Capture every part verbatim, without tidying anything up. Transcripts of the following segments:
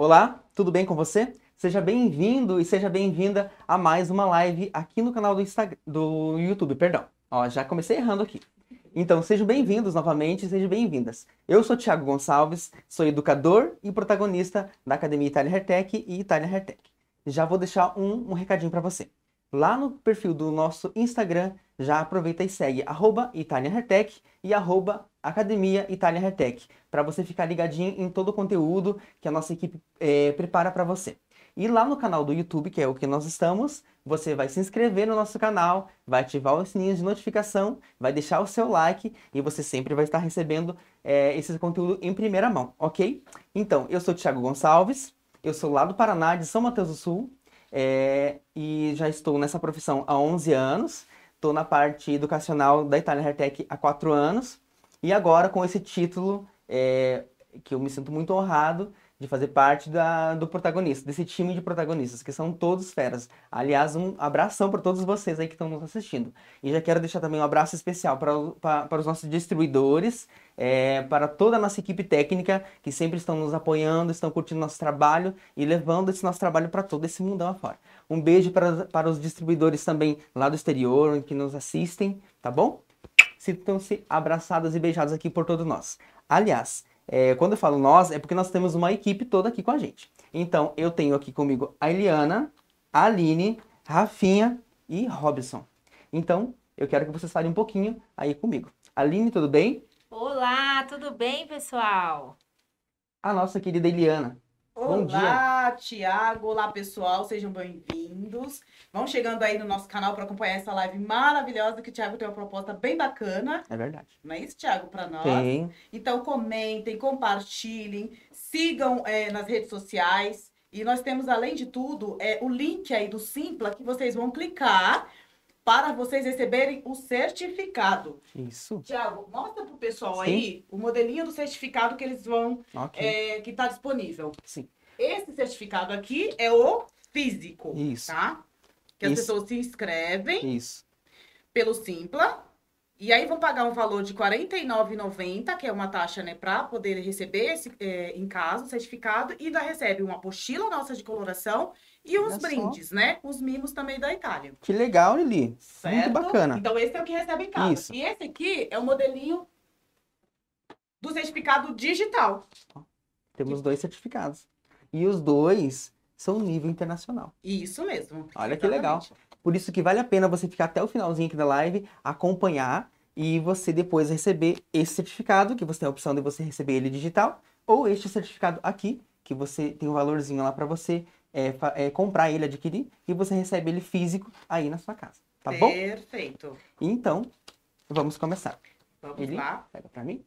Olá, tudo bem com você? Seja bem-vindo e seja bem-vinda a mais uma live aqui no canal do Instagram, do YouTube, perdão. Ó, já comecei errando aqui. Então, sejam bem-vindos novamente, sejam bem-vindas. Eu sou Thiago Gonçalves, sou educador e protagonista da Academia Itália Hairtech e Itália Hairtech. Já vou deixar um, um recadinho para você. Lá no perfil do nosso Instagram, já aproveita e segue arroba Itália Hairtech e arroba Academia Itália Hairtech, para você ficar ligadinho em todo o conteúdo que a nossa equipe é, prepara para você. E lá no canal do YouTube, que é o que nós estamos, você vai se inscrever no nosso canal, vai ativar o sininho de notificação, vai deixar o seu like e você sempre vai estar recebendo é, esse conteúdo em primeira mão, ok? Então, eu sou o Thiago Gonçalves, eu sou lá do Paraná, de São Mateus do Sul, é, e já estou nessa profissão há onze anos, estou na parte educacional da Itália Hairtech há quatro anos, e agora com esse título, é, que eu me sinto muito honrado de fazer parte da, do protagonista, desse time de protagonistas, que são todos feras. Aliás, um abração para todos vocês aí que estão nos assistindo. E já quero deixar também um abraço especial para, para, para os nossos distribuidores, é, para toda a nossa equipe técnica, que sempre estão nos apoiando, estão curtindo nosso trabalho e levando esse nosso trabalho para todo esse mundão afora. Um beijo para, para os distribuidores também lá do exterior, que nos assistem, tá bom? Sintam-se abraçados e beijados aqui por todos nós. Aliás, é, quando eu falo nós, é porque nós temos uma equipe toda aqui com a gente. Então, eu tenho aqui comigo a Eliana, a Aline, Rafinha e Robson. Então, eu quero que vocês falem um pouquinho aí comigo. Aline, tudo bem? Olá, tudo bem, pessoal? A nossa querida Eliana. Bom dia. Olá, Thiago. Olá, pessoal. Sejam bem-vindos. Vão chegando aí no nosso canal para acompanhar essa live maravilhosa que o Thiago tem uma proposta bem bacana. É verdade. Não é isso, Thiago, para nós? Tem. Então, comentem, compartilhem, sigam é, nas redes sociais. E nós temos, além de tudo, é, o link aí do Simpla que vocês vão clicar para vocês receberem o certificado. Isso. Tiago, mostra pro pessoal Sim. aí o modelinho do certificado que eles vão, Ok. é, que está disponível. Sim. Esse certificado aqui é o físico, Isso. tá? Que as Isso. pessoas se inscrevem Isso. pelo Simpla e aí vão pagar um valor de quarenta e nove reais e noventa centavos, que é uma taxa, né, para poder receber esse, é, em casa o certificado, e ainda recebe uma apostila nossa de coloração e uns Olha só. brindes, né? Os mimos também da Itália. Que legal, Lili. Certo? Muito bacana. Então, esse é o que recebe em casa. Isso. E esse aqui é o modelinho do certificado digital. Temos dois certificados. E os dois são nível internacional. Isso mesmo. Olha que legal. Por isso que vale a pena você ficar até o finalzinho aqui da live, acompanhar e você depois receber esse certificado, que você tem a opção de você receber ele digital, ou este certificado aqui, que você tem um valorzinho lá para você é, é, comprar ele, adquirir, e você recebe ele físico aí na sua casa. Tá bom? Perfeito. Então, vamos começar. Vamos Ele, lá. pega para mim.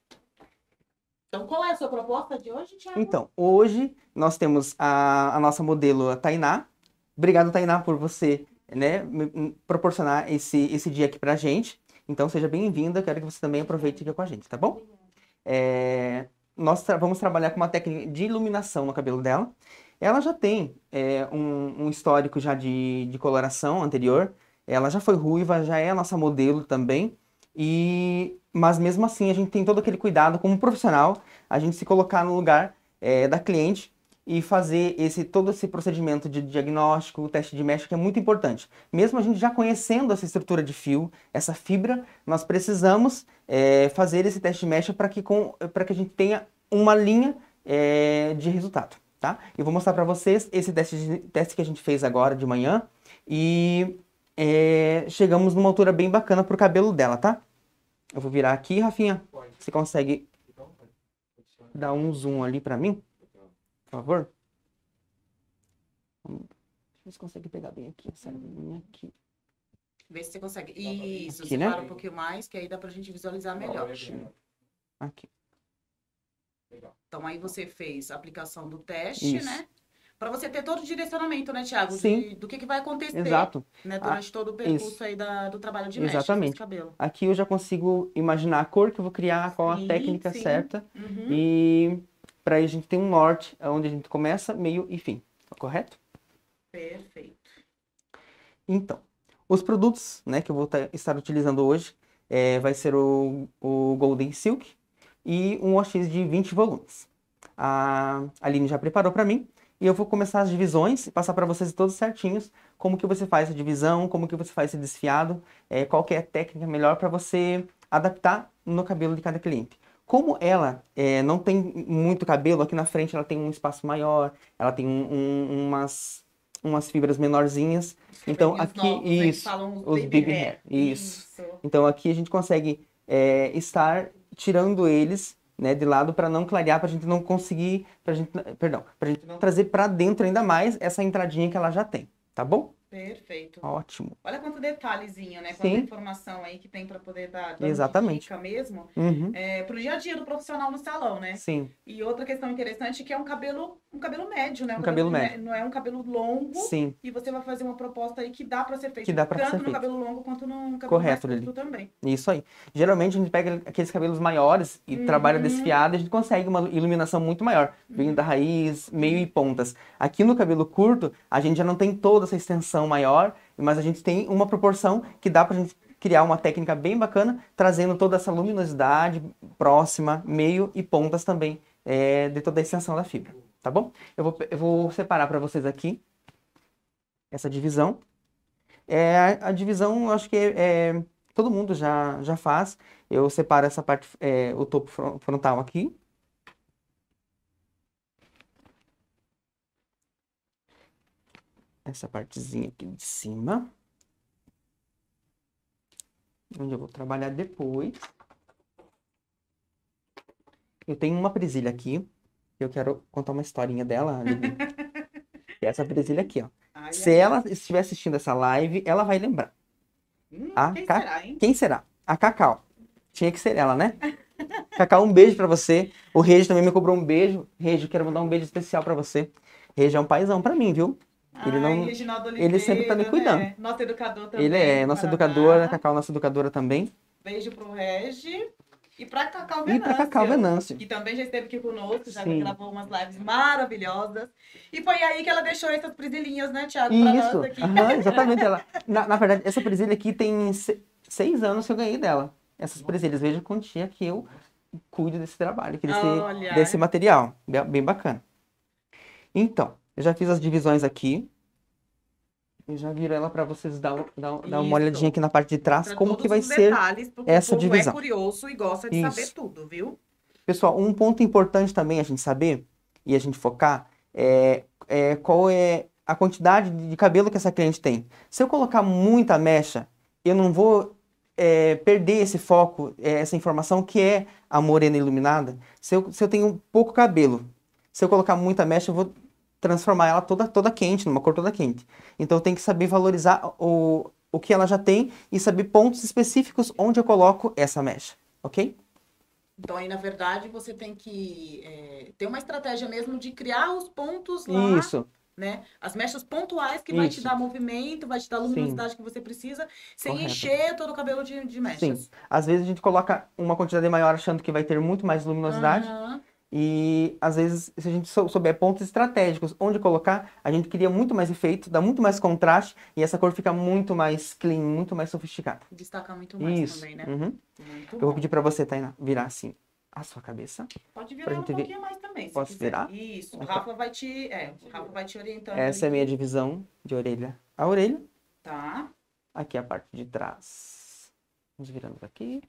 Então, qual é a sua proposta de hoje, Thiago? Então, hoje nós temos a, a nossa modelo, a Tainá. Obrigado, Tainá, por você, né, me proporcionar esse, esse dia aqui pra gente. Então, seja bem-vinda. Quero que você também aproveite aqui com a gente, tá bom? É, nós tra vamos trabalhar com uma técnica de iluminação no cabelo dela. Ela já tem é, um, um histórico já de, de coloração anterior. Ela já foi ruiva, já é a nossa modelo também. E, mas mesmo assim, a gente tem todo aquele cuidado como profissional, a gente se colocar no lugar é, da cliente e fazer esse, todo esse procedimento de diagnóstico, teste de mecha, que é muito importante. Mesmo a gente já conhecendo essa estrutura de fio, essa fibra, nós precisamos é, fazer esse teste de mecha para que, com, para que a gente tenha uma linha é, de resultado, tá? Eu vou mostrar para vocês esse teste, de, teste que a gente fez agora de manhã e é, chegamos numa altura bem bacana pro cabelo dela, tá? Eu vou virar aqui, Rafinha. Você consegue dar um zoom ali para mim? Por favor. Deixa eu ver se consegue pegar bem aqui, essa linha aqui. Vê se você consegue. Isso, Aqui, né? separa um pouquinho mais, que aí dá pra gente visualizar melhor. Aqui. Então, aí você fez a aplicação do teste, Isso. né? Pra você ter todo o direcionamento, né, Thiago? Sim. De, do que, que vai acontecer, Exato. né? Durante todo o percurso isso. aí da, do trabalho de mecha Exatamente. desse cabelo. Aqui eu já consigo imaginar a cor que eu vou criar, qual Sim, a técnica sim. certa. Uhum. E para a gente ter um norte, onde a gente começa, meio e fim. Correto? Perfeito. Então, os produtos, né, que eu vou tá- estar utilizando hoje é, vai ser o, o Golden Silk e um O X de vinte volumes. a Aline já preparou para mim. E eu vou começar as divisões e passar para vocês todos certinhos como que você faz a divisão, como que você faz esse desfiado, é, qual que é a técnica melhor para você adaptar no cabelo de cada cliente. Como ela é, não tem muito cabelo, aqui na frente ela tem um espaço maior, ela tem um, um, umas, umas fibras menorzinhas. Então aqui, novos, né, isso, falam os baby baby hair. hair, isso. Isso. Então aqui a gente consegue é, estar tirando eles, né, de lado para não clarear, para a gente não conseguir, pra gente, perdão, para a gente não trazer para dentro ainda mais essa entradinha que ela já tem, tá bom? Perfeito. Ótimo. Olha quanto detalhezinho, né? Quanta Sim. informação aí que tem para poder dar dando Exatamente. dica mesmo. Uhum. É, pro dia a dia do profissional no salão, né? Sim, E outra questão interessante é que é um cabelo, um cabelo médio, né? Um cabelo médio. Não é um cabelo longo. sim, E você vai fazer uma proposta aí que dá para ser feito Que dá pra tanto ser no feito. cabelo longo quanto no cabelo Correto, mais Lili. curto também. isso aí. Geralmente a gente pega aqueles cabelos maiores e Uhum. trabalha desfiado e a gente consegue uma iluminação muito maior, vindo da raiz, meio e pontas. Aqui no cabelo curto, a gente já não tem toda essa extensão maior, mas a gente tem uma proporção que dá pra gente criar uma técnica bem bacana, trazendo toda essa luminosidade próxima, meio e pontas também, é, de toda a extensão da fibra, tá bom? Eu vou, eu vou separar para vocês aqui essa divisão. É, a, a divisão, eu acho que é, é, todo mundo já, já faz. Eu separo essa parte, é, o topo fron- frontal aqui. Essa partezinha aqui de cima. Onde eu vou trabalhar depois. Eu tenho uma presilha aqui. Eu quero contar uma historinha dela, Lili. E essa presilha aqui, ó. Ai, Se ai. ela estiver assistindo essa live, ela vai lembrar. Hum, A quem Ca- será, hein? Quem será? A Cacau. Tinha que ser ela, né? Cacau, um beijo pra você. O Regi também me cobrou um beijo. Regi, quero mandar um beijo especial pra você. Regi é um paizão pra mim, viu? Ele Ai, não- Reginaldo ele sempre tá me Oliveira, cuidando. né? Nosso educador também. Ele é do nossa Paraná. educadora, a Cacau, nossa educadora também. Beijo pro Regi. E pra Cacau E Venâncio. pra Cacau Venâncio. Que também já esteve aqui conosco, já Sim. gravou umas lives maravilhosas. E foi aí que ela deixou essas presilhinhas, né, Thiago, pra Isso, nós aqui. aham, exatamente. Ela, na, na verdade, essa presilha aqui tem se- seis anos que eu ganhei dela. Essas presilhas, veja a quantia que eu cuido desse trabalho, que desse, Olha. desse material. Bem, bem bacana. Então, eu já fiz as divisões aqui. Eu já viro ela para vocês dar, um- dar, um- dar uma Isso. olhadinha aqui na parte de trás, Pra como todos que vai os ser. detalhes, porque essa o povo divisão. é curioso e gosta de Isso. saber tudo, viu? Pessoal, um ponto importante também a gente saber e a gente focar é, é qual é a quantidade de cabelo que essa cliente tem. Se eu colocar muita mecha, eu não vou é, perder esse foco, é, essa informação que é a morena iluminada. Se eu, se eu tenho pouco cabelo, se eu colocar muita mecha, eu vou transformar ela toda, toda quente, numa cor toda quente. Então eu tenho que saber valorizar o, o que ela já tem e saber pontos específicos onde eu coloco essa mecha, ok? Então, aí, na verdade, você tem que é, ter uma estratégia mesmo de criar os pontos lá, Isso. né? As mechas pontuais que vai te Isso. dar movimento, vai te dar luminosidade que você precisa, sem Correto. encher todo o cabelo de, de Sim. mechas. Às vezes a gente coloca uma quantidade maior achando que vai ter muito mais luminosidade. Aham. E às vezes, se a gente sou- souber pontos estratégicos onde colocar, a gente cria muito mais efeito, dá muito mais contraste e essa cor fica muito mais clean, muito mais sofisticada. Destaca muito mais Isso. também, né? Uhum. Muito Eu vou bom. pedir pra você, Tainá, virar assim a sua cabeça. Pode pra virar um gente ver. pouquinho mais também, se Posso quiser. virar? Isso. O Aqui. Rafa vai te, é, o Rafa vai te orientando. Essa é a ali. minha divisão de orelha a orelha. Tá. Aqui a parte de trás. Vamos virando aqui.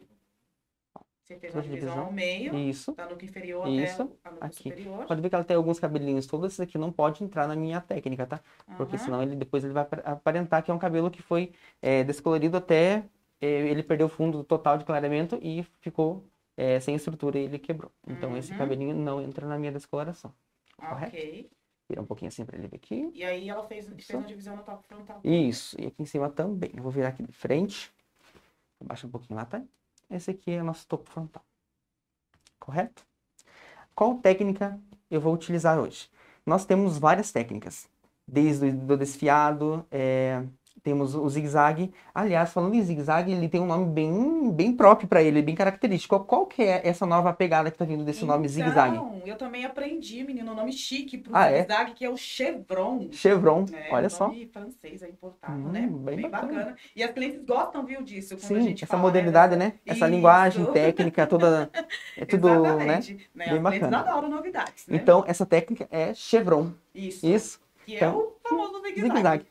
Você fez uma Divisão. divisão ao meio, Isso. da nuca inferior Isso. até a nuca Aqui. superior. Pode ver que ela tem alguns cabelinhos. Todos esses aqui não pode entrar na minha técnica, tá? Porque Aham. senão ele depois ele vai apar- aparentar que é um cabelo que foi é, descolorido até é, ele perdeu o fundo total de clareamento e ficou é, sem estrutura e ele quebrou. Então esse Uhum. cabelinho não entra na minha descoloração. Correto? Ok. Vira um pouquinho assim pra ele ver aqui. E aí ela fez, fez Isso. uma divisão no topo frontal. Isso. E aqui em cima também. Eu vou virar aqui de frente. Abaixa um pouquinho lá, tá? Esse aqui é o nosso topo frontal. Correto? Qual técnica eu vou utilizar hoje? Nós temos várias técnicas. Desde o do desfiado, é, temos o zigue-zague. Aliás, falando em zigue-zague, ele tem um nome bem, bem próprio para ele, bem característico. Qual, qual que é essa nova pegada que tá vindo desse nome zigue-zague? Então, eu também aprendi, menino, um nome chique pro Ah, é? zigue-zague, que é o Chevron. Chevron, É, olha um só. nome francês aí, importado, Hum, né? bem Bem bacana. bacana. E as clientes gostam, viu, disso, quando a Sim, gente essa fala, modernidade, dessa- né? Essa Isso. linguagem técnica toda, é tudo, né? Exatamente. Né? Bem As clientes bacana. adoram novidades, né? Então, essa técnica é Chevron. Isso. Isso. Que é Então, o famoso zigue-zague. zigue-zague.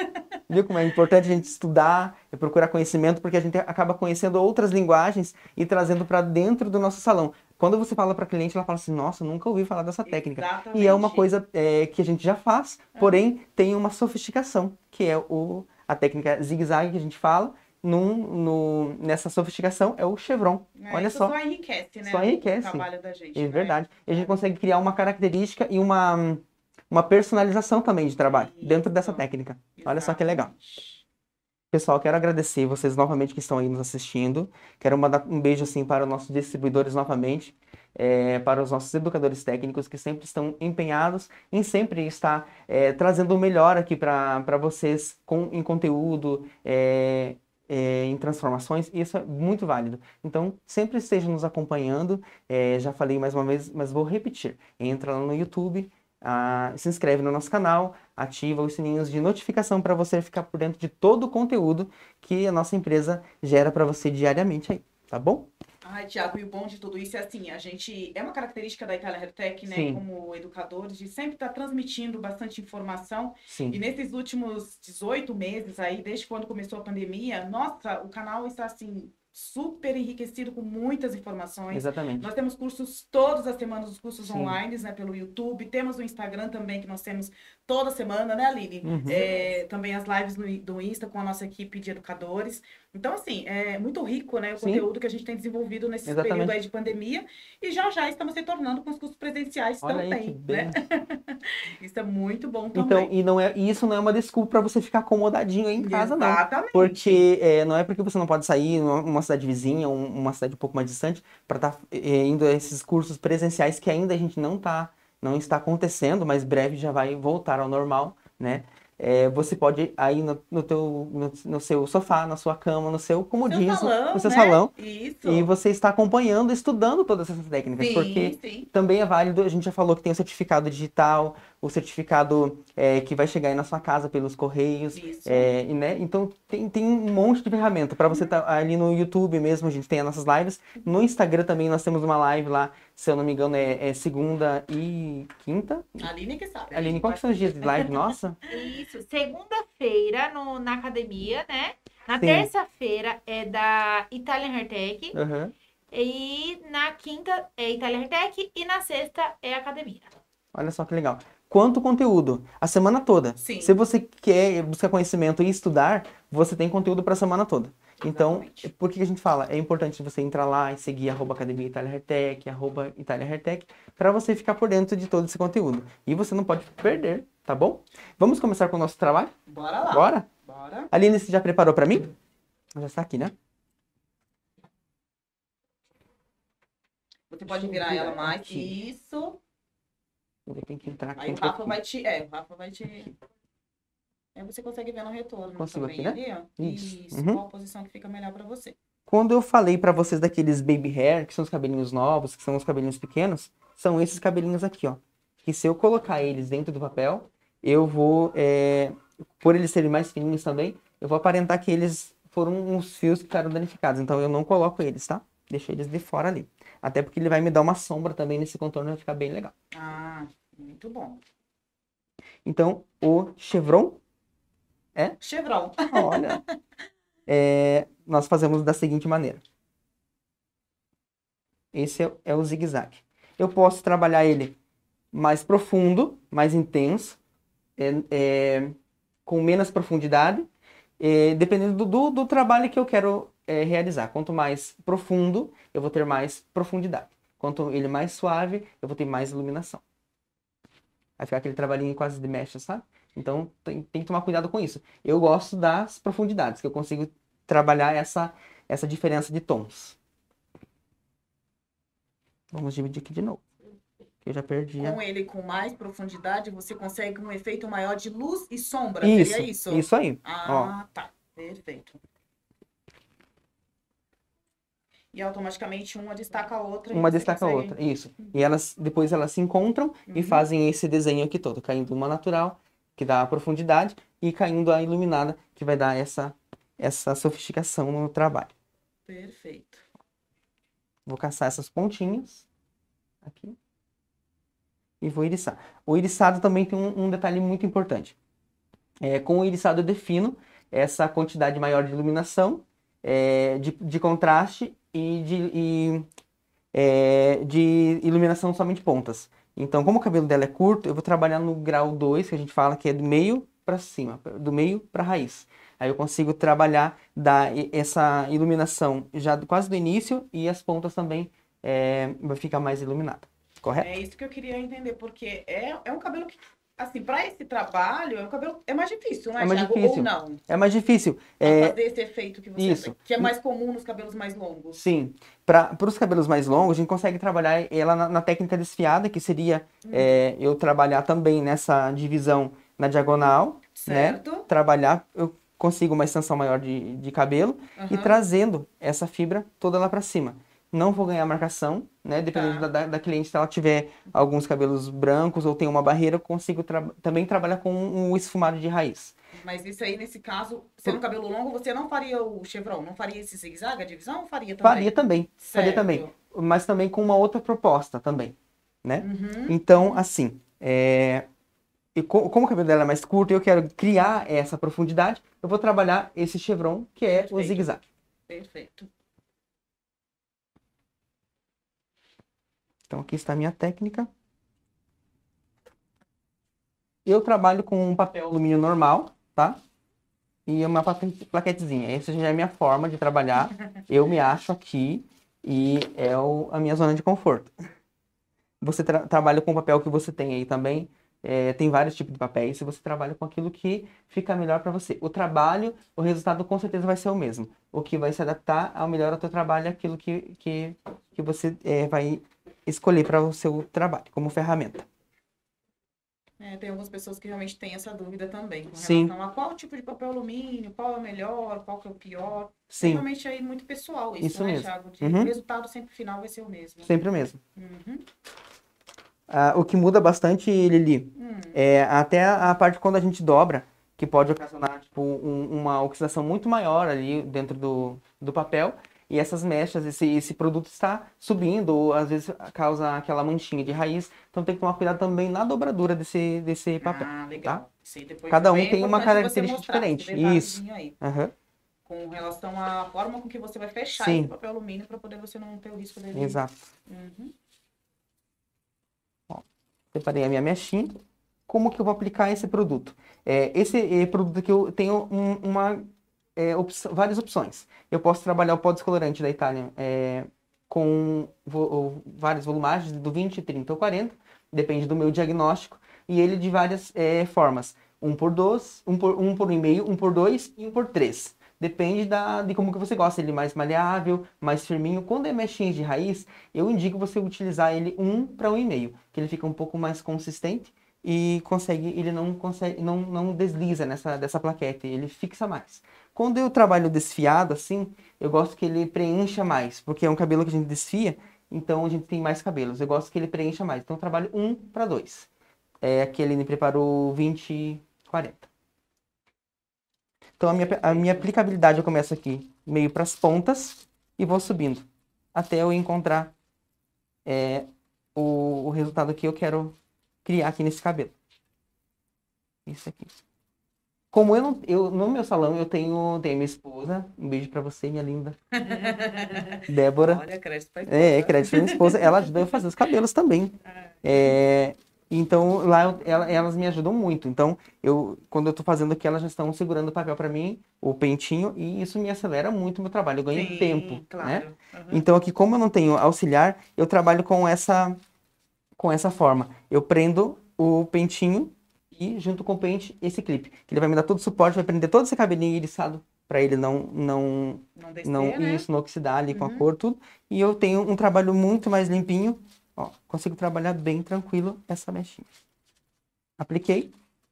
Viu como é importante a gente estudar e procurar conhecimento, porque a gente acaba conhecendo outras linguagens e trazendo para dentro do nosso salão. Quando você fala para cliente, ela fala assim, nossa, nunca ouvi falar dessa técnica. Exatamente. E é uma coisa é, que a gente já faz, porém tem uma sofisticação, que é o, a técnica zigue-zague que a gente fala. Num, no, nessa sofisticação é o Chevron. É, Olha isso só. só enriquece, né? Só enriquece. O trabalho da gente. É né? verdade. E a gente consegue criar uma característica e uma, uma personalização também de trabalho dentro dessa Isso. técnica. Olha só que legal. Exatamente. Pessoal, quero agradecer vocês novamente que estão aí nos assistindo. Quero mandar um beijo assim para os nossos distribuidores novamente, é, para os nossos educadores técnicos que sempre estão empenhados em sempre estar é, trazendo o melhor aqui para vocês com, em conteúdo, é, é, em transformações. E isso é muito válido. Então, sempre estejam nos acompanhando. É, já falei mais uma vez, mas vou repetir. Entra lá no YouTube. Ah, se inscreve no nosso canal, ativa os sininhos de notificação para você ficar por dentro de todo o conteúdo que a nossa empresa gera para você diariamente aí, tá bom? Ai, Tiago, e o bom de tudo isso é assim, a gente, é uma característica da Itália Hairtech, né, Sim. como educadores, de sempre estar transmitindo bastante informação. Sim. E nesses últimos dezoito meses aí, desde quando começou a pandemia, nossa, o canal está assim, super enriquecido com muitas informações. Exatamente. Nós temos cursos todas as semanas, os cursos Sim. online, né, pelo YouTube. Temos o Instagram também, que nós temos toda semana, né, Aline? Uhum. É, também as lives no, do Insta com a nossa equipe de educadores. Então, assim, é muito rico, né, o Sim. conteúdo que a gente tem desenvolvido nesse Exatamente. período aí de pandemia. E já já estamos retornando com os cursos presenciais Olha aí que também, bem. né? Isso é muito bom Então, também. e, não é, e isso não é uma desculpa para você ficar acomodadinho aí em casa, não. Exatamente. Porque é, não é porque você não pode sair numa uma cidade vizinha, um- uma cidade um pouco mais distante, para estar indo a esses cursos presenciais que ainda a gente não tá, não está acontecendo, mas breve já vai voltar ao normal, né? É, você pode ir aí no, no, teu, no, no seu sofá, na sua cama, no seu comodismo, Seu salão, no seu né? salão, Isso. e você está acompanhando, estudando todas essas técnicas, Sim, porque sim. também é válido, a gente já falou que tem o certificado digital, o certificado é, que vai chegar aí na sua casa pelos correios, Isso. é, e, né? Então tem, tem um monte de ferramenta para você estar ali no YouTube mesmo, a gente tem as nossas lives, no Instagram também nós temos uma live lá, se eu não me engano é, é segunda e quinta. A Aline que sabe. Aline, quais são os dias de live nossa? Isso, segunda-feira no- na academia, né? Na Sim. terça-feira é da Italian Hairtech. Aham. E na quinta é Italian Hairtech. E na sexta é academia. Olha só que legal. Quanto conteúdo? A semana toda. Sim. Se você quer buscar conhecimento e estudar, você tem conteúdo para a semana toda. Então, Exatamente. por que que a gente fala? É importante você entrar lá e seguir arroba Academia Itália Hairtech, arroba Itália Hairtech, para você ficar por dentro de todo esse conteúdo. E você não pode perder, tá bom? Vamos começar com o nosso trabalho? Bora lá. Bora? Bora. Aline, você já preparou para mim? Já está aqui, né? Você pode Deixa eu virar virar ela mais. aqui. Isso. Eu tenho que entrar aqui Aí um o Rafa pouquinho. vai te. É, o Rafa vai te. Aí você consegue ver no retorno Consigo também aqui, né? ali, ó. Isso. Isso. Uhum. Qual a posição que fica melhor pra você? Quando eu falei pra vocês daqueles baby hair, que são os cabelinhos novos, que são os cabelinhos pequenos, são esses cabelinhos aqui, ó. Que se eu colocar eles dentro do papel, eu vou, é, por eles serem mais fininhos também, eu vou aparentar que eles foram uns fios que ficaram danificados. Então eu não coloco eles, tá? Deixo eles de fora ali. Até porque ele vai me dar uma sombra também nesse contorno, vai ficar bem legal. Ah, muito bom. Então, o chevron, Chevron. olha, é, nós fazemos da seguinte maneira. Esse é, é o zigue-zague. Eu posso trabalhar ele mais profundo, mais intenso, é, é, com menos profundidade, é, dependendo do, do, do trabalho que eu quero é, realizar. Quanto mais profundo, eu vou ter mais profundidade. Quanto ele mais suave, eu vou ter mais iluminação. Vai ficar aquele trabalhinho quase de mecha, sabe? Então tem, tem que tomar cuidado com isso. Eu gosto das profundidades, que eu consigo trabalhar essa, essa diferença de tons. Vamos dividir aqui de novo. que eu já perdi. a- Com ele com mais profundidade, você consegue um efeito maior de luz e sombra, Isso, seria isso? isso aí. Ó, Ah, tá. Perfeito. E automaticamente uma destaca a outra. e uma você destaca a consegue- outra, isso. E elas, depois elas se encontram e Uhum. fazem esse desenho aqui todo, caindo uma natural, que dá a profundidade, e caindo a iluminada, que vai dar essa, essa sofisticação no trabalho. Perfeito. Vou caçar essas pontinhas aqui e vou iriçar. O iriçado também tem um, um detalhe muito importante. É, com o iriçado eu defino essa quantidade maior de iluminação, é, de, de contraste e de, e, é, de iluminação somente pontas. Então, como o cabelo dela é curto, eu vou trabalhar no grau dois, que a gente fala que é do meio para cima, do meio para a raiz. Aí eu consigo trabalhar da, essa iluminação já do- quase do início e as pontas também é, vai ficar mais iluminada. Correto? É isso que eu queria entender, porque é, é um cabelo que, assim, para esse trabalho, é um cabelo é mais difícil, não é, É mais Thiago? difícil. Ou não? É mais difícil. Pra É, fazer esse efeito que você isso. que é mais comum nos cabelos mais longos. sim. Para os cabelos mais longos, a gente consegue trabalhar ela na, na técnica desfiada, que seria é, eu trabalhar também nessa divisão na diagonal, né? Certo? Trabalhar, eu consigo uma extensão maior de, de cabelo e Aham. trazendo essa fibra toda lá para cima. Não vou ganhar marcação, né? Dependendo Tá. da, da, da cliente, se ela tiver alguns cabelos brancos ou tem uma barreira, eu consigo tra- também trabalhar com um esfumado de raiz. Mas isso aí, nesse caso, sendo cabelo longo, você não faria o chevron? Não faria esse zigue-zague, a divisão? Ou faria também? Faria também, faria Certo. também, mas também com uma outra proposta também, né? Uhum. Então, assim, é, e co- como o cabelo dela é mais curto e eu quero criar essa profundidade, eu vou trabalhar esse chevron, que é o Perfeito. zigue-zague. Perfeito. Então, aqui está a minha técnica. Eu trabalho com um papel alumínio normal, tá? E uma plaque- plaquetezinha. Essa já é a minha forma de trabalhar. Eu me acho aqui e é o- a minha zona de conforto. Você tra- trabalha com o papel que você tem aí também. É, tem vários tipos de papéis. Se você trabalha com aquilo que fica melhor para você. O trabalho, o resultado com certeza vai ser o mesmo. O que vai se adaptar ao melhor ao teu trabalho é aquilo que, que, que você é, vai escolher para o seu trabalho como ferramenta. É, tem algumas pessoas que realmente têm essa dúvida também, com Sim. relação a qual tipo de papel alumínio, qual é o melhor, qual que é o pior. É Sim, realmente aí muito pessoal isso, Isso né, mesmo. Thiago? De- Uhum. O resultado sempre final vai ser o mesmo. sempre o mesmo. Uhum. Ah, o que muda bastante, Lili, Hum. é até a a parte quando a gente dobra, que pode ocasionar tipo, um- uma oxidação muito maior ali dentro do, do papel, e essas mechas, esse, esse produto está subindo, ou às vezes causa aquela manchinha de raiz, então tem que tomar cuidado também na dobradura desse, desse papel. Ah, legal. Isso aí depois Cada é um bem tem uma importante você característica mostrar esse diferente. detalhezinho aí, Aham, com relação à forma com que você vai fechar Sim. esse papel alumínio para poder você não ter o risco dele. exato. Uhum. Separei a minha mechinha. Como que eu vou aplicar esse produto? É, esse eh, produto aqui eu tenho um- uma, é, opção- várias opções. Eu posso trabalhar o pó descolorante da Itália é, com vo- várias volumagens, do vinte, trinta ou quarenta, depende do meu diagnóstico, e ele de várias é, formas. Um por dois, um por um por um e meio, um por dois e um por três. Depende da, de como que você gosta, ele mais maleável, mais firminho. Quando é mechinhas de raiz, eu indico você utilizar ele um para um e meio, que ele fica um pouco mais consistente e consegue, ele não consegue, não, não desliza nessa dessa plaquete, ele fixa mais. Quando eu trabalho desfiado assim, eu gosto que ele preencha mais, porque é um cabelo que a gente desfia, então a gente tem mais cabelos. Eu gosto que ele preencha mais, então eu trabalho um para dois. É aqui ele me preparou vinte, quarenta. Então a minha, a minha aplicabilidade eu começo aqui meio para as pontas e vou subindo até eu encontrar é, o, o resultado que eu quero criar aqui nesse cabelo. Isso aqui. Como eu não, eu no meu salão eu tenho, tenho minha esposa, um beijo para você, minha linda Débora. Olha, crédito pra É, esposa. crédito pra minha esposa, ela ajuda eu a fazer os cabelos também. É, então lá eu- ela- elas me ajudam muito. Então eu, quando eu tô fazendo aqui, elas já estão segurando o papel para mim, o pentinho, e isso me acelera muito o meu trabalho. Eu ganho Sim, tempo, né? claro. Uhum. Então aqui, como eu não tenho auxiliar, eu trabalho com essa, com essa forma. Eu prendo o pentinho e junto com o pente esse clipe, que ele vai me dar todo o suporte, vai prender todo esse cabelinho eriçado para ele não não Não descer, não né? isso não oxidar ali com a Uhum. cor tudo. E eu tenho um trabalho muito mais limpinho Ó, consigo trabalhar bem tranquilo essa mechinha. Apliquei.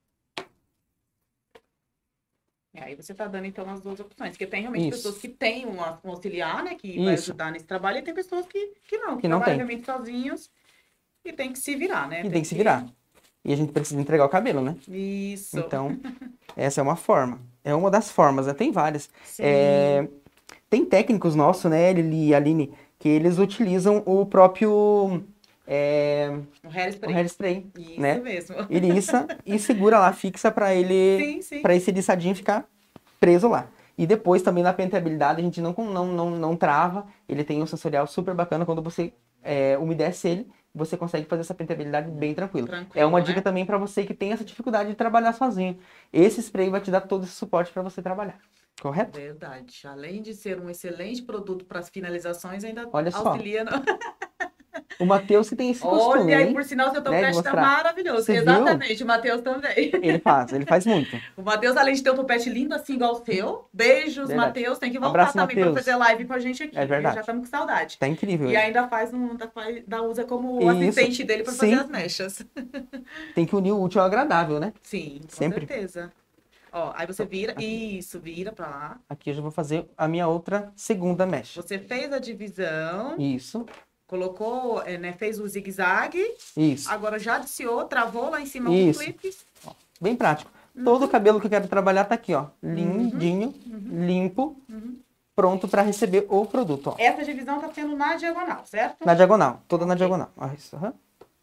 E aí você tá dando, então, as duas opções. Porque tem realmente Isso. pessoas que têm um, um auxiliar, né? Que vai Isso. ajudar nesse trabalho. E tem pessoas que, que não, que, Que não trabalham tem. realmente sozinhos. E tem que se virar, né? E tem que se virar. E a gente precisa entregar o cabelo, né? Isso. Então, essa é uma forma. É uma das formas, né? Tem várias. Sim. É, tem técnicos nossos, né, Lili e Aline, que eles utilizam o próprio é, O hairspray. o hairspray, Isso né? mesmo. Iriça e segura lá, fixa para ele, Sim, sim. para esse iriçadinho ficar preso lá. E depois também na penteabilidade a gente não, não, não, não trava, ele tem um sensorial super bacana, quando você é, umedece ele, você consegue fazer essa penteabilidade bem tranquilo. Tranquilo, É uma né? dica também para você que tem essa dificuldade de trabalhar sozinho. Esse spray vai te dar todo esse suporte para você trabalhar. Correto? Verdade. Além de ser um excelente produto para as finalizações, ainda Olha só. auxilia. No... O Matheus que tem esse costume, Olha, e hein? por sinal, seu né, de topete tá mostrar. maravilhoso. Você viu? Exatamente, o Matheus também. Ele faz, ele faz muito. O Matheus, além de ter um topete lindo assim igual o seu, beijos, Verdade. Matheus. Tem que voltar Abraço, também Matheus. para fazer live com a gente aqui. É verdade. Já estamos com saudade. Tá incrível. E ele. ainda faz um, ainda faz, ainda usa como Isso. assistente dele para Sim. fazer as mechas. Tem que unir o útil ao agradável, né? Sim, com Sempre. certeza. Ó, aí você vira, isso, vira para lá. Aqui eu já vou fazer a minha outra segunda mecha. Você fez a divisão, Isso, colocou, é, né, fez o zigue-zague, isso. agora já adiciou, travou lá em cima Isso. com clipes. Bem prático. Uhum. Todo o cabelo que eu quero trabalhar tá aqui, ó. Lindinho, Uhum. limpo, Uhum. pronto para receber o produto, ó. Essa divisão tá sendo na diagonal, certo? Na diagonal, toda na Ok. diagonal. Ó, isso, aham.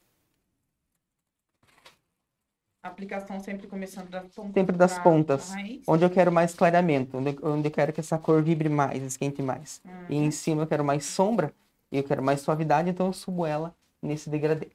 Aplicação sempre começando das pontas. Sempre das pra- pontas. pra raiz. Onde eu quero mais clareamento, onde, onde eu quero que essa cor vibre mais, esquente mais. Uhum. E em cima eu quero mais sombra e eu quero mais suavidade, então eu subo ela nesse degradê.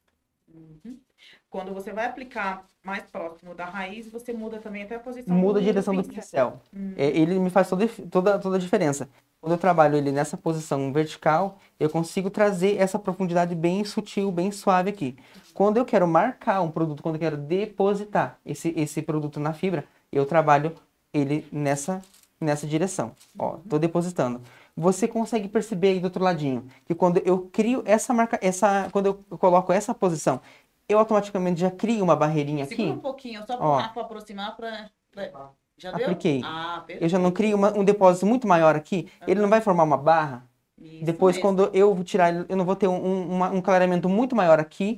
Uhum. Quando você vai aplicar mais próximo da raiz, você muda também até a posição Muda a do- direção do pincel. pincel. Uhum. É, ele me faz toda, toda, toda a diferença. Quando eu trabalho ele nessa posição vertical, eu consigo trazer essa profundidade bem sutil, bem suave aqui. Quando eu quero marcar um produto, quando eu quero depositar esse, esse produto na fibra, eu trabalho ele nessa, nessa direção. Ó, tô depositando. Você consegue perceber aí do outro ladinho que quando eu crio essa marca, essa, quando eu coloco essa posição, eu automaticamente já crio uma barreirinha aqui. Segura um pouquinho, só Ó. para aproximar para. Já deu? Apliquei. Ah, perfeito. Eu já não crio uma- um depósito muito maior aqui, ele não vai formar uma barra. Isso Depois, mesmo. quando eu vou tirar, ele, eu não vou ter um, um, uma- um clareamento muito maior aqui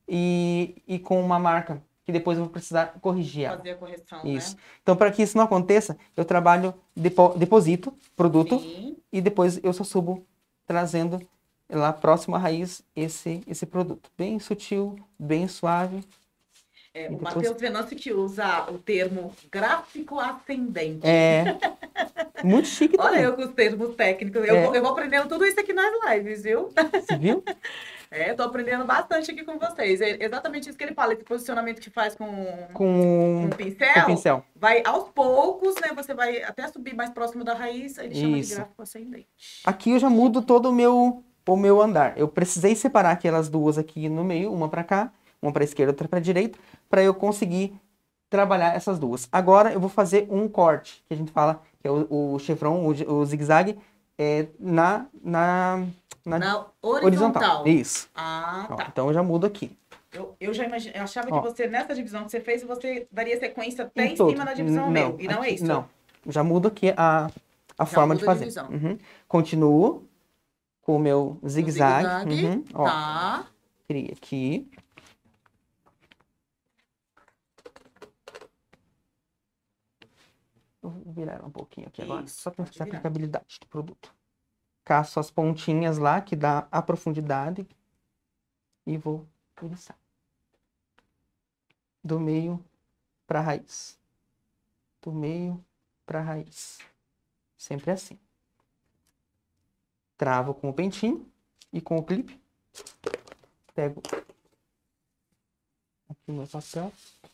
e, e com uma marca que depois eu vou precisar corrigir ela. Fazer a correção, Isso. né? Então, para que isso não aconteça, eu trabalho, depo, deposito produto Sim. e depois eu só subo trazendo lá próximo à raiz esse, esse produto. Bem sutil, bem suave. É, E o depois- Matheus Venâncio que usa o termo gráfico ascendente. É muito chique Olha também. eu com os termos técnicos. Eu, É. vou, eu vou aprendendo tudo isso aqui nas lives, viu? Você viu? É, tô aprendendo bastante aqui com vocês. É exatamente isso que ele fala, esse posicionamento que faz com, com Com, o com pincel. o pincel. Vai aos poucos, né? Você vai até subir mais próximo da raiz, ele chama de Isso. gráfico ascendente. Aqui eu já mudo todo o meu, o meu andar. Eu precisei separar aquelas duas aqui no meio, uma para cá, uma para esquerda, outra para direita, para eu conseguir trabalhar essas duas. Agora eu vou fazer um corte, que a gente fala que é o, o chevron, o, o zigue-zague, é, na, na, na, Na horizontal. horizontal. Isso. Ah, Ó, tá. então eu já mudo aqui. Eu, eu já imaginei, eu achava Ó. que você, nessa divisão que você fez, você daria sequência até em, todo. cima na divisão N- meu. E não é aqui- isso? Não. Já mudo aqui a, a Já forma de muda a fazer. divisão. Uhum. Continuo com o meu O zigue-zague. zigue-zague, Uhum. Ó, Tá. cria aqui. Eu vou virar ela um pouquinho aqui agora, Isso, só para pode mostrar a virar. aplicabilidade do produto. Caço as pontinhas lá, que dá a profundidade. E vou começar. Do meio para a raiz. Do meio para a raiz. Sempre assim. Travo com o pentinho e com o clipe. Pego aqui o meu papel.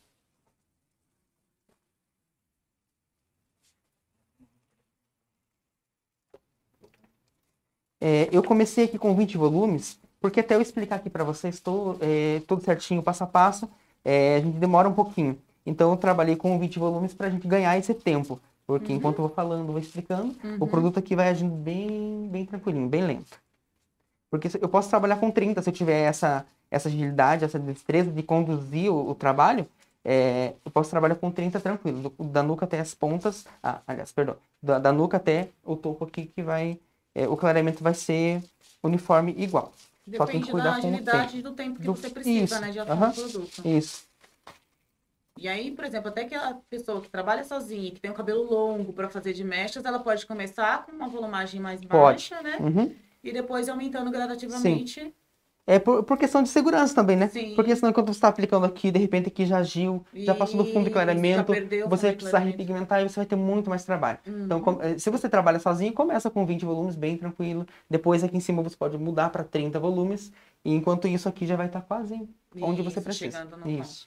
É, eu comecei aqui com vinte volumes, porque até eu explicar aqui para vocês tô, é, tudo certinho, passo a passo, é, a gente demora um pouquinho. Então eu trabalhei com vinte volumes para a gente ganhar esse tempo. Porque Uhum. enquanto eu vou falando, vou explicando, Uhum. o produto aqui vai agindo bem, bem tranquilinho, bem lento. Porque se- eu posso trabalhar com trinta se eu tiver essa, essa agilidade, essa destreza de conduzir o, o trabalho, é, eu posso trabalhar com trinta tranquilo. Do- Da nuca até as pontas, ah, aliás, perdão, da, da nuca até o topo aqui que vai, é, o clareamento vai ser uniforme igual. Só tem que Depende cuidar da com o agilidade tempo. e do tempo que Do- você precisa, isso, né, de atuar aham, no produto. isso, E aí, por exemplo, até que a pessoa que trabalha sozinha, que tem um cabelo longo para fazer de mechas, ela pode começar com uma volumagem mais pode. baixa, né? Uhum. E depois ir aumentando Sim. gradativamente. É por, por questão de segurança também, né? Sim. Porque senão quando você está aplicando aqui, de repente aqui já agiu, já passou do fundo de Isso, já clareamento, perdeu o você fundo vai de precisar clareamento. repigmentar e você vai ter muito mais trabalho. Então, Uhum. com- eh, se você trabalha sozinho, começa com vinte volumes, bem tranquilo. Depois aqui em cima você pode mudar para trinta volumes. E enquanto isso aqui já vai estar quase onde você Isso, precisa. chegando no Isso.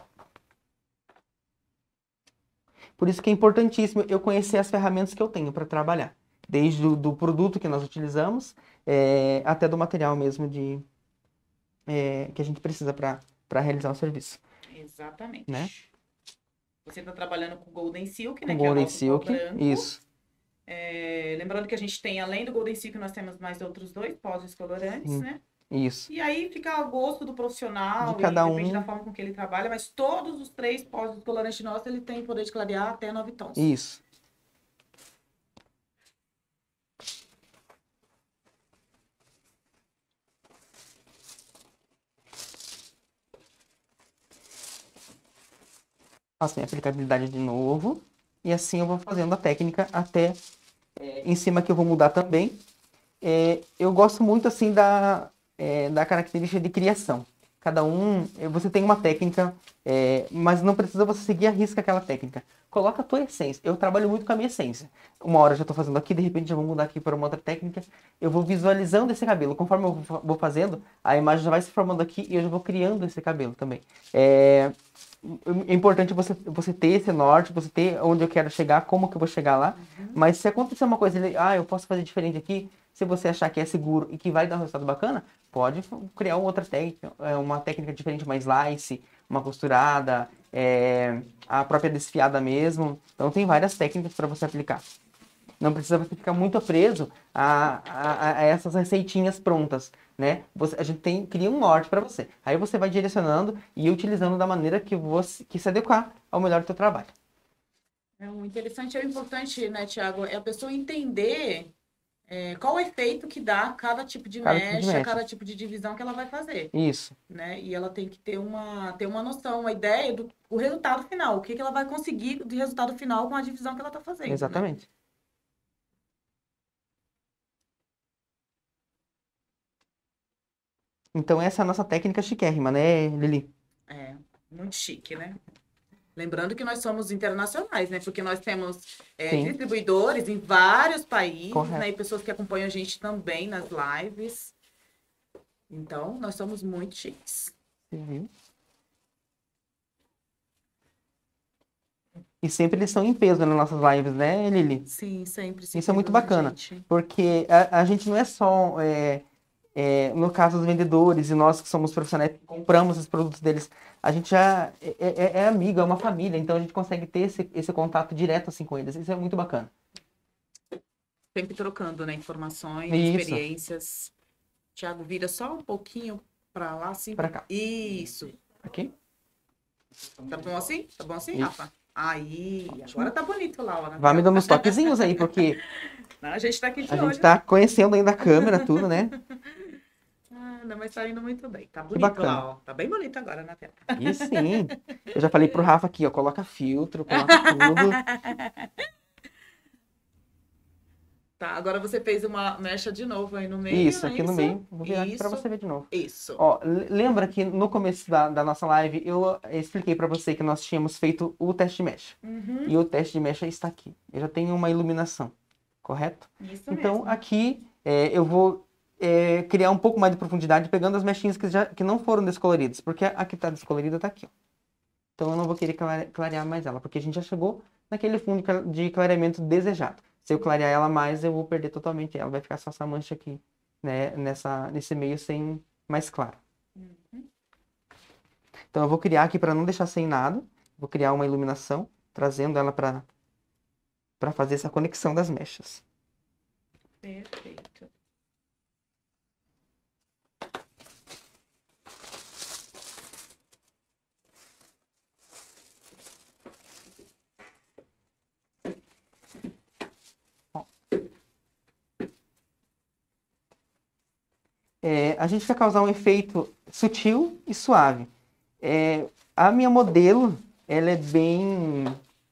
Por isso que é importantíssimo eu conhecer as ferramentas que eu tenho para trabalhar. Desde o do produto que nós utilizamos, eh, até do material mesmo de, eh, que a gente precisa para para realizar o serviço. Exatamente. Né? Você está trabalhando com Golden Silk, Com né? Que é o Golden nosso pó Silk, branco. isso. É, lembrando que a gente tem, além do Golden Silk, nós temos mais outros dois pós descolorantes, Sim. né? Isso. E aí fica a gosto do profissional, De cada e depende um. da forma com que ele trabalha, mas todos os três pós descolorantes nossos, ele tem poder de clarear até nove tons. Isso. Faço minha aplicabilidade de novo. E assim eu vou fazendo a técnica até é, em cima que eu vou mudar também. É, eu gosto muito assim da, é, da característica de criação. Cada um, é, você tem uma técnica, é, mas não precisa você seguir a risca aquela técnica. Coloca a tua essência. Eu trabalho muito com a minha essência. Uma hora eu já estou fazendo aqui, de repente já vou mudar aqui para uma outra técnica. Eu vou visualizando esse cabelo. Conforme eu vou vou fazendo, a imagem já vai se formando aqui e eu já vou criando esse cabelo também. É, é importante você, você ter esse norte, você ter onde eu quero chegar, como que eu vou chegar lá. Uhum. Mas se acontecer uma coisa, ele, ah, eu posso fazer diferente aqui, se você achar que é seguro e que vai dar um resultado bacana, pode criar uma outra técnica, é, uma técnica diferente, uma slice, uma costurada, é, a própria desfiada mesmo. Então tem várias técnicas para você aplicar. Não precisa você ficar muito preso a, a, a essas receitinhas prontas, né? Você, a gente tem, cria um norte para você. Aí você vai direcionando e utilizando da maneira que você que se adequar ao melhor do seu trabalho. É, o interessante e o importante, né, Thiago, é a pessoa entender é, qual o efeito que dá cada tipo de Cada tipo de mecha, mecha. cada tipo de divisão que ela vai fazer, Isso, né? E ela tem que ter uma, ter uma noção, uma ideia do o resultado final, o que, que ela vai conseguir de resultado final com a divisão que ela está fazendo. Né? exatamente. Então essa é a nossa técnica chiquérrima, né, Lili? É, muito chique, né? Lembrando que nós somos internacionais, né? Porque nós temos é, Sim. distribuidores em vários países, Correto. né? E pessoas que acompanham a gente também nas lives. Então, nós somos muito chiques. Você viu? E sempre eles estão em peso nas nossas lives, né, Lili? Sim, sempre. se Isso é muito cuidam da bacana. gente. Porque a, a gente não é só, é, é, no caso dos vendedores e nós que somos profissionais que compramos os produtos deles, a gente já é, é, é amigo, é uma família, então a gente consegue ter esse, esse contato direto assim com eles. Isso é muito bacana. Sempre trocando, né? Informações, Isso. experiências. Tiago, vira só um pouquinho pra lá, assim. Pra cá. Isso. Aqui? Tá bom assim? Tá bom assim, Isso. Rafa? Aí, agora tá bonito lá, ó. Vai me dando uns toquezinhos aí, porque Não, a gente tá aqui de a olho. gente tá conhecendo ainda a câmera, tudo, né? Ah, não, mas tá indo muito bem. Tá bonito bacana. lá, ó. Tá bem bonito agora na tela. E sim. Eu já falei pro Rafa aqui, ó, coloca filtro, coloca tudo. Tá, agora você fez uma mecha de novo aí no meio. Isso, é aqui no meio. Vou virar aqui pra Isso. você ver de novo. Isso. Ó, l- lembra que no começo da, da nossa live eu expliquei pra você que nós tínhamos feito o teste de mecha. Uhum, E o teste de mecha está aqui. Eu já tenho uma iluminação, correto? isso Então mesmo. aqui é, eu vou é, criar um pouco mais de profundidade pegando as mechinhas que, já, que não foram descoloridas. Porque a que está descolorida está aqui, ó. Então eu não vou querer clare- clarear mais ela, porque a gente já chegou naquele fundo de cla- de clareamento desejado. Se eu clarear ela mais, eu vou perder totalmente ela. Vai ficar só essa mancha aqui, né? Nessa, nesse meio sem mais claro. Uhum. Então eu vou criar aqui para não deixar sem nada. Vou criar uma iluminação, trazendo ela para para fazer essa conexão das mechas. Perfeito. É, a gente quer causar um efeito sutil e suave. É, a minha modelo, ela é bem,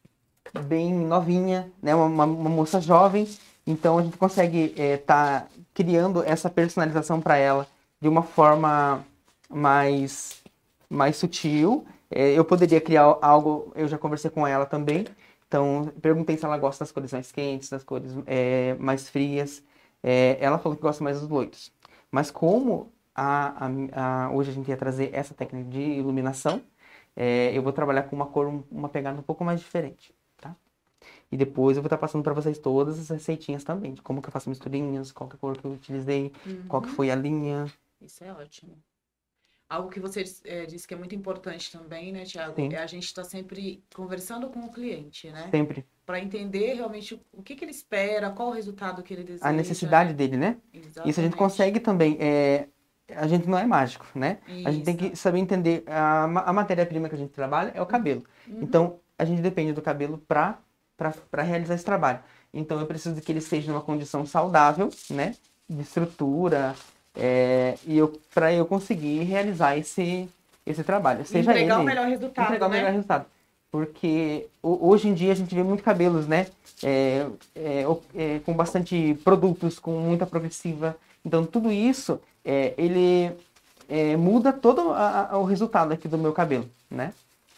bem novinha, né? Uma, uma, uma moça jovem, então a gente consegue estar criando essa personalização para ela de uma forma mais, mais sutil. É, eu poderia criar algo, eu já conversei com ela também, então perguntei se ela gosta das cores mais quentes, das cores é, mais frias. É, ela falou que gosta mais dos loiros. Mas como a, a, a, hoje a gente ia trazer essa técnica de iluminação, é, eu vou trabalhar com uma cor, um- uma pegada um pouco mais diferente, tá? E depois eu vou estar passando para vocês todas as receitinhas também, de como que eu faço misturinhas, qual que é a cor que eu utilizei, qual que Uhum. foi a linha. Isso é ótimo. Algo que você eh, disse que é muito importante também, né, Thiago? Sim. É a gente estar sempre conversando com o cliente, né? Sempre. Para entender realmente o que que ele espera, qual o resultado que ele deseja. A necessidade dele, né? Isso a gente Exatamente. consegue também. É, a gente não é mágico, né? A gente tem que Isso. saber entender. A, ma- a matéria-prima que a gente trabalha é o cabelo. Uhum. Então, a gente depende do cabelo para para realizar esse trabalho. Então, eu preciso de que ele esteja numa condição saudável, né? De estrutura. É, e eu, para eu conseguir realizar esse, esse trabalho. Seja Entregar o ele, melhor resultado, entregar o né? melhor resultado. Porque ho- hoje em dia a gente vê muito cabelos, né? É, é, o- é, com bastante produtos, com muita progressiva. Então, tudo isso, é, ele é, muda todo a- a- o resultado aqui do meu cabelo, né?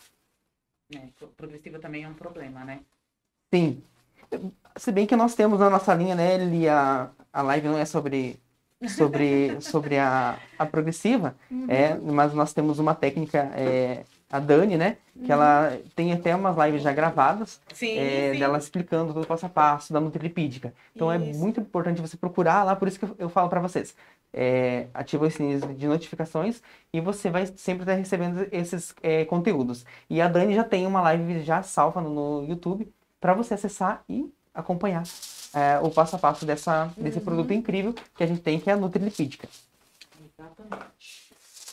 É, pro- progressiva também é um problema, né? Sim. Se bem que nós temos na nossa linha, né, Eli, a, a live não é sobre, sobre, sobre a, a progressiva, é, mas nós temos uma técnica, é, a Dani, né, que ela tem até umas lives já gravadas, Sim, é, sim. dela explicando todo o passo a passo da Nutrilipídica. Então é Isso. muito importante você procurar lá, por isso que eu, eu falo para vocês. É, ativa o sininho de notificações e você vai sempre estar recebendo esses é, conteúdos. E a Dani já tem uma live já salva no, no YouTube para você acessar e acompanhar é, o passo a passo dessa, desse produto incrível que a gente tem, que é a Nutrilipídica. Exatamente.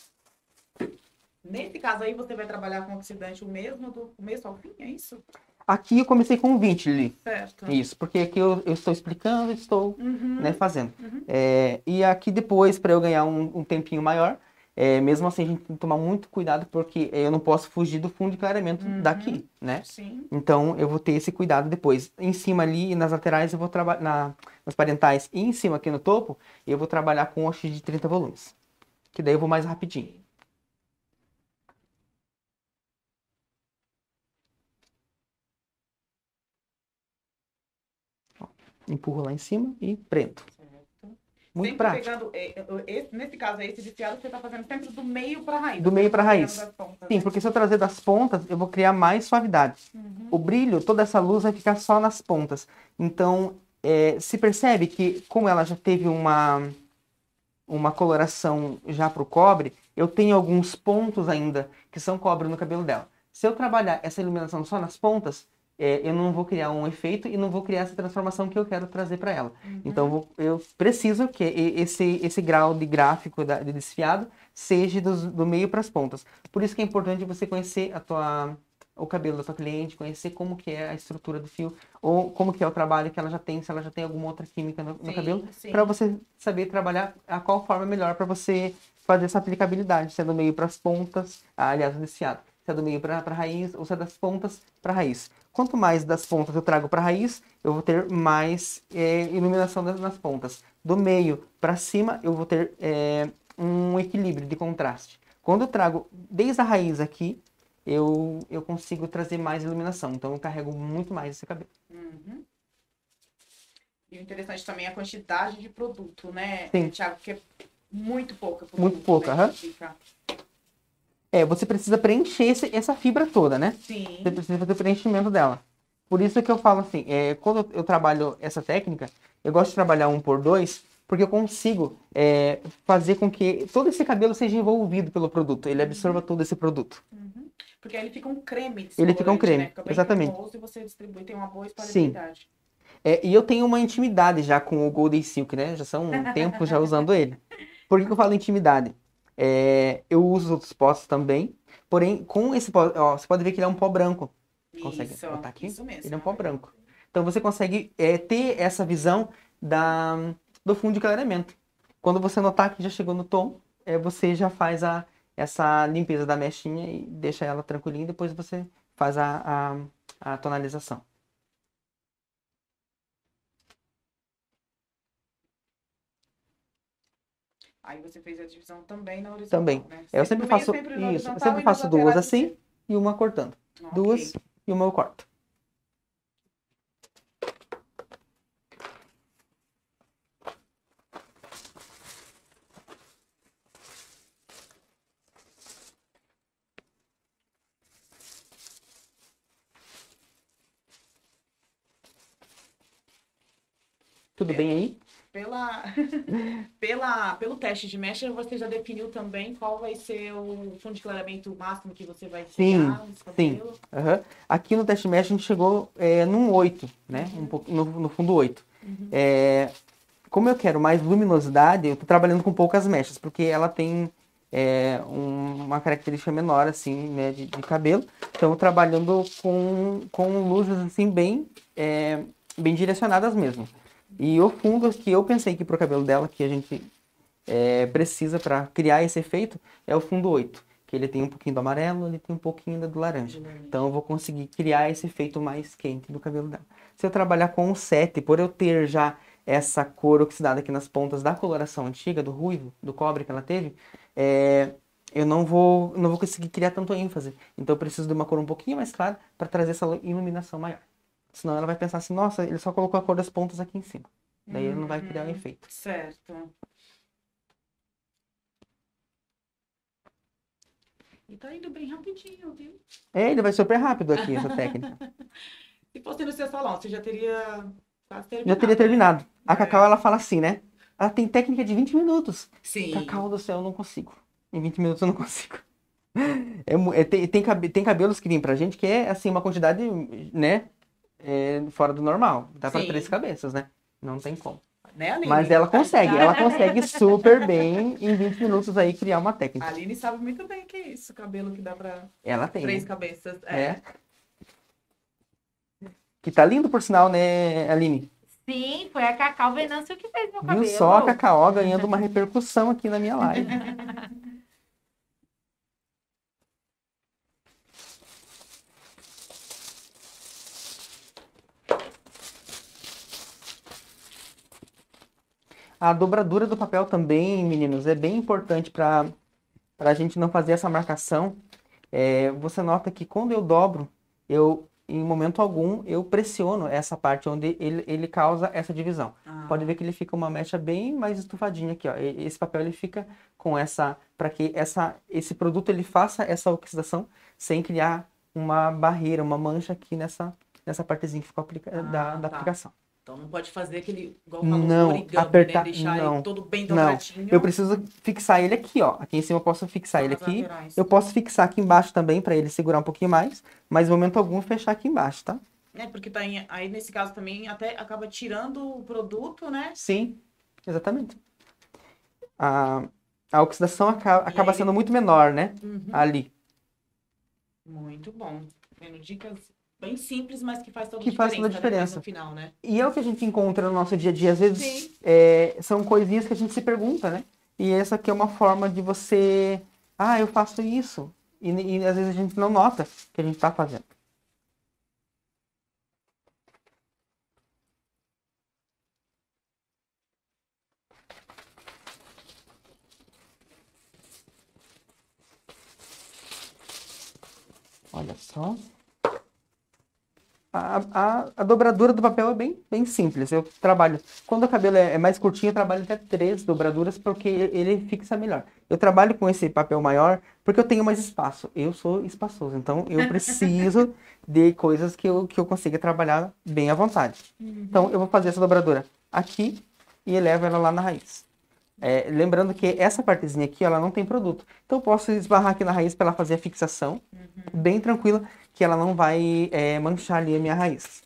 Nesse caso aí, você vai trabalhar com oxidante o mesmo do começo ao fim, é isso? Aqui eu comecei com vinte, Lili. Certo. Isso, porque aqui eu, eu estou explicando e estou Uhum. né, fazendo. Uhum. É, e aqui depois, para eu ganhar um, um tempinho maior, é, mesmo assim a gente tem que tomar muito cuidado, porque eu não posso fugir do fundo de clareamento Uhum. daqui, né? Sim. Então eu vou ter esse cuidado depois. Em cima ali e nas laterais eu vou trabalhar, na, nas parentais e em cima aqui no topo, eu vou trabalhar com o X de trinta volumes. Que daí eu vou mais rapidinho. Ó, empurro lá em cima e prendo. Certo. Muito Sempre prático. pegando, é, é, esse- nesse caso aí, esse desfiado você tá fazendo sempre do meio pra raiz. Do meio pra Pegando raiz. das pontas, Sim, né? porque se eu trazer das pontas, eu vou criar mais suavidade. Uhum. O brilho, toda essa luz vai ficar só nas pontas. Então, é, se percebe que, como ela já teve uma, uma coloração já pro cobre, eu tenho alguns pontos ainda que são cobre no cabelo dela. Se eu trabalhar essa iluminação só nas pontas, é, eu não vou criar um efeito e não vou criar essa transformação que eu quero trazer para ela. Então, eu vou- eu preciso que e- esse, esse grau de gráfico da- de desfiado seja dos- do meio para as pontas. Por isso que é importante você conhecer a tua, o cabelo da tua cliente, conhecer como que é a estrutura do fio, ou como que é o trabalho que ela já tem, se ela já tem alguma outra química no, no Sim, cabelo, sim. para você saber trabalhar a qual forma é melhor para você fazer essa aplicabilidade, se é do meio para as pontas, ah, aliás, o desfiado, se é do meio para a raiz, ou se é das pontas para a raiz. Quanto mais das pontas eu trago para a raiz, eu vou ter mais é, iluminação das, nas pontas. Do meio para cima, eu vou ter é, um equilíbrio de contraste. Quando eu trago desde a raiz aqui, eu, eu consigo trazer mais iluminação. Então, eu carrego muito mais esse cabelo. Uhum. E o interessante também é a quantidade de produto, né, Sim. Thiago? Que é muito pouca. produto, Muito pouca, né, aham. que fica. É, você precisa preencher esse- essa fibra toda, né? Sim. Você precisa fazer o preenchimento dela. Por isso que eu falo assim, é, quando eu- eu trabalho essa técnica, eu gosto de trabalhar um por dois, porque eu consigo é, fazer com que todo esse cabelo seja envolvido pelo produto, ele absorva todo esse produto. Uhum. Porque aí ele fica um creme Ele fica um descolorante, creme, né? Fica bem exatamente. cremoso e você distribui, tem uma boa espalhabilidade. É, e eu tenho uma intimidade já com o Golden Silk, né? Já são um tempo já usando ele. Por que que eu falo intimidade? É, eu uso outros potes também, porém, com esse pó, ó, você pode ver que ele é um pó branco. Consegue Isso, botar aqui? isso mesmo. Ele é um pó branco. Então você consegue é, ter essa visão da, do fundo de clareamento. Quando você notar que já chegou no tom, é, você já faz a, essa limpeza da mechinha e deixa ela tranquilinha, depois você faz a, a, a tonalização. Aí você fez a divisão também na horizontal, Também. né? Eu Sempre sempre no meio, faço sempre no isso. Eu horizontal sempre e nas faço duas laterais assim você- e uma cortando. Ok. Duas e uma eu corto. Tudo bem aí? Pela, pela, pelo teste de mecha, você já definiu também qual vai ser o fundo de clareamento máximo que você vai Sim, chegar nesse sim. cabelo? Aham. Aqui no teste mesh a gente chegou é, num oito, né? Um pouco, no, no fundo oito. É, como eu quero mais luminosidade, eu tô trabalhando com poucas mechas, porque ela tem é, um- uma característica menor, assim, né, de, de cabelo. Então, eu trabalhando com, com luzes, assim, bem, é, bem direcionadas mesmo. E o fundo que eu pensei que pro cabelo dela, que a gente é, precisa para criar esse efeito, é o fundo oito. Que ele tem um pouquinho do amarelo, ele tem um pouquinho ainda do laranja. Então, eu vou conseguir criar esse efeito mais quente do cabelo dela. Se eu trabalhar com o sete, por eu ter já essa cor oxidada aqui nas pontas da coloração antiga, do ruivo, do cobre que ela teve, é, eu não vou, não vou conseguir criar tanto ênfase. Então eu preciso de uma cor um pouquinho mais clara para trazer essa iluminação maior. Senão ela vai pensar assim, nossa, ele só colocou a cor das pontas aqui em cima. Daí ele não vai criar o Uhum. efeito. Certo. E tá indo bem rapidinho, viu? É, ele vai super rápido aqui, essa técnica. Se fosse no seu salão, você já teria quase terminado, Já teria né? terminado. A É. Cacau, ela fala assim, né? Ela tem técnica de vinte minutos. Sim. Cacau do céu, eu não consigo. Em vinte minutos eu não consigo. É, mu- é, tem, tem, cabe- tem cabelos que vêm pra gente que é, assim, uma quantidade, né? É, fora do normal. Dá pra Sim. três cabeças, né? Não tem como. Né, Aline? Mas ela Tá- consegue. Ela consegue super bem, em vinte minutos aí, criar uma A técnica. Aline sabe muito bem que é isso, cabelo que dá pra Ela tem, três né? cabeças. É. É. Que tá lindo, por sinal, né, Aline? Sim, foi a Cacau Venâncio que fez meu Viu cabelo. só a Cacau ganhando uma repercussão aqui na minha live. A dobradura do papel também, meninos, é bem importante para para a gente não fazer essa marcação. É, você nota que quando eu dobro, eu, em momento algum, eu pressiono essa parte onde ele, ele causa essa divisão. Ah. Pode ver que ele fica uma mecha bem mais estufadinha aqui, ó. E- Esse papel ele fica com essa, para que essa, esse produto ele faça essa oxidação sem criar uma barreira, uma mancha aqui nessa, nessa partezinha que ficou aplica- Ah, da, da tá. aplicação. Então não pode fazer aquele, igual falou, Não, origami, apertar- né? Deixar não, ele todo bem Não, dobradinho. eu preciso fixar ele aqui, ó. Aqui em cima eu posso fixar Só ele nas aqui. laterais. Eu posso fixar aqui embaixo também para ele segurar um pouquinho mais, mas no momento algum fechar aqui embaixo, tá? É, porque tá em- aí nesse caso também até acaba tirando o produto, né? Sim, exatamente. A, a oxidação acaba, E acaba aí sendo ele- muito menor, né? Uhum. Ali. Muito bom. Vendo dicas bem simples, mas que faz toda a Que faz diferença, toda a diferença. né? No final, né? E é o que a gente encontra no nosso dia a dia. Às vezes Sim. é, são coisinhas que a gente se pergunta, né? E essa aqui é uma forma de você. Ah, eu faço isso. E, e às vezes a gente não nota que a gente tá fazendo. Olha só. A, a, a dobradura do papel é bem, bem simples. Eu trabalho. Quando o cabelo é, é mais curtinho, eu trabalho até três dobraduras porque ele fixa melhor. Eu trabalho com esse papel maior porque eu tenho mais espaço. Eu sou espaçoso, então eu preciso de coisas que eu, que eu consiga trabalhar bem à vontade. Então eu vou fazer essa dobradura aqui e elevo ela lá na raiz. É, lembrando que essa partezinha aqui, ela não tem produto. Então eu posso esbarrar aqui na raiz para ela fazer a fixação, bem tranquila, que ela não vai é, manchar ali a minha raiz.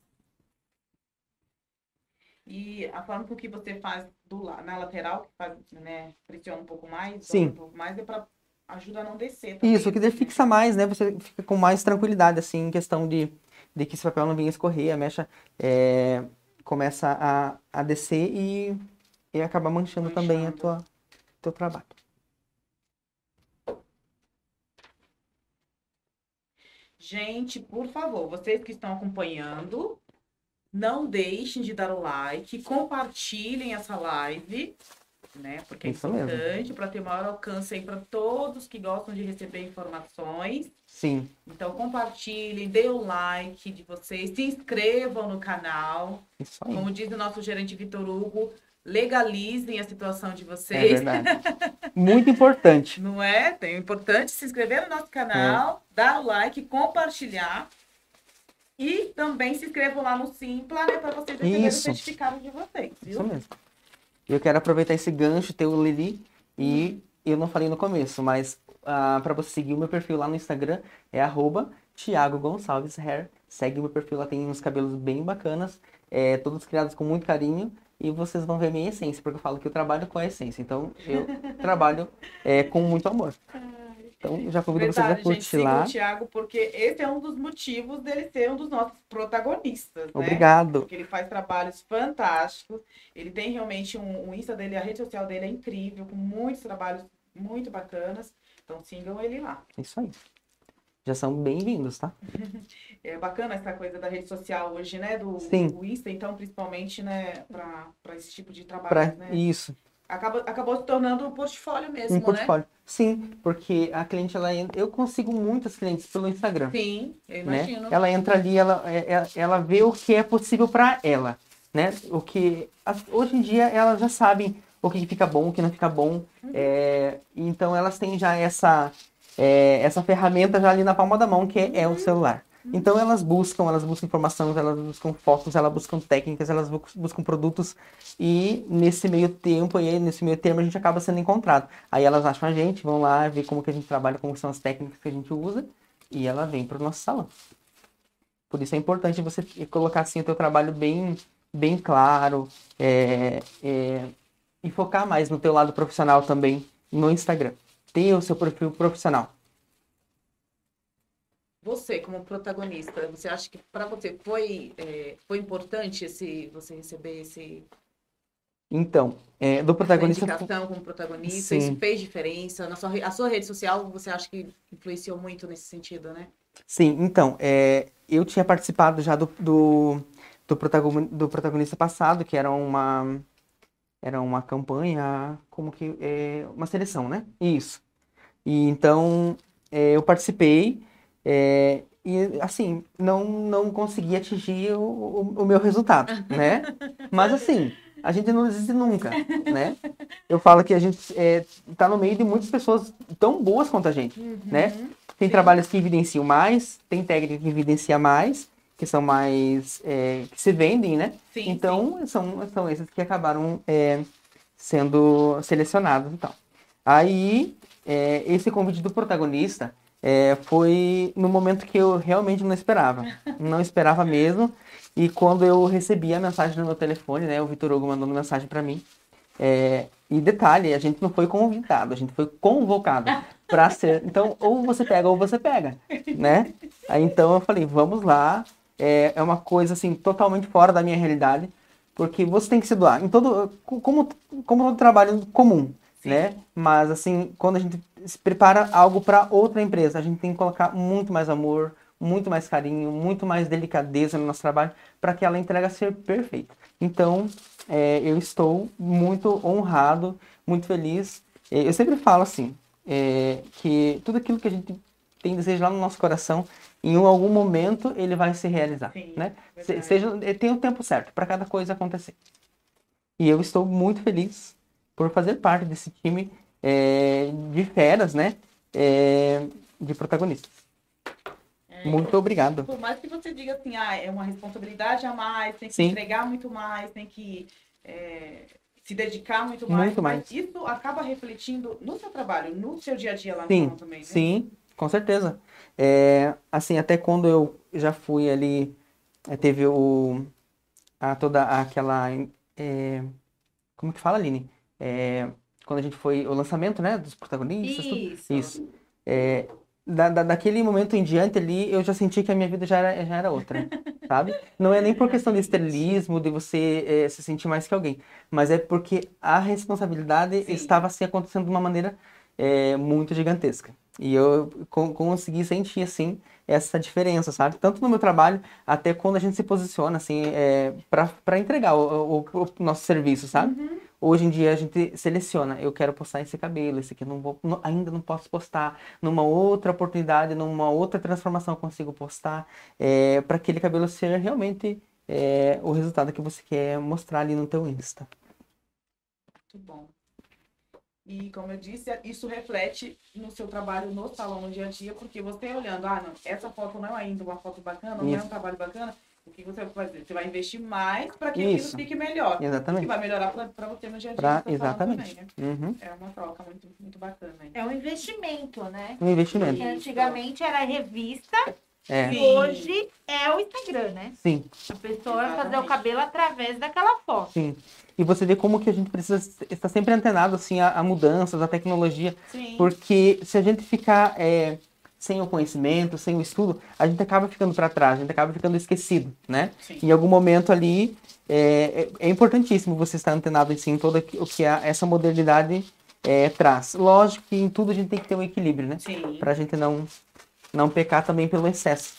E a forma com que você faz do, la- na lateral, que faz, né, pressiona um pouco mais, Sim. dobra um pouco mais, é para ajudar a não descer também. Isso, que daí fixa mais, né? Você fica com mais tranquilidade, assim, em questão de, de que esse papel não venha escorrer, a mecha é, começa a, a descer e e acaba manchando também a Manchando. tua teu trabalho. Gente, por favor, vocês que estão acompanhando, não deixem de dar o like, compartilhem essa live, né? Porque é Isso mesmo. importante para ter maior alcance aí para todos que gostam de receber informações. Sim, Então, compartilhem, dê o like de vocês, se inscrevam no canal. isso aí. Como diz o nosso gerente Vitor Hugo, legalizem a situação de É vocês. verdade. Muito importante. Não é? Tem, é importante se inscrever no nosso canal, dar o like, compartilhar. E também se inscrevam lá no Simpla, né? Para vocês receberem o Isso. certificado de vocês, Isso viu? mesmo. Eu quero aproveitar esse gancho, ter o Lili, e eu não falei no começo, mas ah, para você seguir o meu perfil lá no Instagram é arroba Thiago Gonçalves Hair. Segue o meu perfil, lá tem uns cabelos bem bacanas, é, todos criados com muito carinho, e vocês vão ver a minha essência, porque eu falo que eu trabalho com a essência, então eu trabalho é, com muito amor. Então já convido vocês a Verdade, gente, curtir sigam lá. o Thiago, porque esse é um dos motivos dele ser um dos nossos protagonistas, né? Obrigado. Porque ele faz trabalhos fantásticos. Ele tem realmente um, um Insta dele, a rede social dele é incrível, com muitos trabalhos muito bacanas. Então sigam ele lá. Isso aí. Já são bem-vindos, tá? É bacana essa coisa da rede social hoje, né? Do, Sim. do Insta, então, principalmente, né, para esse tipo de trabalho, Pra... né? Isso. Acaba, acabou se tornando um portfólio mesmo, Um né? portfólio. Sim, porque a cliente, ela entra... eu consigo muitas clientes pelo Instagram. Sim, eu Né? imagino. Ela entra ali, ela, é- ela vê o que é possível para ela, né? O que as- hoje em dia elas já sabem o que fica bom, o que não fica bom, é, então elas têm já essa é, essa ferramenta já ali na palma da mão, que é, é o celular. Então elas buscam, elas buscam informação, elas buscam fotos, elas buscam técnicas, elas bu- buscam produtos, e nesse meio tempo, aí, nesse meio termo, a gente acaba sendo encontrado. Aí elas acham a gente, vão lá ver como que a gente trabalha, como são as técnicas que a gente usa, e ela vem para o nosso salão. Por isso é importante você colocar assim o teu trabalho bem, bem claro, é, é, e focar mais no teu lado profissional também no Instagram. Ter o seu perfil profissional. Você, como protagonista, você acha que para você foi, é, foi importante esse, você receber esse, Então, é, do essa protagonista. indicação como protagonista? Sim. Isso fez diferença? Na sua, re- a sua rede social, você acha que influenciou muito nesse sentido, né? Sim, então, é, eu tinha participado já do, do, do, protagon- do protagonista passado, que era uma, era uma campanha, como que, é, uma seleção, né? Isso. E então, é, eu participei, é, e assim, não, não consegui atingir o, o, o meu resultado, né? Mas assim, a gente não desiste nunca, né? Eu falo que a gente é, tá no meio de muitas pessoas tão boas quanto a gente, né? Tem Sim. trabalhos que evidenciam mais, tem técnicas que evidenciam mais, que são mais, é, que se vendem, né? Sim, Então, São, são esses que acabaram é, sendo selecionados e tal. Aí, é, esse convite do protagonista é, foi no momento que eu realmente não esperava. Não esperava mesmo. E quando eu recebi a mensagem no meu telefone, né? O Vitor Hugo mandou uma mensagem para mim. É, e detalhe, a gente não foi convidado, a gente foi convocado para ser. Então, ou você pega ou você pega, né? Aí então eu falei, vamos lá. É, é uma coisa assim totalmente fora da minha realidade, porque você tem que se doar em todo, como como todo trabalho comum, Sim. né? Mas assim, quando a gente se prepara algo para outra empresa, a gente tem que colocar muito mais amor, muito mais carinho, muito mais delicadeza no nosso trabalho para que ela entrega ser perfeita. Então, é, eu estou muito honrado, muito feliz. É, eu sempre falo assim, é, que tudo aquilo que a gente tem desejo lá no nosso coração, em algum momento ele vai se realizar, Sim, né? Se- verdade. seja, é, tem o tempo certo para cada coisa acontecer. E eu estou muito feliz por fazer parte desse time é, de feras, né? É, de protagonistas. É, Muito obrigado. Por mais que você diga assim, ah, é uma responsabilidade a mais, tem que Sim. entregar muito mais, tem que é, se dedicar muito mais, Muito mas mais. isso acaba refletindo no seu trabalho, no seu dia a dia lá no Sim, salão também, né? sim, com certeza. É, assim, até quando eu já fui ali, é, teve o, a, toda aquela, é, como que fala, Aline? É, quando a gente foi, o lançamento, né, dos protagonistas, tudo. Isso. Isso. É, da, da- daquele momento em diante ali, eu já senti que a minha vida já era, já era outra, sabe? Não é nem por questão de estrelismo, de você eh, se sentir mais que alguém, mas é porque a responsabilidade Sim. estava assim acontecendo de uma maneira eh, muito gigantesca. E eu con- consegui sentir, assim, essa diferença, sabe? Tanto no meu trabalho, até quando a gente se posiciona, assim, é, para para entregar o, o- o nosso serviço, sabe? Uhum. Hoje em dia a gente seleciona, eu quero postar esse cabelo, esse aqui eu não vou, não- ainda não posso postar, numa outra oportunidade, numa outra transformação eu consigo postar, é, para aquele cabelo ser realmente é, o resultado que você quer mostrar ali no teu Insta. Muito bom. E como eu disse, isso reflete no seu trabalho no salão, no dia a dia, porque você olhando, ah, não, essa foto não é ainda uma foto bacana, não é um Isso. trabalho bacana, o que você vai fazer? Você vai investir mais para que Isso. aquilo fique melhor. E que Exatamente. vai melhorar para você no dia a dia Pra, do seu salão exatamente. também, né? Uhum. É uma troca muito, muito bacana. Hein? É um investimento, né? Um investimento. Porque antigamente era revista É, e Sim. hoje é o Instagram, né? sim. A pessoa vai fazer o Exatamente. cabelo através daquela foto. Sim. E você vê como que a gente precisa estar sempre antenado assim a, a mudanças, a tecnologia, Sim. porque se a gente ficar é, sem o conhecimento, sem o estudo, a gente acaba ficando para trás, a gente acaba ficando esquecido, né? Sim. Em algum momento ali é, é, é importantíssimo você estar antenado assim, em todo o que a, essa modernidade é, traz. Lógico que em tudo a gente tem que ter um equilíbrio, né? Sim. Para a gente não não pecar também pelo excesso.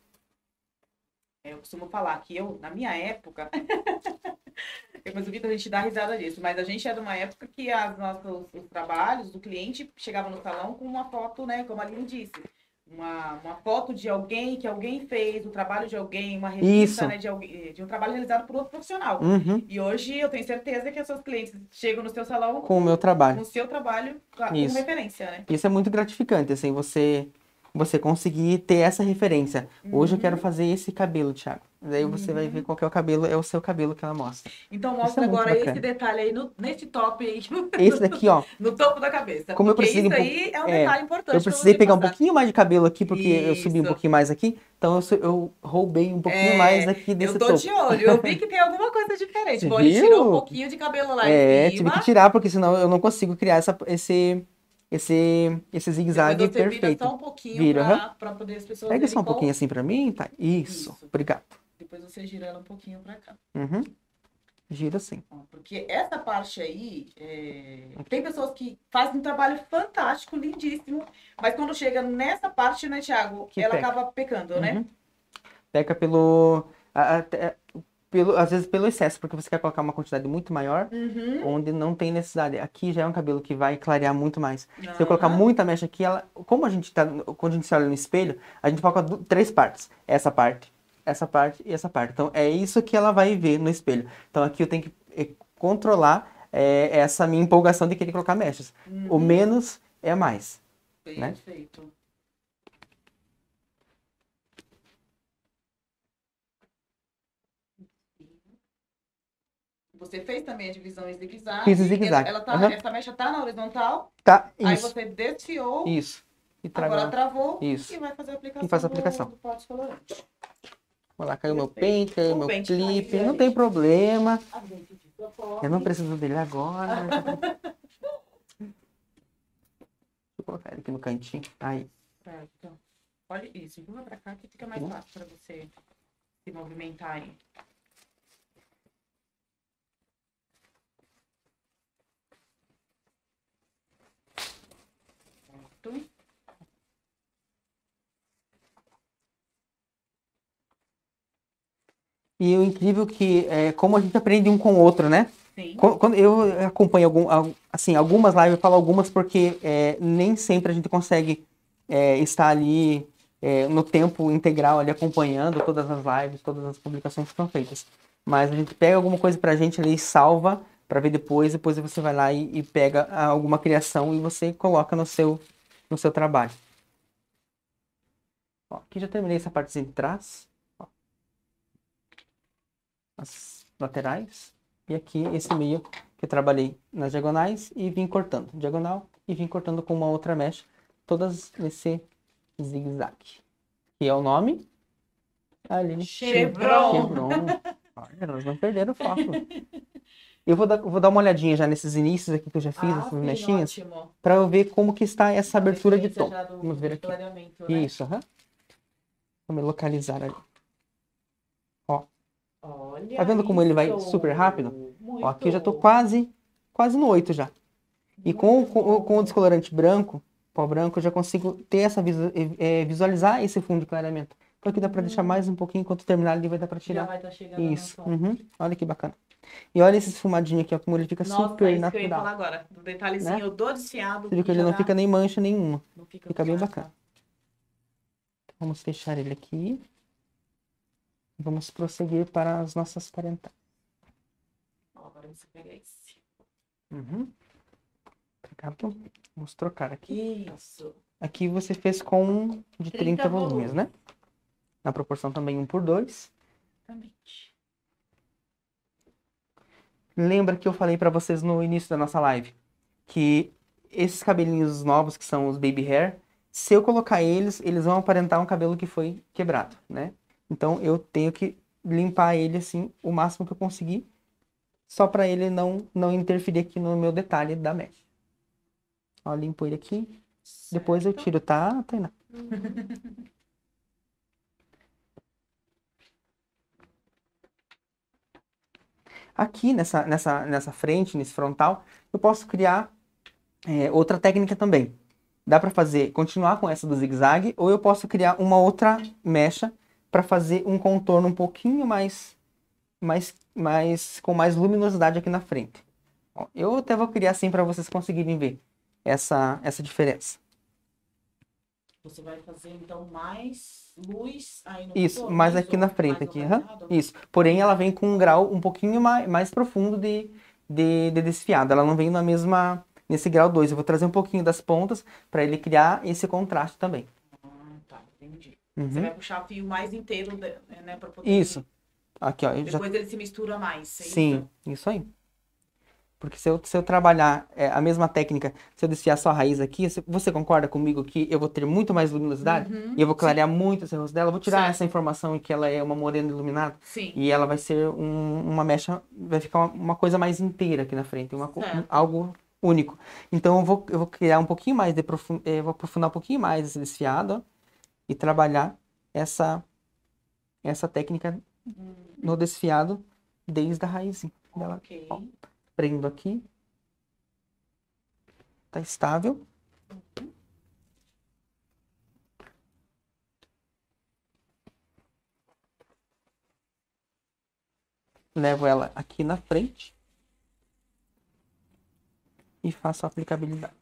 Eu costumo falar que eu, na minha época, depois o Vitor a gente dá risada disso, mas a gente é de uma época que as nossos, os trabalhos do cliente chegavam no salão com uma foto, né, como a Aline disse, uma, uma foto de alguém que alguém fez, o trabalho de alguém, uma revista, Isso. né, de, alguém, de um trabalho realizado por outro profissional. Uhum. E hoje eu tenho certeza que os seus clientes chegam no seu salão Com o meu com trabalho. o seu trabalho como Isso. referência, né? Isso é muito gratificante, assim, você você conseguir ter essa referência. Hoje eu quero fazer esse cabelo, Thiago. Daí você vai ver qual que é o cabelo, é o seu cabelo que ela mostra. Então Isso mostra é muito agora esse bacana. detalhe aí no, nesse top aí, Esse daqui, ó, no topo da cabeça. como eu Porque precisei isso um aí é um é, detalhe importante eu pra precisei você pegar um passar. pouquinho mais de cabelo aqui, porque eu subi um Isso. pouquinho mais aqui, então eu, su- eu roubei um pouquinho É, mais aqui desse eu tô topo. de olho, eu vi que tem alguma coisa diferente. Você Bom, ele tirou um viu? pouquinho de cabelo lá É, em tive cima. que tirar, porque senão eu não consigo criar essa, esse, esse, esse Depois zigue-zague você vira perfeito. só um pouquinho Vira, aham. pra, pra poder as pessoas Pega verem só um qual... pouquinho assim pra mim, tá? Isso, Isso. obrigado. Depois você gira ela um pouquinho pra cá. Uhum. Gira assim. Ó, porque essa parte aí, é, tem pessoas que fazem um trabalho fantástico, lindíssimo, mas quando chega nessa parte, né, Thiago, Que ela peca. acaba pecando, né? Uhum. Peca pelo, a- até- pelo. Às vezes pelo excesso, porque você quer colocar uma quantidade muito maior, Uhum. onde não tem necessidade. Aqui já é um cabelo que vai clarear muito mais. Se eu colocar Aham. muita mecha aqui, ela, como a gente tá, quando a gente se olha no espelho, a gente coloca du- três partes. Essa parte, essa parte e essa parte. Então é isso que ela vai ver no espelho. Então aqui eu tenho que eh, controlar eh, essa minha empolgação de querer colocar mechas. O Uhum. menos é mais. né? Perfeito. Você fez também a divisão em zigue-zague. Fiz em zigue-zague. Ela, ela tá, Aham. Essa mecha tá na horizontal. Tá, Aí isso. você desfiou. Isso. E traga Agora lá. travou. Isso. E vai fazer a aplicação, E faz a do- aplicação. do pó descolorante. Vou lá, caiu meu Perfeito. pente, caiu O meu pente caiu, clipe. né, Não tem gente? problema. A gente de propósito. Eu não preciso dele agora. Deixa eu colocar ele aqui no cantinho. Aí. Certo. Olha isso, empurra pra cá que fica mais Uhum. fácil pra você se movimentar aí. Certo. E o incrível que é como a gente aprende um com o outro, né? Sim. Qu- Quando eu acompanho algum, al- assim, algumas lives, eu falo algumas porque é, nem sempre a gente consegue é, estar ali é, no tempo integral, ali acompanhando todas as lives, todas as publicações que são feitas. Mas a gente pega alguma coisa pra gente ali e salva pra ver depois, depois você vai lá e, e pega ah, alguma criação e você coloca no seu, no seu trabalho. Ó, aqui já terminei essa partezinha de trás. Ó. As laterais. E aqui esse meio que eu trabalhei nas diagonais e vim cortando. Diagonal e vim cortando com uma outra mecha. Todas nesse zigue-zague. Que é o nome? Ali. Chevron. Chevron. Olha, elas não perderam o foco. Eu vou dar, vou dar uma olhadinha já nesses inícios aqui que eu já fiz, Ah, essas sim, mechinhas, ótimo. pra eu ver como que está essa abertura de tom. Referência já do- Vamos ver do aqui. clareamento, né? Isso, aham. Vamos localizar ali. Olha Tá vendo como ele vai isso. super rápido? Muito. Ó, aqui eu já tô quase, quase no oito já. E com, Muito com, bom. com o descolorante branco, pó branco, eu já consigo ter essa visu- eh, visualizar esse fundo de clareamento. Então aqui dá pra deixar mais um pouquinho, enquanto terminar ali vai dar pra Já tirar. vai estar chegando Isso. no tom. Uhum. Olha que bacana. E olha esse esfumadinho aqui, ó, como ele fica Nossa, super é isso que eu ia falar natural. agora. Do detalhezinho Né? do desfiado. Você viu que ele já não dá- fica nem mancha nenhuma. não fica, Fica bem marca. bacana. Vamos fechar ele aqui. Vamos prosseguir para as nossas quarenta. Ó, agora você pega esse. Uhum. Obrigado. Vamos trocar aqui. Isso. Aqui você fez com de trinta, trinta volumes, volumes. né? Na proporção também um por dois. Exatamente. Lembra que eu falei pra vocês no início da nossa live que esses cabelinhos novos, que são os baby hair, se eu colocar eles, eles vão aparentar um cabelo que foi quebrado, né? Então eu tenho que limpar ele assim o máximo que eu conseguir, só pra ele não não interferir aqui no meu detalhe da mecha. Ó, limpo ele aqui. Depois eu Certo. tiro, tá, Tainá? Aqui nessa, nessa, nessa frente, nesse frontal, eu posso criar é, outra técnica também. Dá pra fazer, continuar com essa do zigue-zague, ou eu posso criar uma outra mecha para fazer um contorno um pouquinho mais, mais, mais com mais luminosidade aqui na frente. Ó, eu até vou criar assim para vocês conseguirem ver essa, essa diferença. Você vai fazer, então, mais luz aí no Isso, contorno, mais isso? aqui na frente, Mais aqui, aham. localizado? Isso. Porém, ela vem com um grau um pouquinho mais, mais profundo de, de, de desfiado. Ela não vem na mesma, nesse grau dois. Eu vou trazer um pouquinho das pontas para ele criar esse contraste também. Ah, tá, entendi. Uhum. Você vai puxar fio mais inteiro, de- né, pra poder... Isso. Aqui, ó. Eu já... Depois ele se mistura mais, é Sim, isso? isso aí. Porque se eu, se eu trabalhar é, a mesma técnica, se eu desfiar só a raiz aqui, você- você concorda comigo que eu vou ter muito mais luminosidade? Uhum, E eu vou clarear muito esse rosto dela? Eu vou tirar Certo. essa informação que ela é uma morena iluminada. Sim. E ela vai ser um- uma mecha, vai ficar uma, uma coisa mais inteira aqui na frente, uma, co- Certo. algo único. Então eu vou, eu vou criar um pouquinho mais, de profun- eh, vou aprofundar um pouquinho mais esse desfiado, ó, e trabalhar essa, essa técnica Hum, no desfiado desde a raizinha dela. ok. Ó, prendo aqui. Tá estável. Levo ela aqui na frente e faço a aplicabilidade.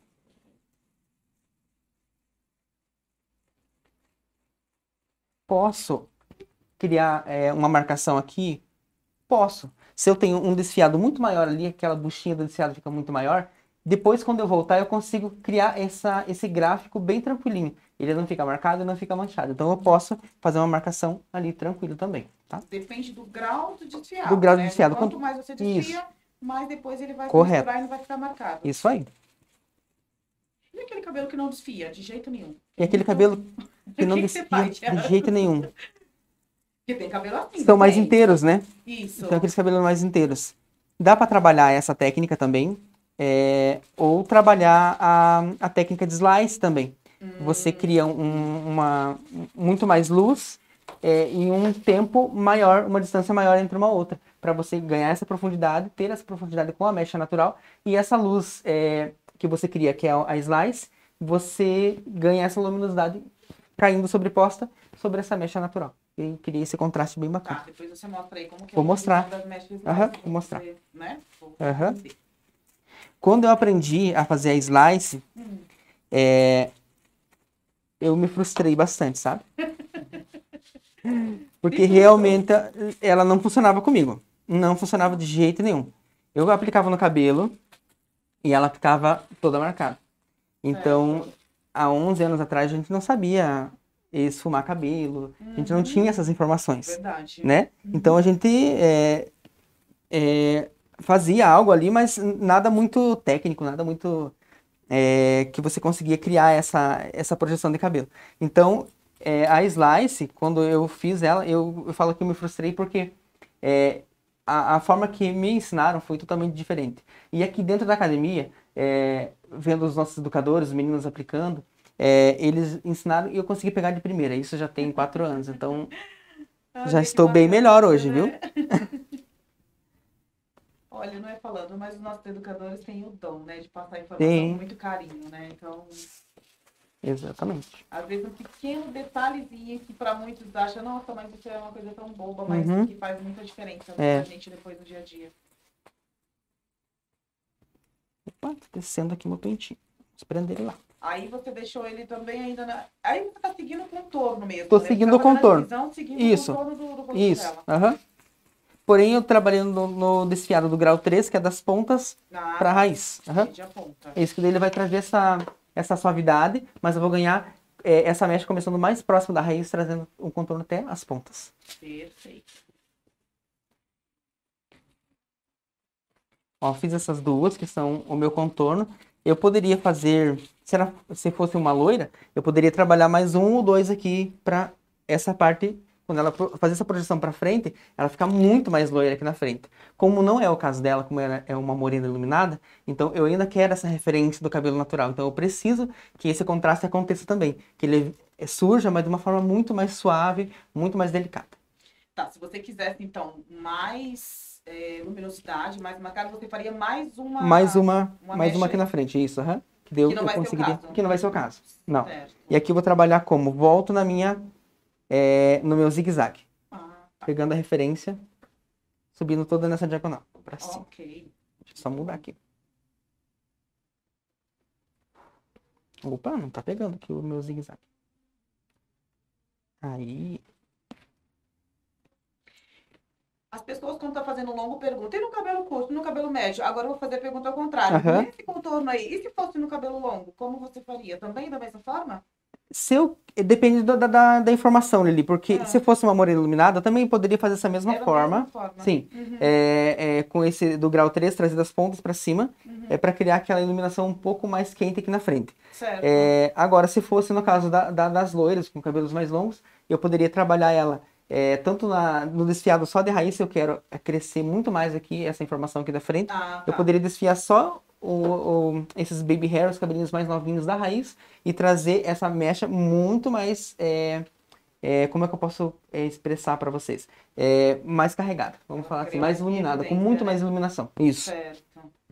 Posso criar é, uma marcação aqui? Posso. Se eu tenho um desfiado muito maior ali, aquela buchinha do desfiado fica muito maior, depois quando eu voltar eu consigo criar essa, esse gráfico bem tranquilinho. Ele não fica marcado e não fica manchado. Então eu posso fazer uma marcação ali tranquilo também, tá? Depende do grau do desfiado, Do grau do né? desfiado. Quanto Quanto- mais você desfia, mais depois ele vai se Correto. misturar e não vai ficar marcado. Isso aí. E aquele cabelo que não desfia, de jeito nenhum? E aquele cabelo que não O que que você desfia faz, de Thiago? jeito nenhum. Porque tem cabelo assim, São não mais tem? inteiros, né? Isso. Então aqueles cabelos mais inteiros. Dá para trabalhar essa técnica também, é, ou trabalhar a, a técnica de slice também. Você cria um- uma muito mais luz é, em um tempo maior, uma distância maior entre uma outra, para você ganhar essa profundidade, ter essa profundidade com a mecha natural e essa luz é, que você cria, que é a slice, você ganha essa luminosidade caindo sobreposta sobre essa mecha natural. E cria esse contraste bem bacana. Tá, depois você mostra aí como que Vou é a mostrar. função das mechas Aham, mais, vou mostrar. você, né? Vou Aham. fazer. Quando eu aprendi a fazer a slice, Hum. é, eu me frustrei bastante, sabe? Porque realmente ela não funcionava comigo. Não funcionava de jeito nenhum. Eu aplicava no cabelo e ela ficava toda marcada. Então, há onze anos atrás, a gente não sabia esfumar cabelo, a gente não tinha essas informações, Verdade. né? Então a gente é, é, fazia algo ali, mas nada muito técnico, nada muito é, que você conseguia criar essa, essa projeção de cabelo. Então, é, a Slice, quando eu fiz ela, eu, eu falo que eu me frustrei porque é, a, a forma que me ensinaram foi totalmente diferente. E aqui dentro da academia, é, vendo os nossos educadores, os meninos aplicando, é, eles ensinaram e eu consegui pegar de primeira. Isso já tem quatro anos, então Olha já que estou bem bacana, melhor hoje, né? viu? Olha, não é falando, mas os nossos educadores têm o dom, né, de passar informação Tem. com muito carinho, né? Então, Exatamente. às vezes um pequeno detalhezinho que para muitos acham, nossa, mas isso é uma coisa tão boba, mas Uhum. que faz muita diferença É. pra gente depois no dia a dia. Opa, tá descendo aqui meu pentinho. Vamos prender ele lá. Aí você deixou ele também ainda na... Aí você tá seguindo o contorno mesmo, Tô né? seguindo Você o tá fazendo a contorno. divisão, seguindo Isso. o contorno do, do rosto Isso. dela. Aham. Porém, eu trabalhando no, no desfiado do grau três, que é das pontas Ah, para a raiz. Aham. de aponta. Esse daí ele vai trazer essa, essa suavidade, mas eu vou ganhar é, essa mecha começando mais próximo da raiz, trazendo o contorno até as pontas. Perfeito. Ó, fiz essas duas, que são o meu contorno. Eu poderia fazer, se, ela, se fosse uma loira, eu poderia trabalhar mais um ou dois aqui para essa parte, quando ela pro- fazer essa projeção para frente, ela fica muito mais loira aqui na frente. Como não é o caso dela, como ela é uma morena iluminada, então eu ainda quero essa referência do cabelo natural. Então eu preciso que esse contraste aconteça também, que ele eh, surja, mas de uma forma muito mais suave, muito mais delicada. Tá, se você quisesse, então, mais é, luminosidade, mais marcado, você faria mais uma... Mais uma, uma mais uma mecha aqui aí. na frente, isso, aham. Que deu, Que não eu vai ser o conseguiria. caso. Que não vai ser o caso. Não. Certo. E aqui eu vou trabalhar como? Volto na minha, é, no meu zigue-zague. Ah, tá. Pegando a referência, subindo toda nessa diagonal. Pra cima. Ok. Deixa eu só mudar aqui. Opa, não tá pegando aqui o meu zigue-zague. Aí. As pessoas, quando estão fazendo longo, perguntam, e no cabelo curto, no cabelo médio? Agora eu vou fazer a pergunta ao contrário. Aham. Nesse contorno aí, e se fosse no cabelo longo, como você faria? Também da mesma forma? Se eu. Depende da, da, da informação, Lili. Porque Ah. se fosse uma morena iluminada, eu também poderia fazer essa mesma É da forma. mesma forma. Sim. Uhum. É, é, com esse do grau três, trazer das pontas pra cima. Uhum. É para criar aquela iluminação um pouco mais quente aqui na frente. Certo. É, agora, se fosse no caso da, da- das loiras, com cabelos mais longos, eu poderia trabalhar ela é, tanto na, no desfiado só de raiz, se eu quero é, crescer muito mais aqui, essa informação aqui da frente, Ah, eu tá. poderia desfiar só o, o- esses baby hair, os cabelinhos mais novinhos da raiz, e trazer essa mecha muito mais, é, é, como é que eu posso é, expressar para vocês? É, mais carregada, vamos Ela falar assim, cria mais mais iluminada, com evidência, muito né? mais iluminação. Isso. Certo.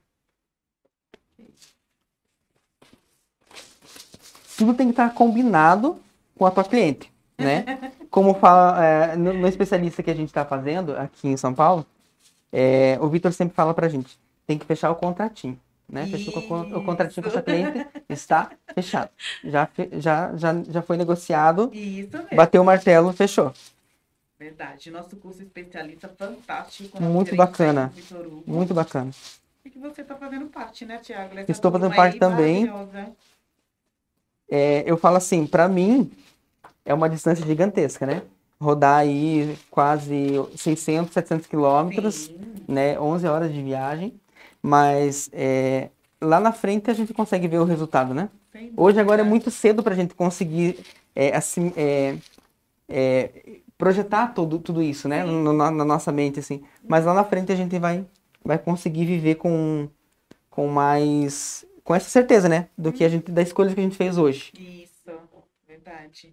Tudo tem que estar combinado com a tua cliente, né? Como fala é, no, no especialista que a gente está fazendo aqui em São Paulo, é, o Vitor sempre fala pra gente, tem que fechar o contratinho, né? Fechou com o con- o contratinho com a sua cliente, está fechado. Já, fe- já, já, já foi negociado, Isso mesmo. bateu o martelo, fechou. Verdade. Nosso curso especialista fantástico. na Muito gerente bacana. técnica Vitor Hugo. Muito bacana. E que você está fazendo parte, né, Tiago? Essa Estou fazendo turma aí parte também. maravilhosa. É, eu falo assim, pra mim, é uma distância gigantesca, né? Rodar aí quase seiscentos, setecentos quilômetros, Sim. né? onze horas de viagem, mas é, lá na frente a gente consegue ver o resultado, né? Sem Hoje agora é dúvida. muito cedo para a gente conseguir é, assim, é, é, projetar tudo, tudo isso, né? Sim. No- na, na nossa mente, assim. Mas lá na frente a gente vai, vai conseguir viver com, com mais, com essa certeza, né? Do que a gente, da escolha que a gente fez hoje. Isso, verdade.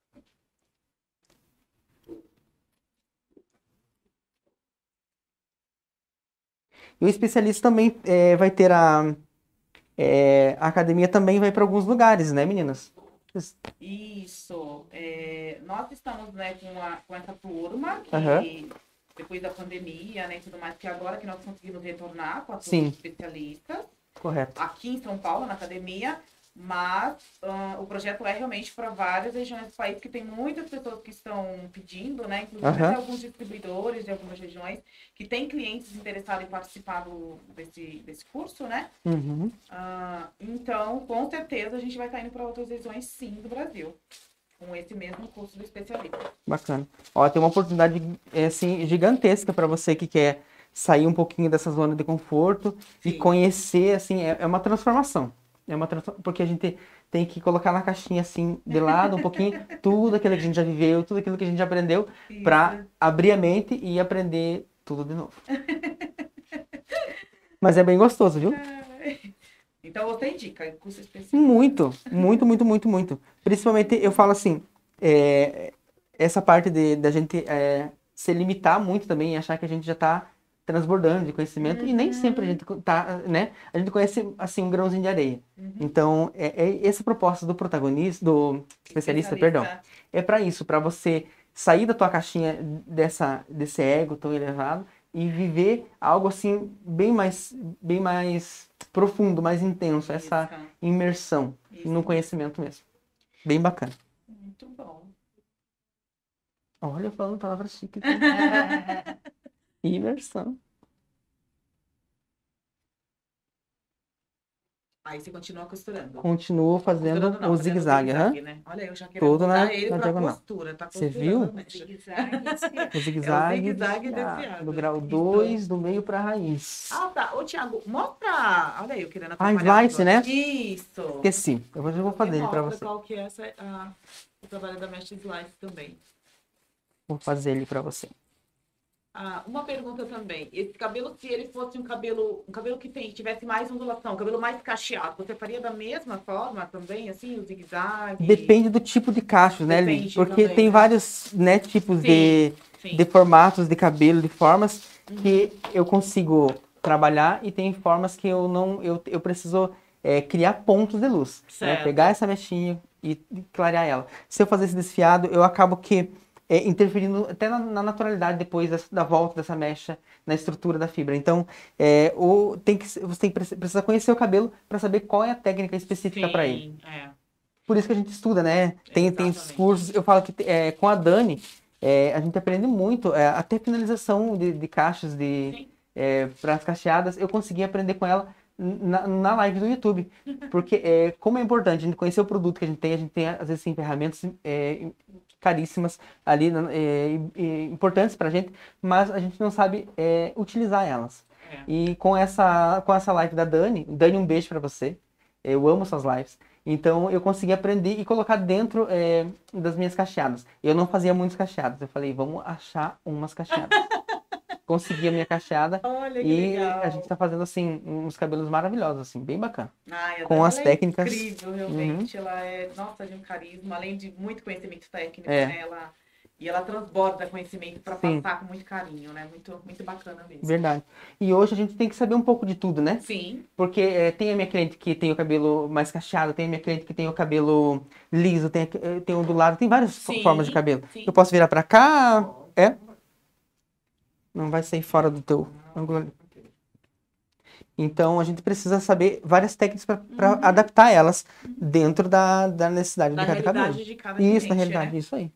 E o especialista também é, vai ter a, é, a academia também vai para alguns lugares, né, meninas? Isso. É, nós estamos, né, com, a, com essa turma que Aham. depois da pandemia, né, e tudo mais, que agora que nós conseguimos retornar com a turma Sim. de especialistas Correto. aqui em São Paulo, na academia, mas ah, o projeto é realmente para várias regiões do país, que tem muitas pessoas que estão pedindo, né, inclusive Aham. até alguns distribuidores de algumas regiões que têm clientes interessados em participar do, desse, desse curso, né? Uhum. Ah, então, com certeza, a gente vai estar indo para outras regiões, sim, do Brasil, com esse mesmo curso do especialista. Bacana. Ó, tem uma oportunidade é, assim, gigantesca para você que quer sair um pouquinho dessa zona de conforto e Sim. conhecer, assim, é, é uma transformação. É uma transfor- porque a gente tem que colocar na caixinha, assim, de lado um pouquinho tudo aquilo que a gente já viveu, tudo aquilo que a gente já aprendeu, para Isso. abrir a mente e aprender tudo de novo. Mas é bem gostoso, viu? Então você indica curso específico? Muito, muito, muito, muito, muito. Principalmente, eu falo assim, é, essa parte de da gente é, se limitar muito também e achar que a gente já está transbordando de conhecimento, e nem sempre a gente tá, né? A gente conhece, assim, um grãozinho de areia. Uhum. Então, é, é essa proposta do protagonista, do especialista, Especialista. perdão, é para isso, para você sair da tua caixinha dessa, desse ego tão elevado e viver algo assim bem mais, bem mais profundo, mais intenso, essa Isso. imersão Isso. no conhecimento mesmo. Bem bacana. Muito bom. Olha, falando palavras chiques. Imersão. Aí você continua costurando. Continuo fazendo Costurando não, o fazendo zigue-zague, aham. né? Olha, eu já quero Todo mudar na- ele na pra diagonal. costura. Tá Você costurando, viu? né? Zigue-zague, O É zigue-zague o zigue-zague desfiado, desfiado. do grau Isso. dois, do meio para a raiz. Ah, tá. Ô, Thiago, mostra. Olha aí, eu querendo Ah, atrapalhar. slice, né? Isso. Esqueci. Eu vou, eu vou fazer ele para Mostra você. qual que é essa, a, o trabalho da Mesh Slice também. Vou fazer ele para você. Ah, uma pergunta também. Esse cabelo, se ele fosse um cabelo, um cabelo que tem, tivesse mais ondulação, um cabelo mais cacheado, você faria da mesma forma também, assim, o zigue-zague? Depende do tipo de cachos, né, Li? Depende Porque também, tem né? vários, né, tipos Sim, de, sim. de formatos de cabelo, de formas que eu consigo trabalhar, e tem formas que eu não, eu, eu preciso é, criar pontos de luz, né? Certo. Pegar essa mechinha e, e clarear ela. Se eu fazer esse desfiado, eu acabo que é, interferindo até na, na naturalidade depois da, da volta dessa mecha na estrutura da fibra. Então, é, o, tem que, você tem, precisa conhecer o cabelo para saber qual é a técnica específica para ele. Sim, é. Por isso que a gente estuda, né? Tem, tem Exatamente. cursos. Eu falo que é, com a Dani, é, a gente aprende muito, é, até finalização de, de caixas de para as cacheadas. Eu consegui aprender com ela na, na live do YouTube. Porque, é, como é importante a gente conhecer o produto que a gente tem, a gente tem, às vezes, sim, ferramentas é, caríssimas ali, é, é, importantes para a gente, mas a gente não sabe é, utilizar elas. É. E com essa, com essa live da Dani, Dani, um beijo para você. Eu amo suas lives. Então, eu consegui aprender e colocar dentro é, das minhas cacheadas. Eu não fazia muitas cacheadas. Eu falei, vamos achar umas cacheadas. Consegui a minha cacheada. Olha que E legal. a gente tá fazendo, assim, uns cabelos maravilhosos, assim, bem bacana. Ai, a com Dani, as ela técnicas. É incrível, realmente. Ela é, nossa, de um carisma, além de muito conhecimento técnico, É. né? Ela, e ela transborda conhecimento para Sim. passar com muito carinho, né? Muito, muito bacana mesmo. Verdade. E hoje a gente tem que saber um pouco de tudo, né? Sim. Porque é, tem a minha cliente que tem o cabelo mais cacheado, tem a minha cliente que tem o cabelo liso, tem, a- tem ondulado, tem várias fo- Sim, formas de cabelo. sim. Eu posso virar pra cá? É? Não vai sair fora do teu ângulo ali. Então a gente precisa saber várias técnicas para adaptar elas dentro da, da necessidade Da de cada realidade cabelo. de cada Isso, cliente, na realidade, né? isso aí.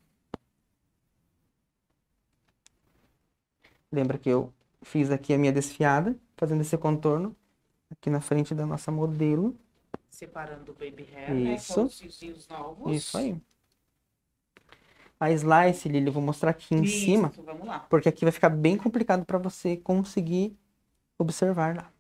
Lembra que eu fiz aqui a minha desfiada, fazendo esse contorno aqui na frente da nossa modelo. Separando o baby hair, né? Isso. Com os fiozinhos novos. Isso aí. A slice, Lili, eu vou mostrar aqui em Isso, cima, vamos lá. porque aqui vai ficar bem complicado para você conseguir observar lá.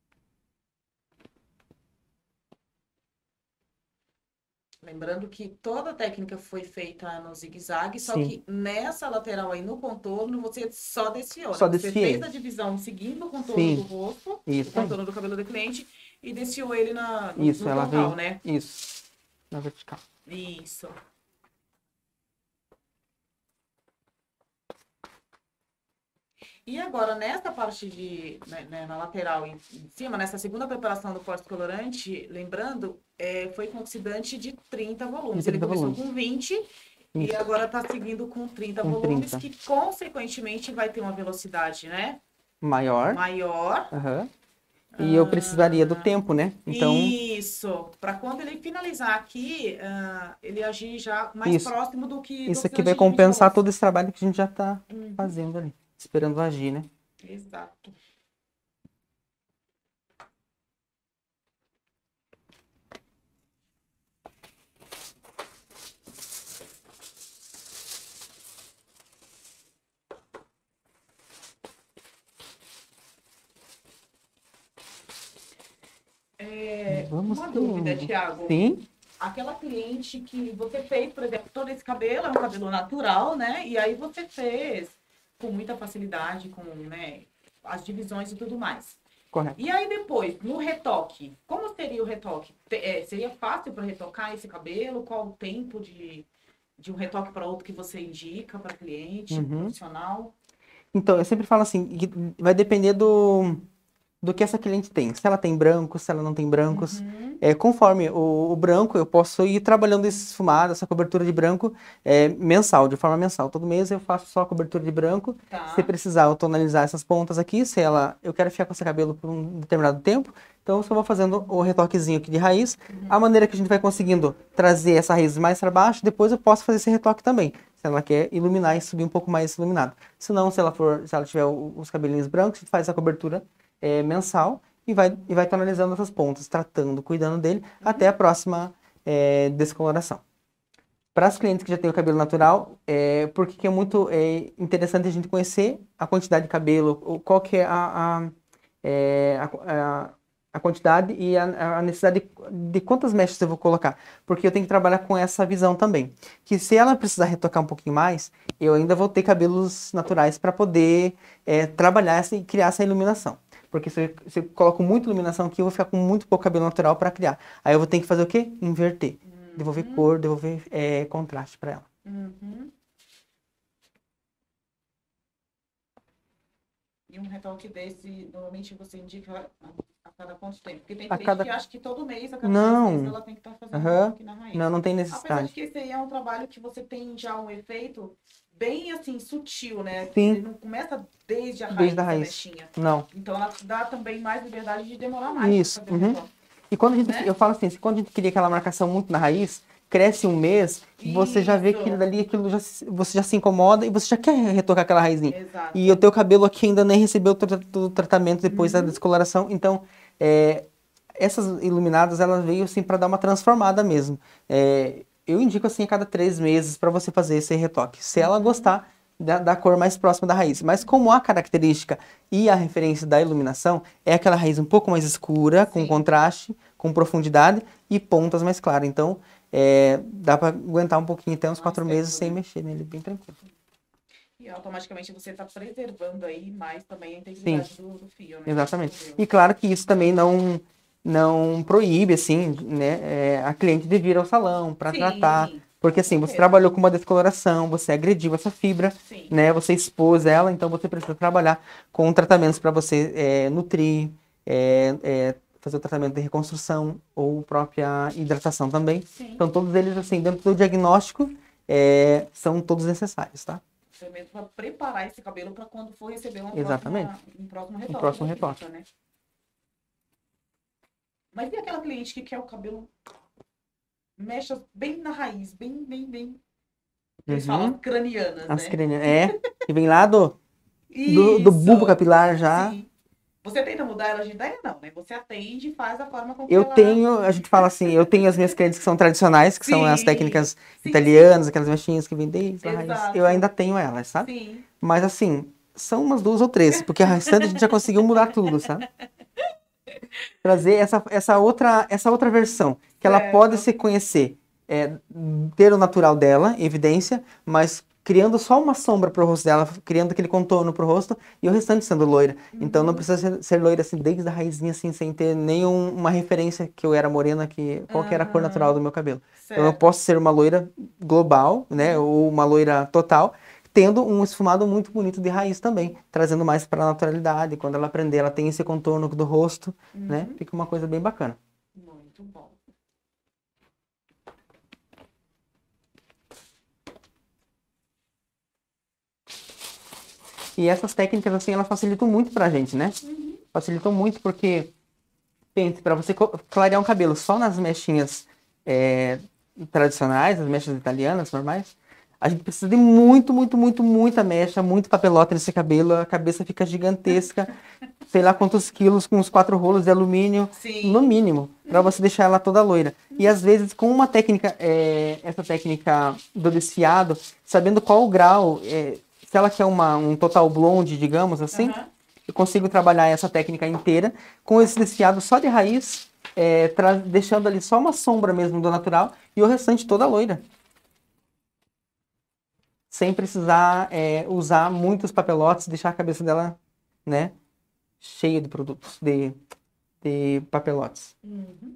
Lembrando que toda a técnica foi feita no zigue-zague, só Sim. que nessa lateral aí no contorno você só desfiou, né? Só Você desfiei. fez a divisão seguindo o contorno Sim. do rosto, Isso o aí. contorno do cabelo do cliente e desfiou ele na, no, Isso, no ela total, veio. né? Isso. Na vertical. Isso. E agora, nessa parte de, né, né, na lateral em, em cima, nessa segunda preparação do pós-colorante, lembrando, é, foi com oxidante de trinta volumes. De Ele trinta começou volumes. com vinte e Isso. agora está seguindo com trinta Com volumes, trinta. que consequentemente vai ter uma velocidade, né, Maior. maior. Aham. E eu precisaria do Ah, tempo, né? Então, Isso, para quando ele finalizar aqui, ah, ele agir já mais Isso. próximo do que do isso aqui oxidante vai de compensar vinte todo esse trabalho que a gente já tá volumes. Uhum, fazendo ali. Esperando agir, né? exato. É, Vamos uma ter dúvida, um- Thiago. Sim. Aquela cliente que você fez, por exemplo, todo esse cabelo, é um cabelo natural, né? E aí você fez com muita facilidade, com, né, as divisões e tudo mais. Correto. E aí depois, no retoque, como seria o retoque? Te- é, seria fácil para retocar esse cabelo? Qual o tempo de, de um retoque para outro que você indica para cliente, Uhum. profissional? Então, eu sempre falo assim, que vai depender do, do que essa cliente tem. Se ela tem brancos, se ela não tem brancos. Uhum. É, conforme o, o branco, eu posso ir trabalhando esse esfumado, essa cobertura de branco é, mensal, de forma mensal. Todo mês eu faço só a cobertura de branco. Tá. Se precisar, eu tonalizar essas pontas aqui. Se ela, eu quero ficar com esse cabelo por um determinado tempo, então eu só vou fazendo o retoquezinho aqui de raiz. Uhum. A maneira que a gente vai conseguindo trazer essa raiz mais para baixo, depois eu posso fazer esse retoque também. Se ela quer iluminar e subir um pouco mais iluminado. Se não, se ela for, se ela tiver o- os cabelinhos brancos, a gente faz essa cobertura é, mensal e vai, e vai tonalizando essas pontas, tratando, cuidando dele, até a próxima é, descoloração. Para as clientes que já têm o cabelo natural, é, porque que é muito é, interessante a gente conhecer a quantidade de cabelo, o- qual que é a, a, é, a, a- a quantidade e a, a necessidade de, de quantas mechas eu vou colocar. Porque eu tenho que trabalhar com essa visão também. Que se ela precisar retocar um pouquinho mais, eu ainda vou ter cabelos naturais para poder é, trabalhar essa, e criar essa iluminação. Porque se eu, se eu coloco muita iluminação aqui, eu vou ficar com muito pouco cabelo natural para criar. Aí eu vou ter que fazer o quê? Inverter. Devolver cor, devolver é, contraste para ela. Uhum. E um retoque desse, normalmente você indica a, a cada quanto tempo? Porque tem A cliente cada- que acha que todo mês, a cada Não. seis meses, ela tem que estar fazendo Aham. retoque na raiz. Não, não tem Apesar de necessidade. que esse aí é um trabalho que você tem já um efeito bem, assim, sutil, né? Sim. Ele não começa desde a raiz Desde a da raiz. mechinha. Não. Então ela te dá também mais liberdade de demorar mais Isso, pra fazer o uhum. retoque. E quando a gente, Né? eu falo assim, se quando a gente cria aquela marcação muito na raiz, cresce um mês, você já vê Isso. aquilo dali, aquilo já, se- você já se incomoda e você já quer retocar aquela raizinha. Exato. E o teu cabelo aqui ainda nem recebeu todo o tratamento depois da Uhum. descoloração. Então, é, essas iluminadas, elas veio assim para dar uma transformada mesmo. É, eu indico assim a cada três meses para você fazer esse retoque. Se ela gostar da, da cor mais próxima da raiz. Mas como a característica e a referência da iluminação é aquela raiz um pouco mais escura, com Sim. contraste, com profundidade e pontas mais claras. Então, é, dá para aguentar um pouquinho até uns Mais quatro tempo, meses sem né? mexer nele, bem tranquilo. E automaticamente você está preservando aí mais também a integridade do, do fio, né? Exatamente. Do cabelo. E claro que isso também não, não proíbe, assim, né, é, a cliente de vir ao salão para Sim, tratar. Porque assim, você certeza. trabalhou com uma descoloração, você agrediu essa fibra, Sim. né? Você expôs ela, então você precisa trabalhar com tratamentos para você é, nutrir, é, é, fazer o tratamento de reconstrução ou própria hidratação também. Sim. Então todos eles, assim, dentro do diagnóstico, é, são todos necessários, tá? Foi mesmo para preparar esse cabelo para quando for receber uma Exatamente. próxima, um próximo retoque. Um próximo da retoque. clínica, né? Mas e aquela cliente que quer o cabelo mechas bem na raiz, bem, bem, bem. Eles Uhum. falam cranianas, As né? crânias, é, que vem lá do, do, do Isso. bulbo capilar já. Sim. Você tenta mudar ela de ideia? Não, né? Você atende e faz da forma como Eu ela... tenho, a gente fala assim, eu tenho as minhas clientes que são tradicionais, que são as Sim, técnicas sim, italianas, aquelas mechinhas que vêm desde a raiz. Exato. Eu ainda tenho elas, sabe? Sim. Mas assim, são umas duas ou três, porque a restante a gente já conseguiu mudar tudo, sabe? Trazer essa, essa, outra, essa outra versão, que ela Certo. pode se conhecer, é, ter o natural dela, evidência, mas criando só uma sombra pro rosto dela, criando aquele contorno pro rosto, e o restante sendo loira. Então não precisa ser, ser loira assim, desde a raizinha, assim, sem ter nenhuma referência que eu era morena, que, qual que era a cor Aham. natural do meu cabelo. Certo. Então eu posso ser uma loira global, né, ou uma loira total, tendo um esfumado muito bonito de raiz também, trazendo mais para a naturalidade. Quando ela aprender, ela tem esse contorno do rosto, né? Uhum. Fica uma coisa bem bacana. Muito bom. E essas técnicas, assim, elas facilitam muito pra gente, né? Uhum. Facilitam muito porque, pense, para você co- clarear um cabelo só nas mechinhas é, tradicionais, as mechas italianas, normais, a gente precisa de muito, muito, muito, muita mecha, muito papelote nesse cabelo, a cabeça fica gigantesca, sei lá quantos quilos, com uns quatro rolos de alumínio, Sim. no mínimo, para você deixar ela toda loira. E às vezes com uma técnica, é, essa técnica do desfiado, sabendo qual o grau, é, se ela quer uma, um total blonde, digamos assim, Aham. eu consigo trabalhar essa técnica inteira com esse desfiado só de raiz, é, tra- deixando ali só uma sombra mesmo do natural e o restante toda loira. sem precisar é, usar muitos papelotes, deixar a cabeça dela, né, cheia de produtos, de, de papelotes. Uhum.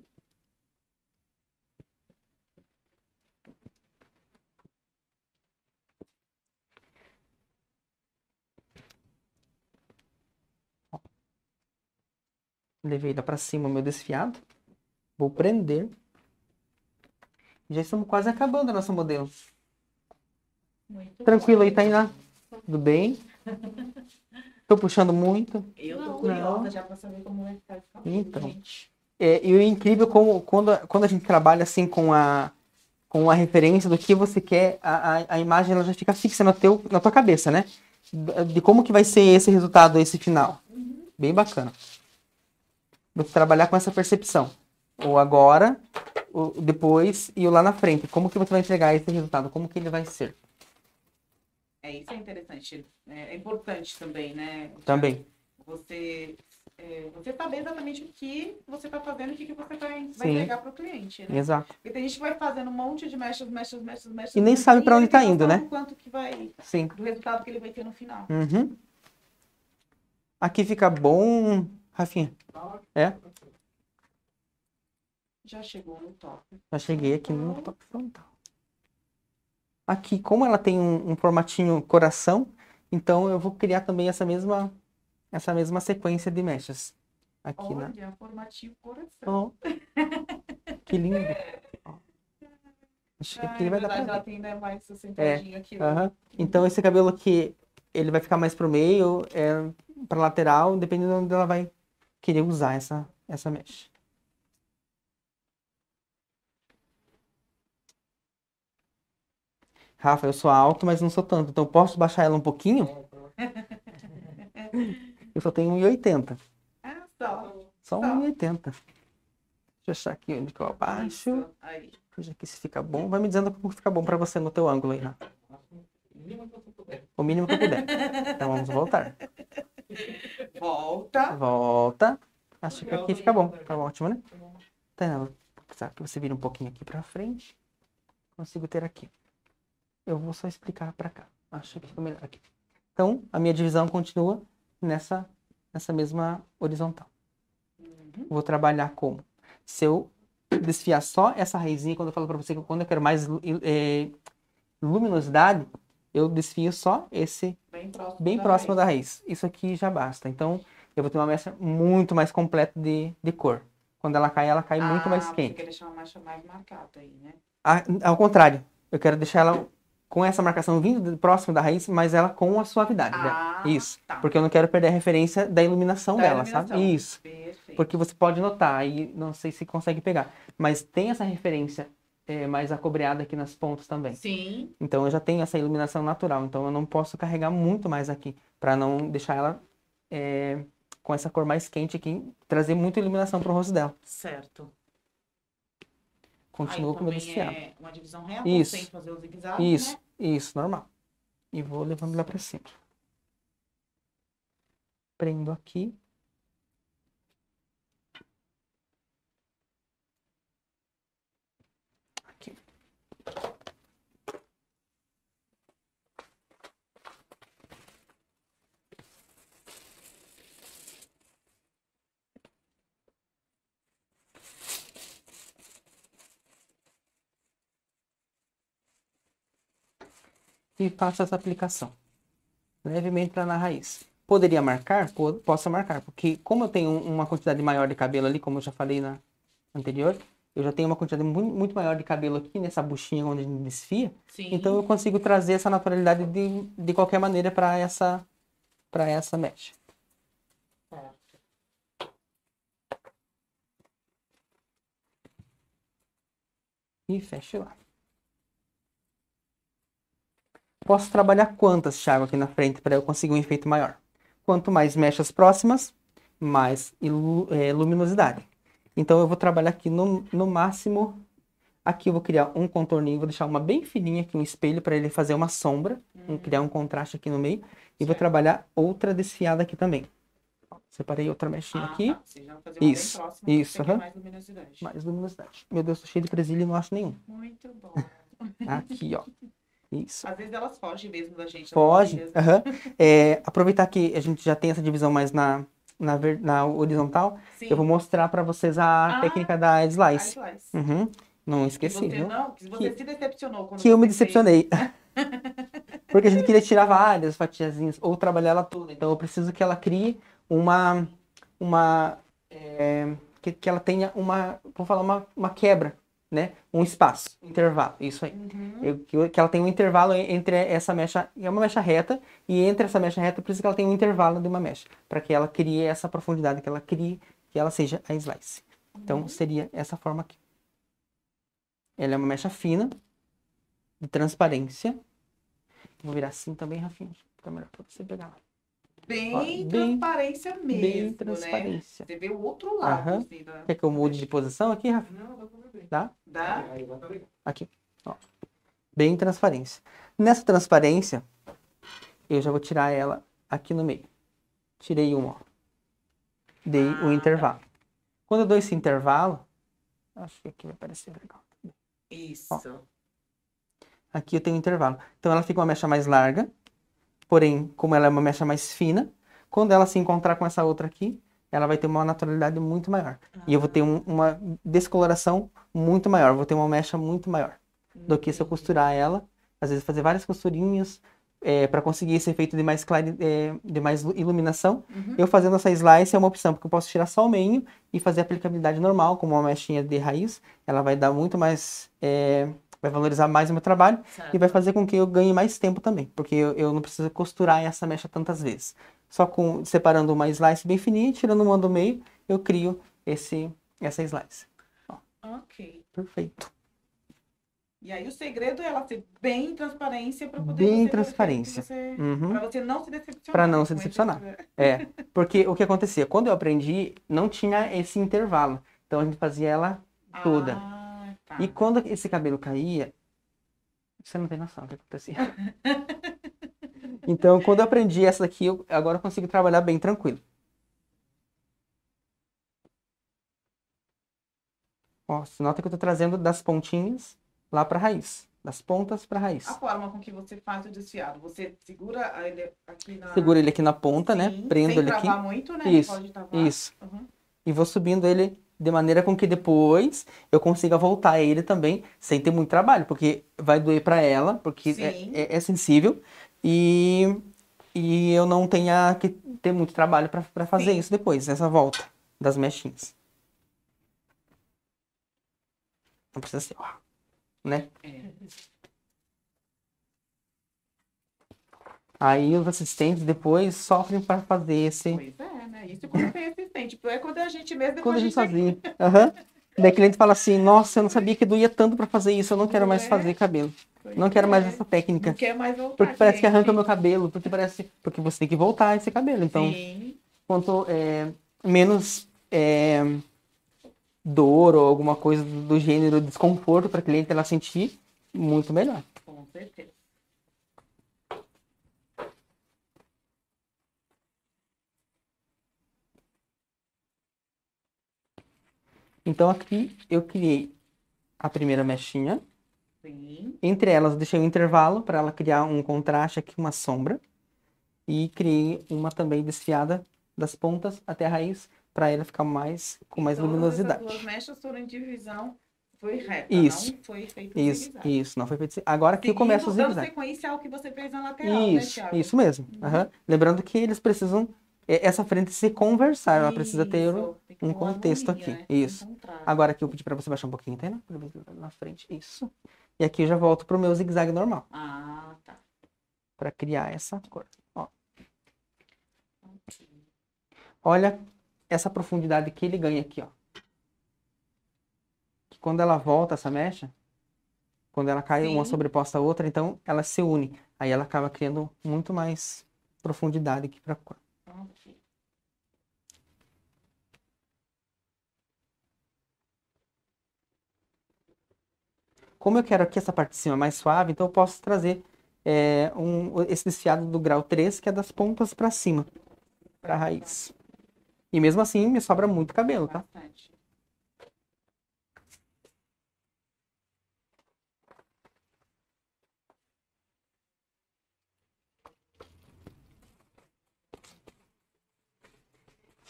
Levei lá pra cima o meu desfiado. Vou prender. Já estamos quase acabando a nossa modelo. Muito Tranquilo bom. aí, Tainá? Tudo bem? Tô puxando muito. Eu tô Não. curiosa já pra saber como vai ficar esse cabelo, Então. gente. É, e o incrível como quando, quando a gente trabalha assim com a, com a referência do que você quer, a, a, a imagem ela já fica fixa no teu, na tua cabeça, né? De, de como que vai ser esse resultado, esse final. Bem bacana. Você trabalhar com essa percepção. O agora, o depois e o lá na frente. Como que você vai entregar esse resultado? Como que ele vai ser? É, isso é interessante. É, é importante também, né? Também. Você, é, você saber exatamente o que você está fazendo e o que, que você vai, vai Sim. entregar para o cliente, né? Exato. Porque tem gente que vai fazendo um monte de mechas, mechas, mechas, mechas. E nem sabe pra onde ele tem tá indo, noção né? do quanto que vai, Sim. do resultado que ele vai ter no final. Uhum. Aqui fica bom, Rafinha. É? Já chegou no top. Já cheguei aqui no top frontal. Aqui, como ela tem um, um formatinho coração, então eu vou criar também essa mesma, essa mesma sequência de mechas. Aqui, né? Olha, formativo coração. Ó. Que lindo. Ó. Acho que Ah, aqui é vai dar verdade, pra já ver. tem, né, mais sentadinho aqui. ó. Aham. Então esse cabelo aqui, ele vai ficar mais pro meio, é, pra lateral, dependendo de onde ela vai querer usar essa, essa mecha. Rafa, eu sou alto, mas não sou tanto. Então eu posso baixar ela um pouquinho? Eu só tenho um e oitenta. É só. Só Só. um e oitenta. Deixa eu achar aqui onde que eu abaixo. Isso, aí. Veja aqui se fica bom. Vai me dizendo como fica bom pra você no teu ângulo aí, Rafa. O mínimo que eu puder. Então vamos voltar. Volta. Volta. Acho que aqui fica bom. Tá ótimo, né? Então, sabe que você vira um pouquinho aqui pra frente. Consigo ter aqui. Eu vou só explicar pra cá. Acho que fica melhor aqui. Então, a minha divisão continua nessa, nessa mesma horizontal. Uhum. Vou trabalhar como? Se eu desfiar só essa raizinha, quando eu falo pra você que quando eu quero mais é, luminosidade, eu desfio só esse Bem próximo, bem da, próximo raiz. da raiz. Isso aqui já basta. Então, eu vou ter uma mecha muito mais completa de, de cor. Quando ela cai, ela cai muito Ah, mais você quente. quer deixar uma mancha mais marcada aí, né? Ah, ao contrário, eu quero deixar ela com essa marcação vindo de- próximo da raiz, mas ela com a suavidade dela. Ah, Isso. tá. Porque eu não quero perder a referência da iluminação Da dela, iluminação. sabe? Isso. Perfeito. Porque você pode notar, aí não sei se consegue pegar, mas tem essa referência é, mais acobreada aqui nas pontas também. Sim. Então eu já tenho essa iluminação natural, então eu não posso carregar muito mais aqui, para não deixar ela é, com essa cor mais quente aqui, trazer muita iluminação pro rosto dela. Certo. Continuo Aí com o meu também desfiado. é uma divisão reta, Isso. sem fazer o zigue-zague, Isso, né? isso, normal. E vou levando lá pra cima. Prendo aqui. Aqui. E faço essa aplicação. Levemente para na raiz. Poderia marcar? Po- Posso marcar, porque como eu tenho um- uma quantidade maior de cabelo ali, como eu já falei na anterior, eu já tenho uma quantidade mu- muito maior de cabelo aqui nessa buchinha onde a gente desfia, Sim. então eu consigo trazer essa naturalidade de, de qualquer maneira para essa para essa mecha. Certo. E fecho lá. Posso trabalhar quantas, Thiago, aqui na frente para eu conseguir um efeito maior? Quanto mais mechas próximas, mais ilu- é, luminosidade. Então eu vou trabalhar aqui no, no máximo. Aqui eu vou criar um contorninho, vou deixar uma bem fininha aqui, um espelho para ele fazer uma sombra, um- criar um contraste aqui no meio. E vou Certo. trabalhar outra desfiada aqui também. Ó, separei outra mechinha Ah, aqui. tá. Você já vai fazer uma Isso, bem próxima, isso, que você quer aham. mais luminosidade. Mais luminosidade. Meu Deus, tô cheio de presilha e não acho nenhum. Muito bom. Aqui, ó. Isso. Às vezes elas fogem mesmo da gente. as Foge. famílias. Aham. É, aproveitar que a gente já tem essa divisão mais na, na, ver- na horizontal, Sim. eu vou mostrar para vocês a Ah, técnica da a slice. slice. Uhum. Não Que esqueci, você viu? não, que você Que- se decepcionou quando Que eu me você fez. decepcionei. Porque a gente queria tirar várias fatiazinhas ou trabalhar ela toda. Então eu preciso que ela crie uma. uma é, que, que ela tenha uma. Vou falar uma, uma quebra, né? Um espaço, um intervalo. Isso aí. Uhum. Eu- que, que ela tenha um intervalo entre essa mecha. É uma mecha reta, e entre essa mecha reta, eu preciso que ela tenha um intervalo de uma mecha. Para que ela crie essa profundidade, que ela crie, que ela seja a slice. Então seria essa forma aqui. Ela é uma mecha fina, de transparência. Vou virar assim também, Rafinha. Fica melhor pra você pegar lá. Bem, Ó, bem- transparência mesmo, Bem né? transparência. Você vê o outro lado, Aham. assim, da... Quer que eu mude de posição aqui, Rafinha? Não, dá pra ver bem. Tá? Dá? Aqui. Ó. Bem transparência. Nessa transparência, eu já vou tirar ela aqui no meio. Tirei uma, ó. Dei Ah, o intervalo. Quando eu dou esse intervalo, acho que aqui vai parecer legal. Isso. Aqui eu tenho um intervalo. Então ela fica uma mecha mais larga, porém, como ela é uma mecha mais fina, quando ela se encontrar com essa outra aqui, ela vai ter uma naturalidade muito maior. E eu vou ter um- uma descoloração muito maior, vou ter uma mecha muito maior do que se eu costurar ela, às vezes fazer várias costurinhas para conseguir esse efeito de mais, clari, é, de mais lu- iluminação. Uhum. Eu fazendo essa slice é uma opção, porque eu posso tirar só o meio e fazer a aplicabilidade normal, como uma mechinha de raiz. Ela vai dar muito mais, é, vai valorizar mais o meu trabalho Certo. e vai fazer com que eu ganhe mais tempo também, porque eu, eu não preciso costurar essa mecha tantas vezes. Só com separando uma slice bem fininha, tirando uma do meio, eu crio esse, essa slice. Ok. Perfeito. E aí o segredo é ela ser bem transparência para poder Bem você ter o transparência. efeito que você... Uhum. Para você não se decepcionar. Pra não se com esse- decepcionar. É, porque o que acontecia? Quando eu aprendi, não tinha esse intervalo. Então a gente fazia ela toda. Ah, tá. E quando esse cabelo caía, você não tem noção do que acontecia. Então, quando eu aprendi essa daqui, eu agora eu consigo trabalhar bem tranquilo. Ó, você nota que eu tô trazendo das pontinhas lá pra raiz. Das pontas pra raiz. A forma com que você faz o desfiado, você segura ele aqui na... Seguro ele aqui na ponta, né? Sim, Prendo sem ele aqui. travar muito, né? Isso, Não pode travar. Isso. Uhum. E vou subindo ele de maneira com que depois eu consiga voltar ele também sem ter muito trabalho, porque vai doer pra ela, porque é, Sim. é- é sensível e, e eu não tenha que ter muito trabalho pra pra fazer Sim. isso depois, essa volta das mechinhas. Não precisa ser, ó, né? É. Aí os assistentes depois sofrem para fazer esse. Pois é, né? Isso quando tem assistente. É quando a gente mesmo... Quando a depois gente fazia. Aham. Daí o cliente fala assim: nossa, eu não sabia que doía tanto para fazer isso, eu não quero mais É. fazer cabelo. Pois Não quero mais é. essa técnica. Não quer mais voltar. Porque parece que gente. arranca meu cabelo, porque parece. Porque você tem que voltar esse cabelo. Então, Sim. quanto é, menos é, dor ou alguma coisa do do gênero, desconforto para a cliente ela sentir, muito melhor. Com certeza. Então aqui eu criei a primeira mechinha. Sim. Entre elas, eu deixei um intervalo para ela criar um contraste aqui, uma sombra. E criei uma também desfiada das pontas até a raiz, para ela ficar mais com mais Todas luminosidade. essas duas mechas foram em divisão, foi reta, Isso. não foi feito Isso, zigue-zague. isso, não foi feito. Agora aqui eu começo o Seguindo, dando zigue-zague. sequência ao que você fez na lateral, né, Isso, Thiago? isso mesmo. Aham. Lembrando que eles precisam, é, essa frente se conversar, ela precisa ter Isso, tem que um ter uma contexto harmonia, aqui. né? Isso. Encontrar. Agora aqui eu pedi para você baixar um pouquinho, tá? Na frente, isso. E aqui eu já volto pro meu zigue-zague normal, Ah, tá. para criar essa cor. Ó. Olha essa profundidade que ele ganha aqui, ó. Que quando ela volta essa mecha, quando ela cai uma Sim. sobreposta à outra, então ela se une. Aí ela acaba criando muito mais profundidade aqui pra cor. Ok. Como eu quero aqui essa parte de cima mais suave, então eu posso trazer é, um, esse desfiado do grau três, que é das pontas pra cima, pra raiz. E mesmo assim me sobra muito cabelo, tá? Bastante.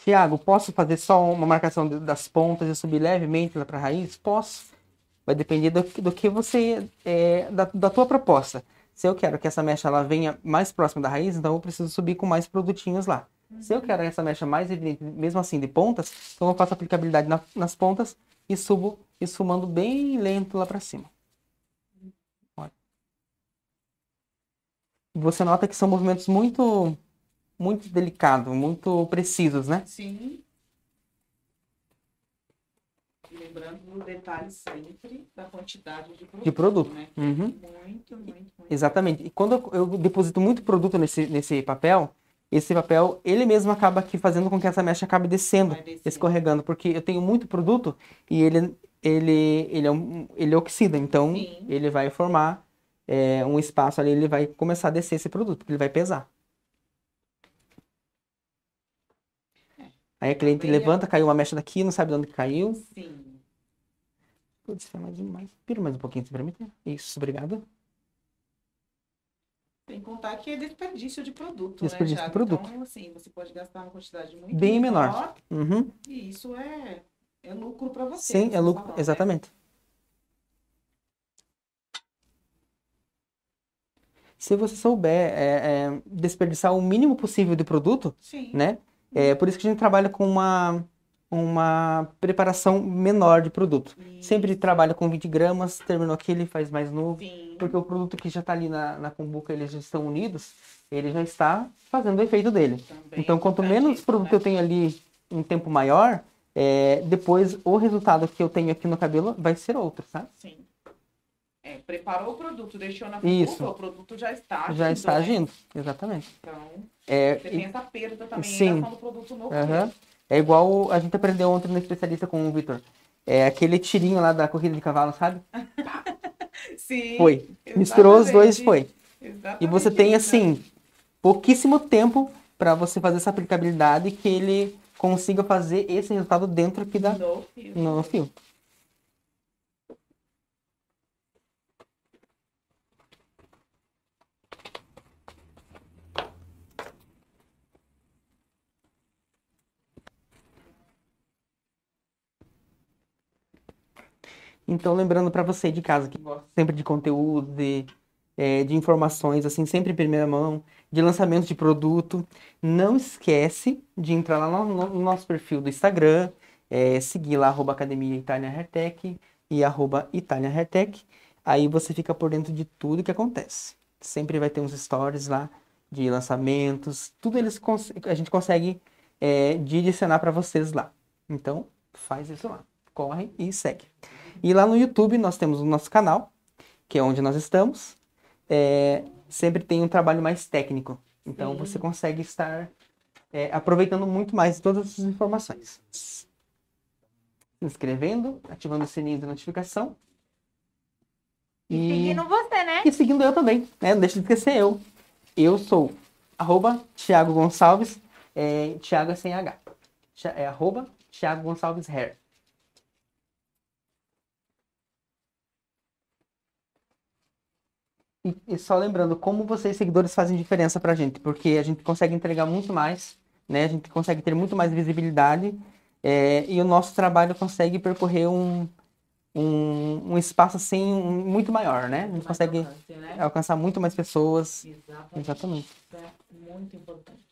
Tiago, posso fazer só uma marcação de- das pontas e subir levemente lá para a raiz? Posso. Vai depender do, que- do que você, é, da, da tua proposta. Se eu quero que essa mecha ela venha mais próxima da raiz, então eu preciso subir com mais produtinhos lá. Se eu quero essa mecha mais evidente, mesmo assim de pontas, então eu faço aplicabilidade na- nas pontas e subo esfumando bem lento lá para cima. Olha. Você nota que são movimentos muito, muito delicados, muito precisos, né? Sim. E lembrando do detalhe sempre da quantidade de produto, De produto. né? Uhum. Muito, muito, muito. Exatamente. E quando eu, eu deposito muito produto nesse, nesse papel, esse papel, ele mesmo acaba aqui fazendo com que essa mecha acabe descendo, Vai descendo. escorregando, porque eu tenho muito produto e ele, ele, ele, é um, ele oxida, então Sim. ele vai formar é, um espaço ali, ele vai começar a descer esse produto, porque ele vai pesar. Aí a cliente Bem, levanta, caiu uma mecha daqui, não sabe de onde que caiu. Sim. Putz, mais, mais, pira mais um pouquinho, se permite? Isso, obrigado. Sem contar que é desperdício de produto, Desperdício né, de Thiago? produto. Então, assim, você pode gastar uma quantidade muito Bem menor. Uhum. E isso é, é lucro para você. Sim, no é seu lucro, salão, né? exatamente. Se você souber é, é, desperdiçar o mínimo possível de produto, Sim. né? É por isso que a gente trabalha com uma, uma preparação menor de produto. Sempre Isso. trabalha com vinte gramas, terminou aqui, ele faz mais novo. Sim. Porque o produto que já está ali na, na cumbuca, eles já estão unidos, ele já está fazendo o efeito dele. Também Então, quanto importante menos isso, produto né? eu tenho ali em tempo maior, é, depois o resultado que eu tenho aqui no cabelo vai ser outro, sabe? Sim. É, preparou o produto, deixou na Isso. cumbuca, o produto já está agindo. Já está né? agindo, exatamente. Então, É, você e- tem essa perda também sim. em relação do produto novo. Aham. É igual a gente aprendeu ontem no especialista com o Vitor. É aquele tirinho lá da corrida de cavalo, sabe? Sim. Foi. Misturou os dois, exatamente. foi. Exatamente E você tem, isso, né? assim, pouquíssimo tempo para você fazer essa aplicabilidade que ele consiga fazer esse resultado dentro aqui da, No fio. no fio. Então, lembrando para você de casa que gosta sempre de conteúdo, de, é, de informações, assim, sempre em primeira mão, de lançamento de produto, não esquece de entrar lá no, no- no nosso perfil do Instagram, é, seguir lá, arroba Academia Itália Hairtech e arroba Itália Hairtech. Aí você fica por dentro de tudo que acontece. Sempre vai ter uns stories lá de lançamentos, tudo eles cons- a gente consegue é, direcionar para vocês lá. Então, faz isso lá. Corre e segue. E lá no YouTube nós temos o nosso canal, que é onde nós estamos. É, sempre tem um trabalho mais técnico. Então Sim. você consegue estar é, aproveitando muito mais todas essas informações. Se inscrevendo, ativando o sininho de notificação. E E, seguindo você, né? e seguindo eu também, né? Não deixa de esquecer eu. Eu sou arroba Thiago Gonçalves, é, Thiago é sem H. Thi- É arroba Thiago Gonçalves Hair. E, e só lembrando, como vocês, seguidores, fazem diferença pra gente, porque a gente consegue entregar muito mais, né? A gente consegue ter muito mais visibilidade, é, e o nosso trabalho consegue percorrer um, um, um espaço assim um- muito maior, né? A gente Mais consegue alcance, né? alcançar muito mais pessoas. Exatamente. Exatamente. Isso é muito importante.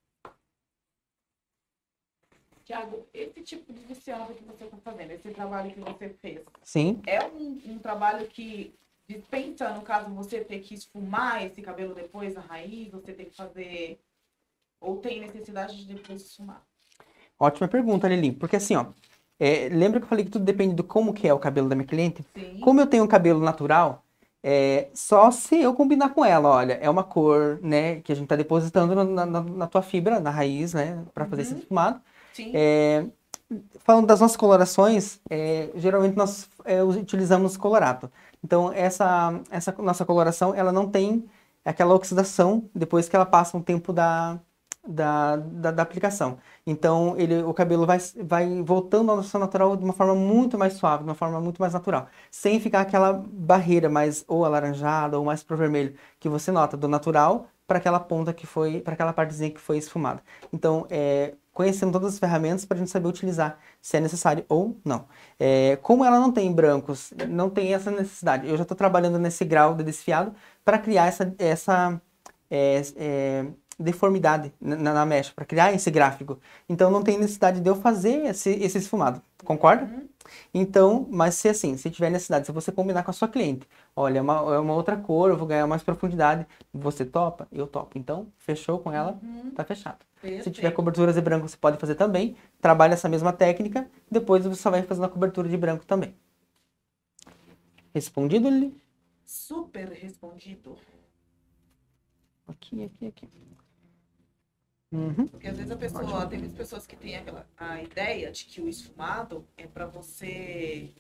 Tiago, esse tipo de viciada que você está fazendo, esse trabalho que você fez, Sim, é um, um trabalho que dispensa, no caso, você ter que esfumar esse cabelo depois na raiz, você tem que fazer, ou tem necessidade de depois esfumar? ótima pergunta, Lili. Porque assim, ó, é, lembra que eu falei que tudo depende do como que é o cabelo da minha cliente? Sim. Como eu tenho um cabelo natural, é, só se eu combinar com ela, olha, é uma cor, né, que a gente tá depositando na, na, na tua fibra, na raiz, né, para fazer esse Uhum. esfumado. Sim. É, falando das nossas colorações, é, geralmente nós é, us- utilizamos colorato. Então, essa, essa nossa coloração, ela não tem aquela oxidação depois que ela passa um tempo da, da, da, da aplicação. Então, ele, o cabelo vai, vai voltando ao seu natural de uma forma muito mais suave, de uma forma muito mais natural. Sem ficar aquela barreira mais ou alaranjada ou mais pro vermelho que você nota do natural para aquela ponta que foi, para aquela partezinha que foi esfumada. Então, é, conhecendo todas as ferramentas para a gente saber utilizar se é necessário ou não. É, como ela não tem brancos, não tem essa necessidade. Eu já estou trabalhando nesse grau de desfiado para criar essa, essa é, é, deformidade na, na mecha, para criar esse gráfico. Então não tem necessidade de eu fazer esse, esse esfumado. Concorda? Uhum. Então, mas se assim, se tiver necessidade, se você combinar com a sua cliente, olha, é uma, é uma outra cor, eu vou ganhar mais profundidade, você topa? Eu topo. Então, fechou com ela, Uhum. tá fechado. Se Perfeito. tiver coberturas de branco, você pode fazer também. Trabalha essa mesma técnica, depois você só vai fazendo a cobertura de branco também. Respondido, Lili? Super respondido. Aqui, aqui, aqui. Uhum. Porque às vezes a pessoa, tem muitas pessoas que têm aquela, a ideia de que o esfumado é para você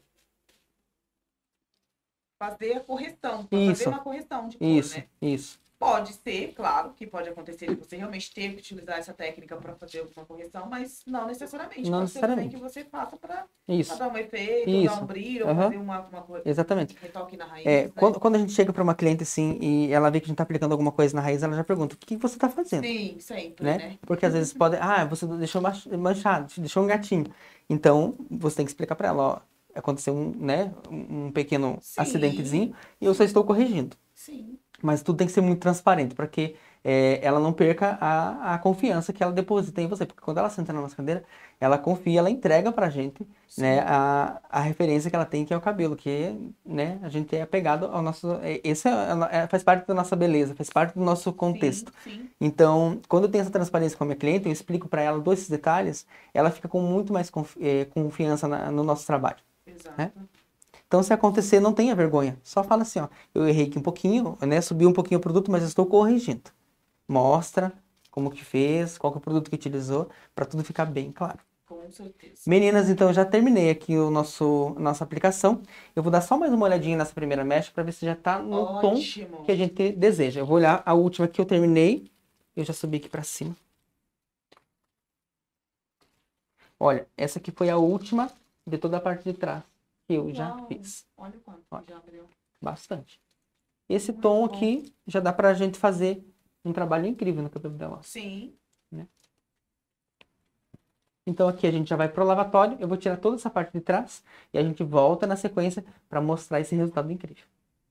fazer a correção, pra Isso. fazer uma correção de cor, Isso, né? isso. Pode ser, claro, que pode acontecer de você realmente ter que utilizar essa técnica para fazer alguma correção, mas não necessariamente. Não pode ser necessariamente. também que você faça para Isso. dar um efeito, Isso. dar um brilho, Aham. fazer uma, uma cor- Exatamente. retoque na raiz, É, né? quando, quando a gente chega para uma cliente assim e ela vê que a gente tá aplicando alguma coisa na raiz, ela já pergunta: o que você tá fazendo? Sim, sempre, Né? né? Porque às vezes pode, ah, você deixou mach- manchado, deixou um gatinho. Então, você tem que explicar para ela, ó, aconteceu um, né, um um pequeno Sim. acidentezinho e eu só estou corrigindo. Sim. Mas tudo tem que ser muito transparente, para que é, ela não perca a, a confiança que ela deposita em você. Porque quando ela senta na nossa cadeira, ela confia, ela entrega pra gente, né, a, a referência que ela tem, que é o cabelo, que, né, a gente é apegado ao nosso... é, Esse é, é- faz parte da nossa beleza, faz parte do nosso contexto. Sim, sim. Então, quando eu tenho essa transparência com a minha cliente, eu explico para ela todos esses detalhes, ela fica com muito mais confi- eh, confiança na- no nosso trabalho. Exato. Né? Então, se acontecer, não tenha vergonha. Só fala assim, ó, eu errei aqui um pouquinho, né, subi um pouquinho o produto, mas eu estou corrigindo. Mostra como que fez, qual que é o produto que utilizou, para tudo ficar bem claro. Com certeza. Meninas, então eu já terminei aqui o nosso nossa aplicação. Eu vou dar só mais uma olhadinha nessa primeira mecha para ver se já tá no tom Ótimo. que a gente deseja. Eu vou olhar a última que eu terminei. Eu já subi aqui para cima. Olha, essa aqui foi a última de toda a parte de trás que eu já Uau. fiz. Olha o quanto Olha. já abriu. Bastante. Esse Muito tom bom. aqui já dá pra gente fazer um trabalho incrível no cabelo dela. Sim. Então aqui a gente já vai pro lavatório. Eu vou tirar toda essa parte de trás e a gente volta na sequência para mostrar esse resultado incrível.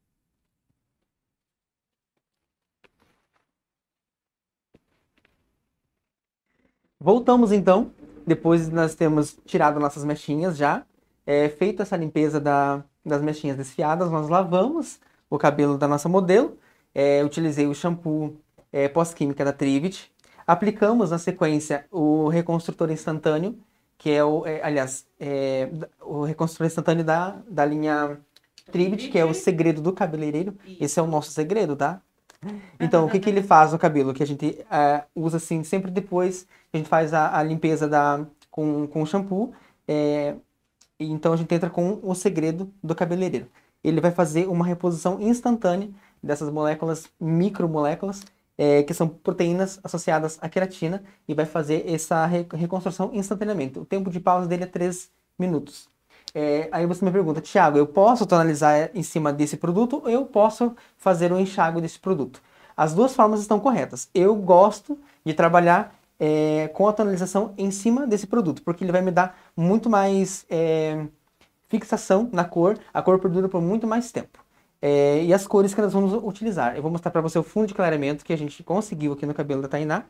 Voltamos então, depois de nós temos tirado nossas mechinhas já, é, feito essa limpeza da- das mechinhas desfiadas, nós lavamos o cabelo da nossa modelo, é, utilizei o shampoo é, pós-química da Trivit, aplicamos na sequência o reconstrutor instantâneo, que é o, é, aliás, é, da- o reconstrutor instantâneo da, da linha Trivit, que é o segredo do cabeleireiro. Esse é o nosso segredo, tá? Então, o que que ele faz no cabelo? Que a gente ah, usa assim, sempre depois a gente faz a, a limpeza da, com, com o shampoo. é, e então a gente entra com o segredo do cabeleireiro. Ele vai fazer uma reposição instantânea dessas moléculas, micromoléculas, é, que são proteínas associadas à queratina, e vai fazer essa re- reconstrução instantaneamente. O tempo de pausa dele é três minutos. É, aí você me pergunta, Thiago, eu posso tonalizar em cima desse produto ou eu posso fazer um enxágue desse produto? As duas formas estão corretas. Eu gosto de trabalhar é, com a tonalização em cima desse produto, porque ele vai me dar muito mais é, fixação na cor, a cor perdura por muito mais tempo. É, e as cores que nós vamos utilizar. Eu vou mostrar para você o fundo de clareamento que a gente conseguiu aqui no cabelo da Tainá.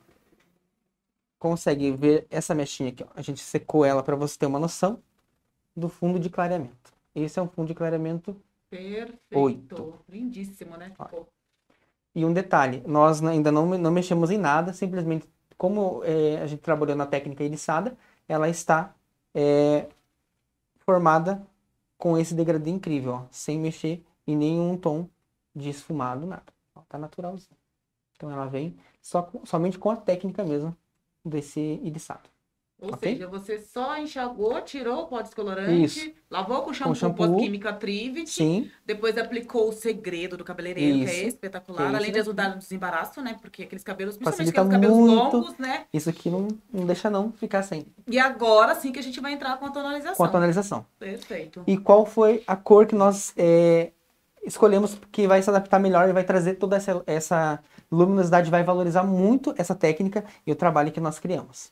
Consegue ver essa mechinha aqui, ó. A gente secou ela para você ter uma noção do fundo de clareamento. Esse é um fundo de clareamento. Perfeito. Oito. Lindíssimo, né? Ficou. E um detalhe, nós ainda não, não mexemos em nada, simplesmente como é, a gente trabalhou na técnica iriçada, ela está é, formada com esse degradê incrível, ó, sem mexer em nenhum tom de esfumado, nada. Ó, tá naturalzinho. Então ela vem só, com- somente com a técnica mesmo desse iriçado. Ou Ok? seja, você só enxagou, tirou o pó descolorante, Isso. lavou com shampoo, shampoo. pós-química Trivit, Sim, depois aplicou o segredo do cabeleireiro, que é Isso. espetacular, Que é além esse de daqui. ajudar no desembaraço, né? Porque aqueles cabelos, principalmente Facilita aqueles cabelos muito. longos, né? isso aqui não, não deixa não ficar sem. E agora sim que a gente vai entrar com a tonalização. Com a tonalização. Perfeito. E qual foi a cor que nós é, escolhemos que vai se adaptar melhor e vai trazer toda essa, essa luminosidade, vai valorizar muito essa técnica e o trabalho que nós criamos.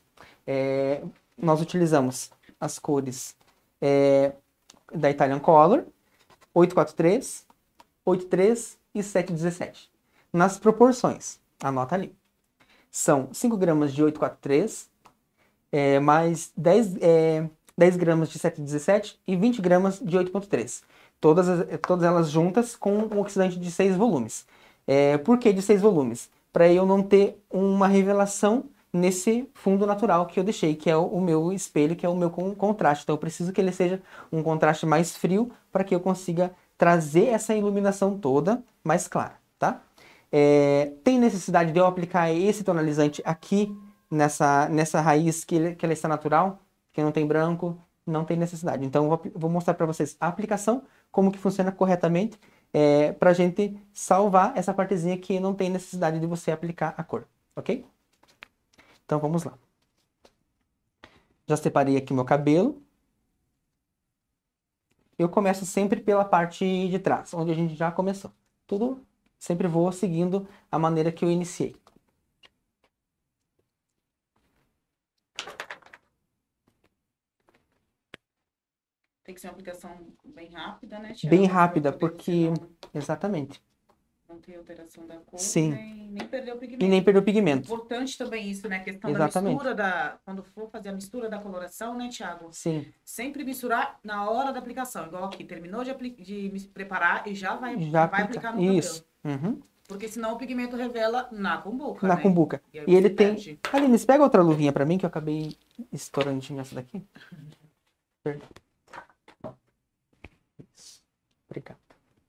é, nós utilizamos as cores é, da Italian Color, oito quatro três, oito três e sete dezessete. Nas proporções, anota ali. São cinco gramas de oito quatro três, é, mais dez, é, dez gramas de sete dezessete e vinte gramas de oito ponto três. Todas, as- todas elas juntas com um oxidante de seis volumes. É, por que de seis volumes? Para eu não ter uma revelação nesse fundo natural que eu deixei, que é o, o meu espelho, que é o meu con- contraste. Então eu preciso que ele seja um contraste mais frio para que eu consiga trazer essa iluminação toda mais clara, tá? É, tem necessidade de eu aplicar esse tonalizante aqui nessa, nessa raiz que, ele- que ela está natural, que não tem branco, não tem necessidade. Então eu vou, apli- vou mostrar para vocês a aplicação, como que funciona corretamente, é, para a gente salvar essa partezinha que não tem necessidade de você aplicar a cor, ok? Então vamos lá. Já separei aqui meu cabelo. Eu começo sempre pela parte de trás, onde a gente já começou. Tudo sempre vou seguindo a maneira que eu iniciei. Tem que ser uma aplicação bem rápida, né, Thiago? Bem rápida, Pra poder porque... você Exatamente. Não, não ter alteração da cor, Sim. nem, nem perder o pigmento. E nem perder o pigmento. Importante também isso, né? A questão Exatamente. da mistura da... Quando for fazer a mistura da coloração, né, Thiago? Sim, Sempre misturar na hora da aplicação. Igual aqui, terminou de, apli- de me preparar e já vai, já vai aplicar. aplicar no cabelo. Isso. Uhum. Porque senão o pigmento revela na cumbuca, Na né? cumbuca. E aí E ele você tem... perde. Aline, pega outra luvinha pra mim, que eu acabei estourando essa daqui. Perdão. Isso. Obrigado.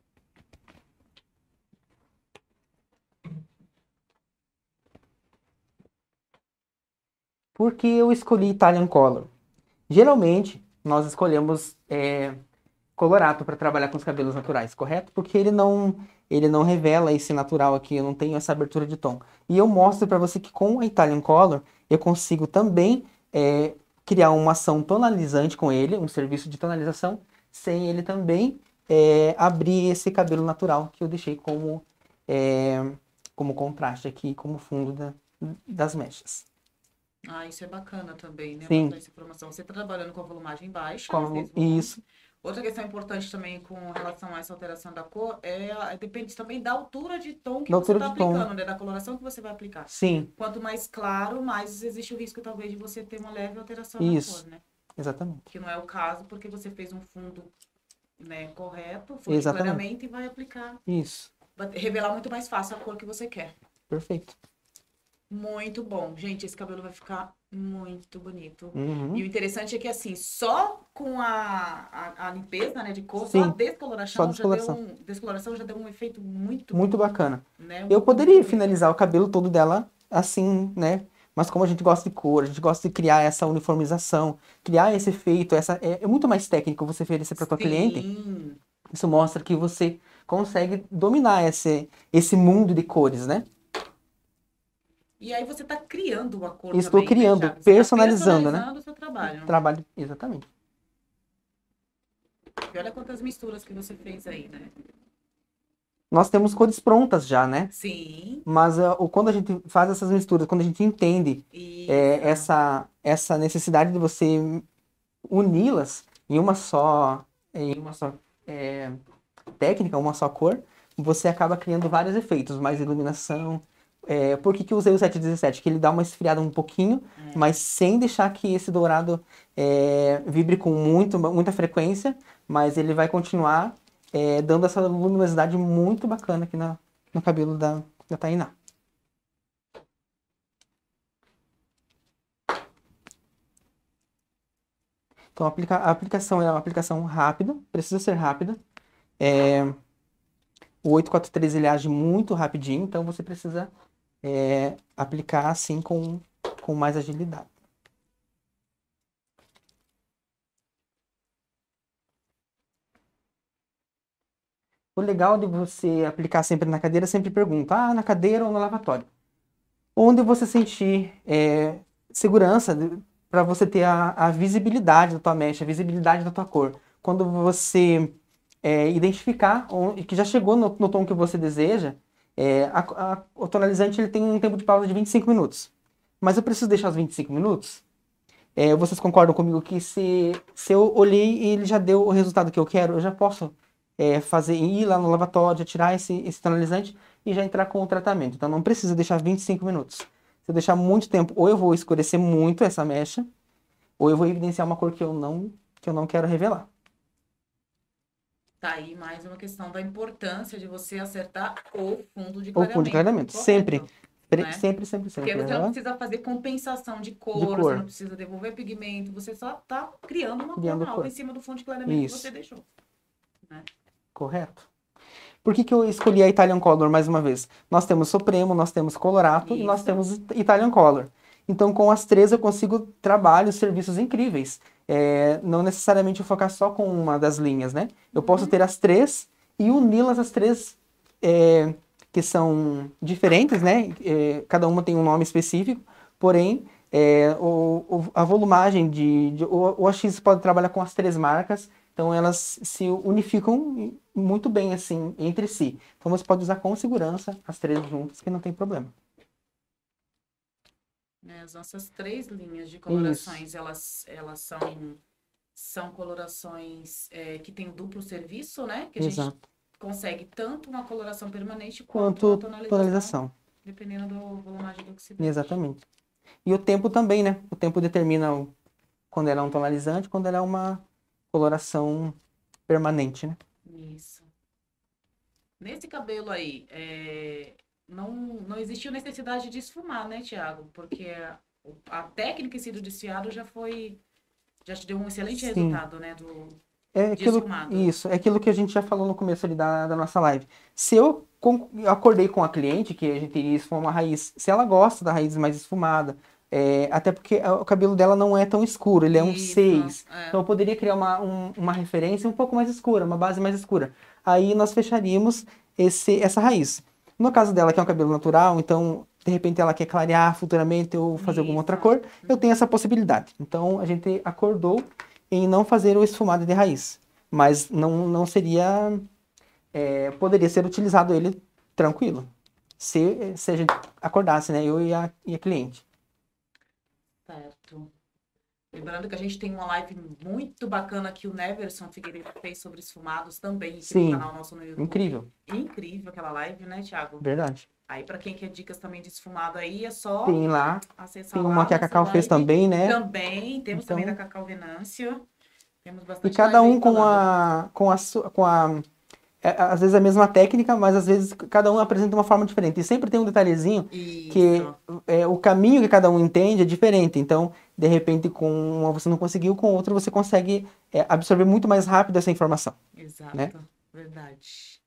Por que eu escolhi Italian Color? Geralmente, nós escolhemos é, Colorato para trabalhar com os cabelos naturais, correto? Porque ele não, ele não revela esse natural aqui, eu não tenho essa abertura de tom. E eu mostro para você que com a Italian Color, eu consigo também é, criar uma ação tonalizante com ele, um serviço de tonalização, sem ele também é, abrir esse cabelo natural que eu deixei como, é, como contraste aqui, como fundo da- das mechas. Ah, isso é bacana também, né? Sim. Mostrar essa informação. Você está trabalhando com a volumagem baixa, Como- né? Seis volumes. Isso, Outra questão importante também com relação a essa alteração da cor é, a- depende também da altura de tom que Da você altura está de tom. aplicando, né? Da coloração que você vai aplicar. sim, Quanto mais claro, mais existe o risco talvez de você ter uma leve alteração Isso. na cor, né? exatamente. Que não é o caso porque você fez um fundo, né, correto, fundo Exatamente. claramente e vai aplicar, Isso, vai revelar muito mais fácil a cor que você quer. perfeito. Muito bom. Gente, esse cabelo vai ficar muito bonito. Uhum. E o interessante é que, assim, só com a, a, a limpeza, né, de cor, Sim, só a descoloração, só a já deu descoloração. um, descoloração já deu um efeito muito, Muito bacana. né? Eu muito poderia bonito. finalizar o cabelo todo dela assim, né? Mas como a gente gosta de cor, a gente gosta de criar essa uniformização, criar esse efeito, essa é, é muito mais técnico você oferecer para tua cliente. Sim. Isso mostra que você consegue dominar esse, esse mundo de cores, né? E aí você tá criando uma cor Estou também, né, criando, Thiago? Você tá personalizando, né? personalizando o seu trabalho. Trabalho, exatamente. E olha quantas misturas que você fez aí, né? Nós temos cores prontas já, né? Sim. Mas ah, o- quando a gente faz essas misturas, quando a gente entende Isso. é, essa, essa necessidade de você uni-las em uma só, em uma só é, técnica, uma só cor, você acaba criando vários efeitos, mais iluminação. É, por que que eu usei o sete dezessete? Que ele dá uma esfriada um pouquinho, É. mas sem deixar que esse dourado é, vibre com muito, muita frequência, mas ele vai continuar é, dando essa luminosidade muito bacana aqui na, no cabelo da, da Tainá. Então, a, aplica- a aplicação é uma aplicação rápida, precisa ser rápida. É, o oito quatro três ele age muito rapidinho, então você precisa é, aplicar assim com, com mais agilidade. O legal de você aplicar sempre na cadeira, sempre pergunta, ah, na cadeira ou no lavatório? Onde você sentir é, segurança para você ter a, a visibilidade da tua mecha, a visibilidade da tua cor. Quando você é, identificar onde, que já chegou no, no tom que você deseja, é, a- a- o tonalizante ele tem um tempo de pausa de vinte e cinco minutos. Mas eu preciso deixar os vinte e cinco minutos? é, vocês concordam comigo que se, se eu olhei e ele já deu o resultado que eu quero, eu já posso é, fazer, ir lá no lavatório, tirar esse, esse tonalizante e já entrar com o tratamento. Então não precisa deixar vinte e cinco minutos. Se eu deixar muito tempo, ou eu vou escurecer muito essa mecha, ou eu vou evidenciar uma cor que eu não, que eu não quero revelar. Tá aí mais uma questão da importância de você acertar o fundo de Ou clareamento. fundo de clareamento, correto, sempre. Pre- né? Sempre, sempre, sempre. Porque você não aham. precisa fazer compensação de cor, De você cor. não precisa devolver pigmento, você só tá criando uma Criando cor nova cor. em cima do fundo de clareamento Isso. que você deixou. Correto. Por que que eu escolhi a Italian Color mais uma vez? Nós temos Supremo, nós temos Colorato e nós Isso. temos Italian Color. Então, com as três eu consigo trabalhos, serviços incríveis. É, não necessariamente eu focar só com uma das linhas, né? Eu posso ter as três e uni-las as três, é, que são diferentes, né? É, cada uma tem um nome específico, porém, é, o, o- a volumagem de, de o, o A X pode trabalhar com as três marcas, então elas se unificam muito bem assim entre si. Então você pode usar com segurança as três juntas, que não tem problema. Né, as nossas três linhas de colorações, elas, elas são, são colorações é, que tem duplo serviço, né? Que a gente Exato. consegue tanto uma coloração permanente quanto, Quanto uma tonalização, tonalização. dependendo do volumagem do oxidante. Exatamente. E o tempo também, né? O tempo determina o- quando ela é um tonalizante, quando ela é uma coloração permanente, né? Isso. Nesse cabelo aí, é, não, não existiu necessidade de esfumar, né, Thiago? Porque a, a técnica em si do desfiado já foi, já te deu um excelente Sim. resultado, né? Do, É aquilo, esfumado. isso, é aquilo que a gente já falou no começo ali da, da nossa live. Se eu con- eu acordei com a cliente que a gente iria esfumar uma raiz, se ela gosta da raiz mais esfumada, é, até porque a- o cabelo dela não é tão escuro, ele é um Isso, seis. é. Então eu poderia criar uma, um- uma referência um pouco mais escura, uma base mais escura. Aí nós fecharíamos esse, essa raiz. No caso dela, que é um cabelo natural, então de repente ela quer clarear futuramente ou fazer alguma outra Isso. cor, eu tenho essa possibilidade. Então a gente acordou em não fazer o esfumado de raiz. Mas não, não seria. É, poderia ser utilizado ele tranquilo. Se, se a gente acordasse, né? Eu e a, e a cliente. Certo. Lembrando que a gente tem uma live muito bacana que o Neverson Figueiredo fez sobre esfumados também aqui Sim. no canal nosso no YouTube. Incrível. Incrível aquela live, né, Thiago? Verdade. Aí, pra quem quer dicas também de esfumado aí, é só Tem lá. acessar Tem lá uma que a nossa Cacau fez live. também, né? Também, temos Então- também da Cacau Venâncio. Temos E bastante cada live aí um com falando. a. Com a, su- com a é, às vezes a mesma técnica, mas às vezes cada um apresenta uma forma diferente. E sempre tem um detalhezinho que Isso. é, o caminho que cada um entende é diferente. Então, de repente, com uma você não conseguiu, com outra você consegue é, absorver muito mais rápido essa informação. Exato, né? verdade.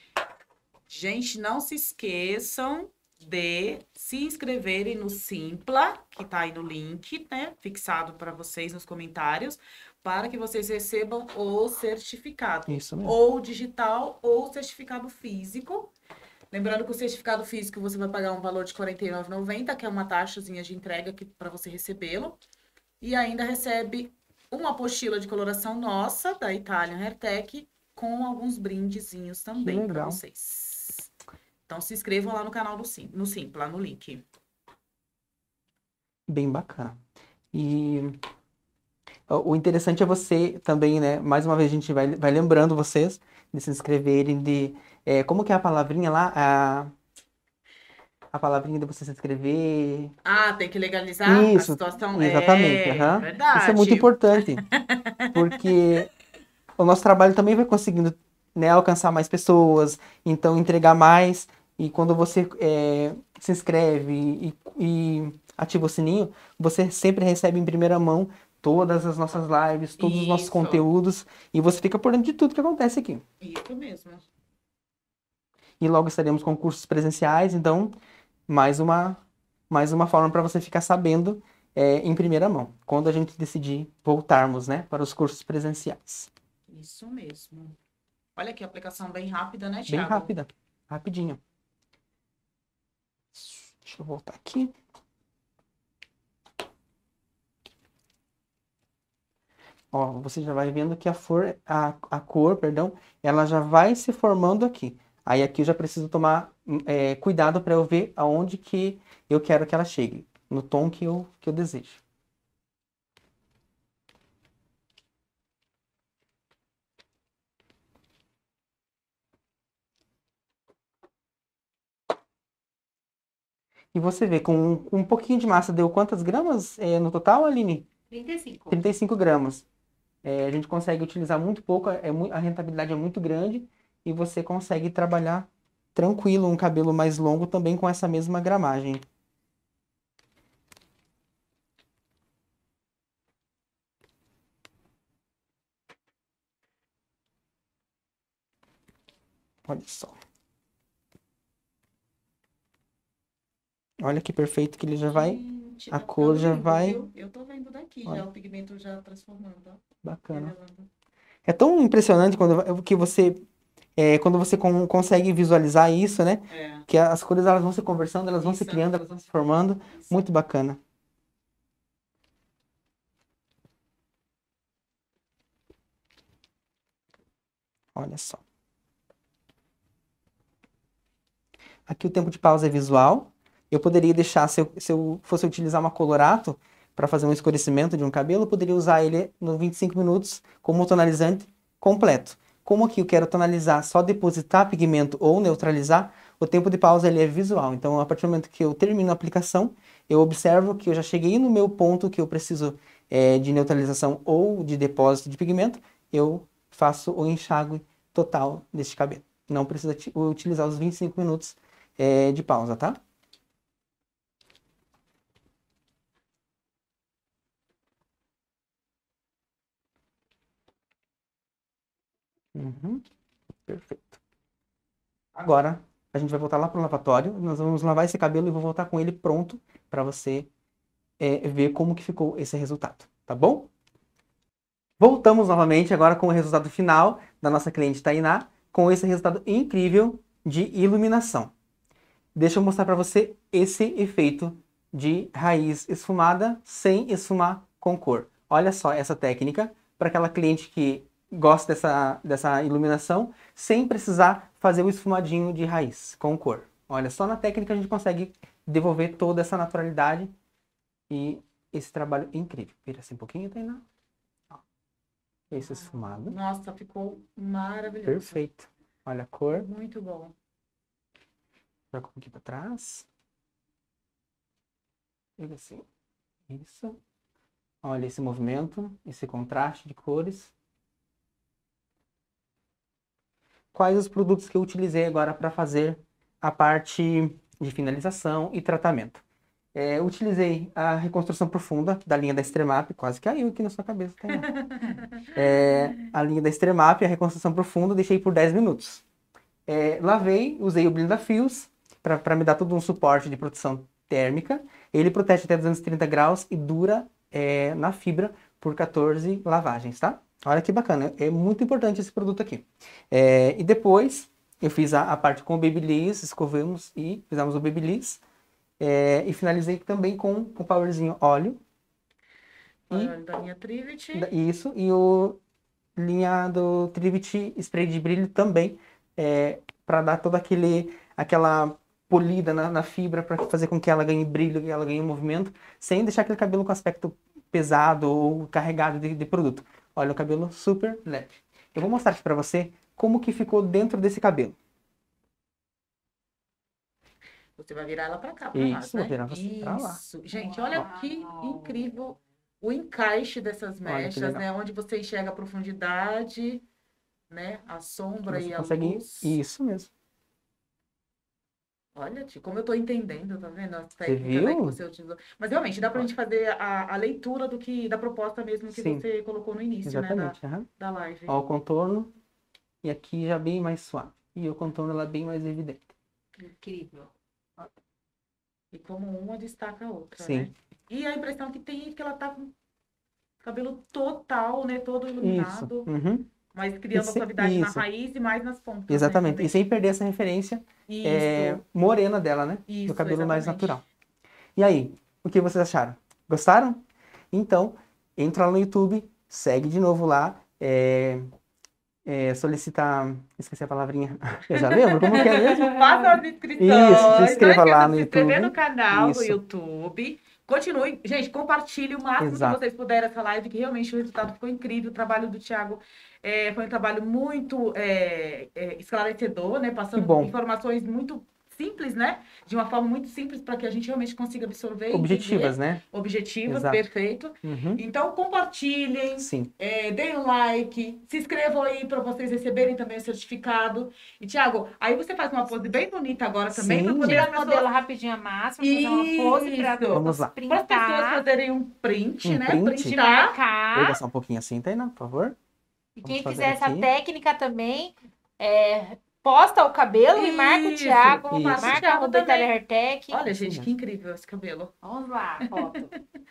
Gente, não se esqueçam de se inscreverem no Simpla, que tá aí no link, né? Fixado para vocês nos comentários, para que vocês recebam o certificado. Isso mesmo. Ou digital ou certificado físico. Lembrando que o certificado físico você vai pagar um valor de quarenta e nove reais e noventa centavos, que é uma taxazinha de entrega para você recebê-lo. E ainda recebe uma apostila de coloração nossa, da Italian Hairtech, com alguns brindezinhos também para legal. vocês. Então se inscrevam lá no canal do Sim, no Simpla, no link. Bem bacana. E o o interessante é você também, né? Mais uma vez a gente vai, vai lembrando vocês de se inscreverem, de. É, como que é a palavrinha lá? A, a palavrinha de você se inscrever. Ah, tem que legalizar Isso, a situação? exatamente. É, aham. verdade. Isso é muito importante. Porque o nosso trabalho também vai conseguindo, né, alcançar mais pessoas, então entregar mais. E quando você é, se inscreve e, e ativa o sininho, você sempre recebe em primeira mão todas as nossas lives, todos os nossos Isso. conteúdos, e você fica por dentro de tudo que acontece aqui. Isso mesmo. E logo estaremos com cursos presenciais, então mais uma, mais uma forma para você ficar sabendo é, em primeira mão, quando a gente decidir voltarmos, né, para os cursos presenciais. Isso mesmo. Olha que aplicação bem rápida, né, Bem Thiago? rápida, rapidinho. Deixa eu voltar aqui. Ó, você já vai vendo que a, for, a, a cor, perdão, ela já vai se formando aqui. Aí aqui eu já preciso tomar é, cuidado para eu ver aonde que eu quero que ela chegue, no tom que eu, que eu desejo. E você vê, com, com um pouquinho de massa, deu quantas gramas é, no total, Aline? trinta e cinco. trinta e cinco gramas. É, a gente consegue utilizar muito pouco, é, mu- a rentabilidade é muito grande e você consegue trabalhar tranquilo um cabelo mais longo também com essa mesma gramagem. Olha só. Olha que perfeito que ele já vai. Gente, A tá cor ficando já lindo, vai. viu? Eu tô vendo daqui Olha. já o pigmento já transformando, ó. Bacana. Revelando. É tão impressionante quando que você é, quando você con- consegue visualizar isso, né? É, Que as cores elas vão se conversando, elas vão se Isso. criando, elas vão se formando. isso. Muito bacana. Olha só. Aqui o tempo de pausa é visual. Eu poderia deixar, se eu, se eu fosse utilizar uma colorato para fazer um escurecimento de um cabelo, eu poderia usar ele nos vinte e cinco minutos como tonalizante completo. Como aqui eu quero tonalizar, só depositar pigmento ou neutralizar, o tempo de pausa ele é visual. Então, a partir do momento que eu termino a aplicação, eu observo que eu já cheguei no meu ponto que eu preciso eh, de neutralização ou de depósito de pigmento, eu faço o enxágue total deste cabelo. Não precisa ti- utilizar os vinte e cinco minutos eh, de pausa, tá? Uhum, perfeito. Agora, a gente vai voltar lá pro lavatório. Nós vamos lavar esse cabelo e vou voltar com ele pronto para você é, ver como que ficou esse resultado, tá bom? Voltamos novamente agora com o resultado final da nossa cliente Tainá, com esse resultado incrível de iluminação. Deixa eu mostrar para você esse efeito de raiz esfumada sem esfumar com cor. Olha só essa técnica para aquela cliente que gosta dessa, dessa iluminação sem precisar fazer o esfumadinho de raiz com cor. Olha, só na técnica a gente consegue devolver toda essa naturalidade e esse trabalho incrível. Vira assim um pouquinho, Tainá. Ó, esse esfumado. Nossa, ficou maravilhoso. Perfeito. Olha a cor. Muito bom. Joga um pouquinho para trás. Pega assim. Isso. Olha esse movimento, esse contraste de cores. Quais os produtos que eu utilizei agora para fazer a parte de finalização e tratamento? É, eu utilizei a reconstrução profunda da linha da Extremap, quase caiu aqui na sua cabeça. Tá? É, a linha da Extremap, a reconstrução profunda, deixei por dez minutos. É, lavei, usei o Blinda Fios para me dar todo um suporte de proteção térmica. Ele protege até duzentos e trinta graus e dura é, na fibra por quatorze lavagens, tá? Olha que bacana, é muito importante esse produto aqui. É, e depois eu fiz a, a parte com o Babyliss, escovamos e fizemos o Babyliss. É, e finalizei também com o powerzinho óleo. Olha, E olha da linha Trivet. da- isso, e o linha do Trivet Spray de brilho também, é, para dar toda aquele, aquela polida na, na fibra, para fazer com que ela ganhe brilho, que ela ganhe movimento, sem deixar aquele cabelo com aspecto pesado ou carregado de, de produto. Olha, o cabelo super leve. Eu vou mostrar aqui para você como que ficou dentro desse cabelo. Você vai virar ela pra cá, pra Isso, nós, vou né? virar você pra lá. Isso. Gente, olha Uau. que incrível o encaixe dessas Olha que mechas, legal. né? Onde você enxerga a profundidade, né? A sombra Você e a consegue... luz. Isso mesmo. Olha, Ti, como eu tô entendendo, tá vendo? A Você técnica, né, que viu? você utilizou. Mas realmente dá pra gente fazer a, a leitura do que, da proposta mesmo que Sim. você colocou no início, né? Da, Exatamente. aham. da live. Ó, o contorno. E aqui já bem mais suave. E o contorno ela é bem mais evidente. Incrível. E como uma destaca a outra, Sim. né? E a impressão que tem é que ela tá com cabelo total, né? Todo Isso. iluminado. Uhum. Mas criando E a se- suavidade na isso. raiz e mais nas pontas, né, Exatamente. também. E sem perder essa referência Isso, é, morena dela, né? isso, Do cabelo mais exatamente. natural. E aí, o que vocês acharam? Gostaram? Então, entra lá no YouTube, segue de novo lá, é, é, solicita... Esqueci a palavrinha. Eu já lembro? Como que é mesmo? Faça as inscrições. Isso, se inscreva Não lá esqueça no de se inscrever YouTube. no canal Isso. do YouTube. Continue. Gente, compartilhe o máximo Exato. que vocês puderem essa live, que realmente o resultado ficou incrível. O trabalho do Thiago é, foi um trabalho muito é, é, esclarecedor, né? Que Passando bom. informações muito simples, né? De uma forma muito simples para que a gente realmente consiga absorver. e Objetivas, entender. né? Objetivas, Exato. perfeito. Uhum. Então, compartilhem, Sim. é, deem um like, se inscrevam aí para vocês receberem também o certificado. E, Thiago, aí você faz uma pose bem bonita agora também, Sim. para poder Tira as o modelo pessoas, rapidinho a máxima, fazer uma pose pra Isso. Vamos lá. para as pessoas printar fazerem um print, Um né? print? e Printar. marcar. Erga só um pouquinho assim, Tainá, por favor. E Vamos quem fazer fizer essa aqui. técnica também, é, posta o cabelo e marca o Isso, Thiago, isso. marca Thiago arroba também. Itália Hairtech. Olha, Isso gente, mesmo. que incrível esse cabelo. Vamos lá, foto.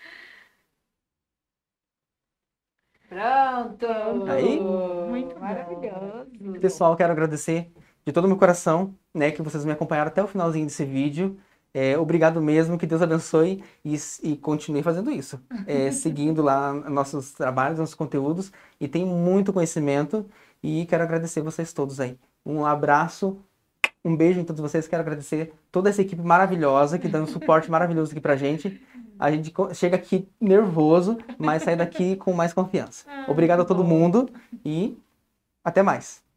Pronto! Aí. Muito bom. Maravilhoso. Pessoal, quero agradecer de todo o meu coração, né, que vocês me acompanharam até o finalzinho desse vídeo. É, obrigado mesmo, que Deus abençoe e, e continue fazendo isso. É, seguindo lá nossos trabalhos, nossos conteúdos. E tem muito conhecimento. E quero agradecer vocês todos aí. Um abraço, um beijo em todos vocês. Quero agradecer toda essa equipe maravilhosa que dá um suporte maravilhoso aqui pra gente. A gente co- chega aqui nervoso, mas sai daqui com mais confiança. Ah, Obrigado a muito todo bom. mundo e até mais.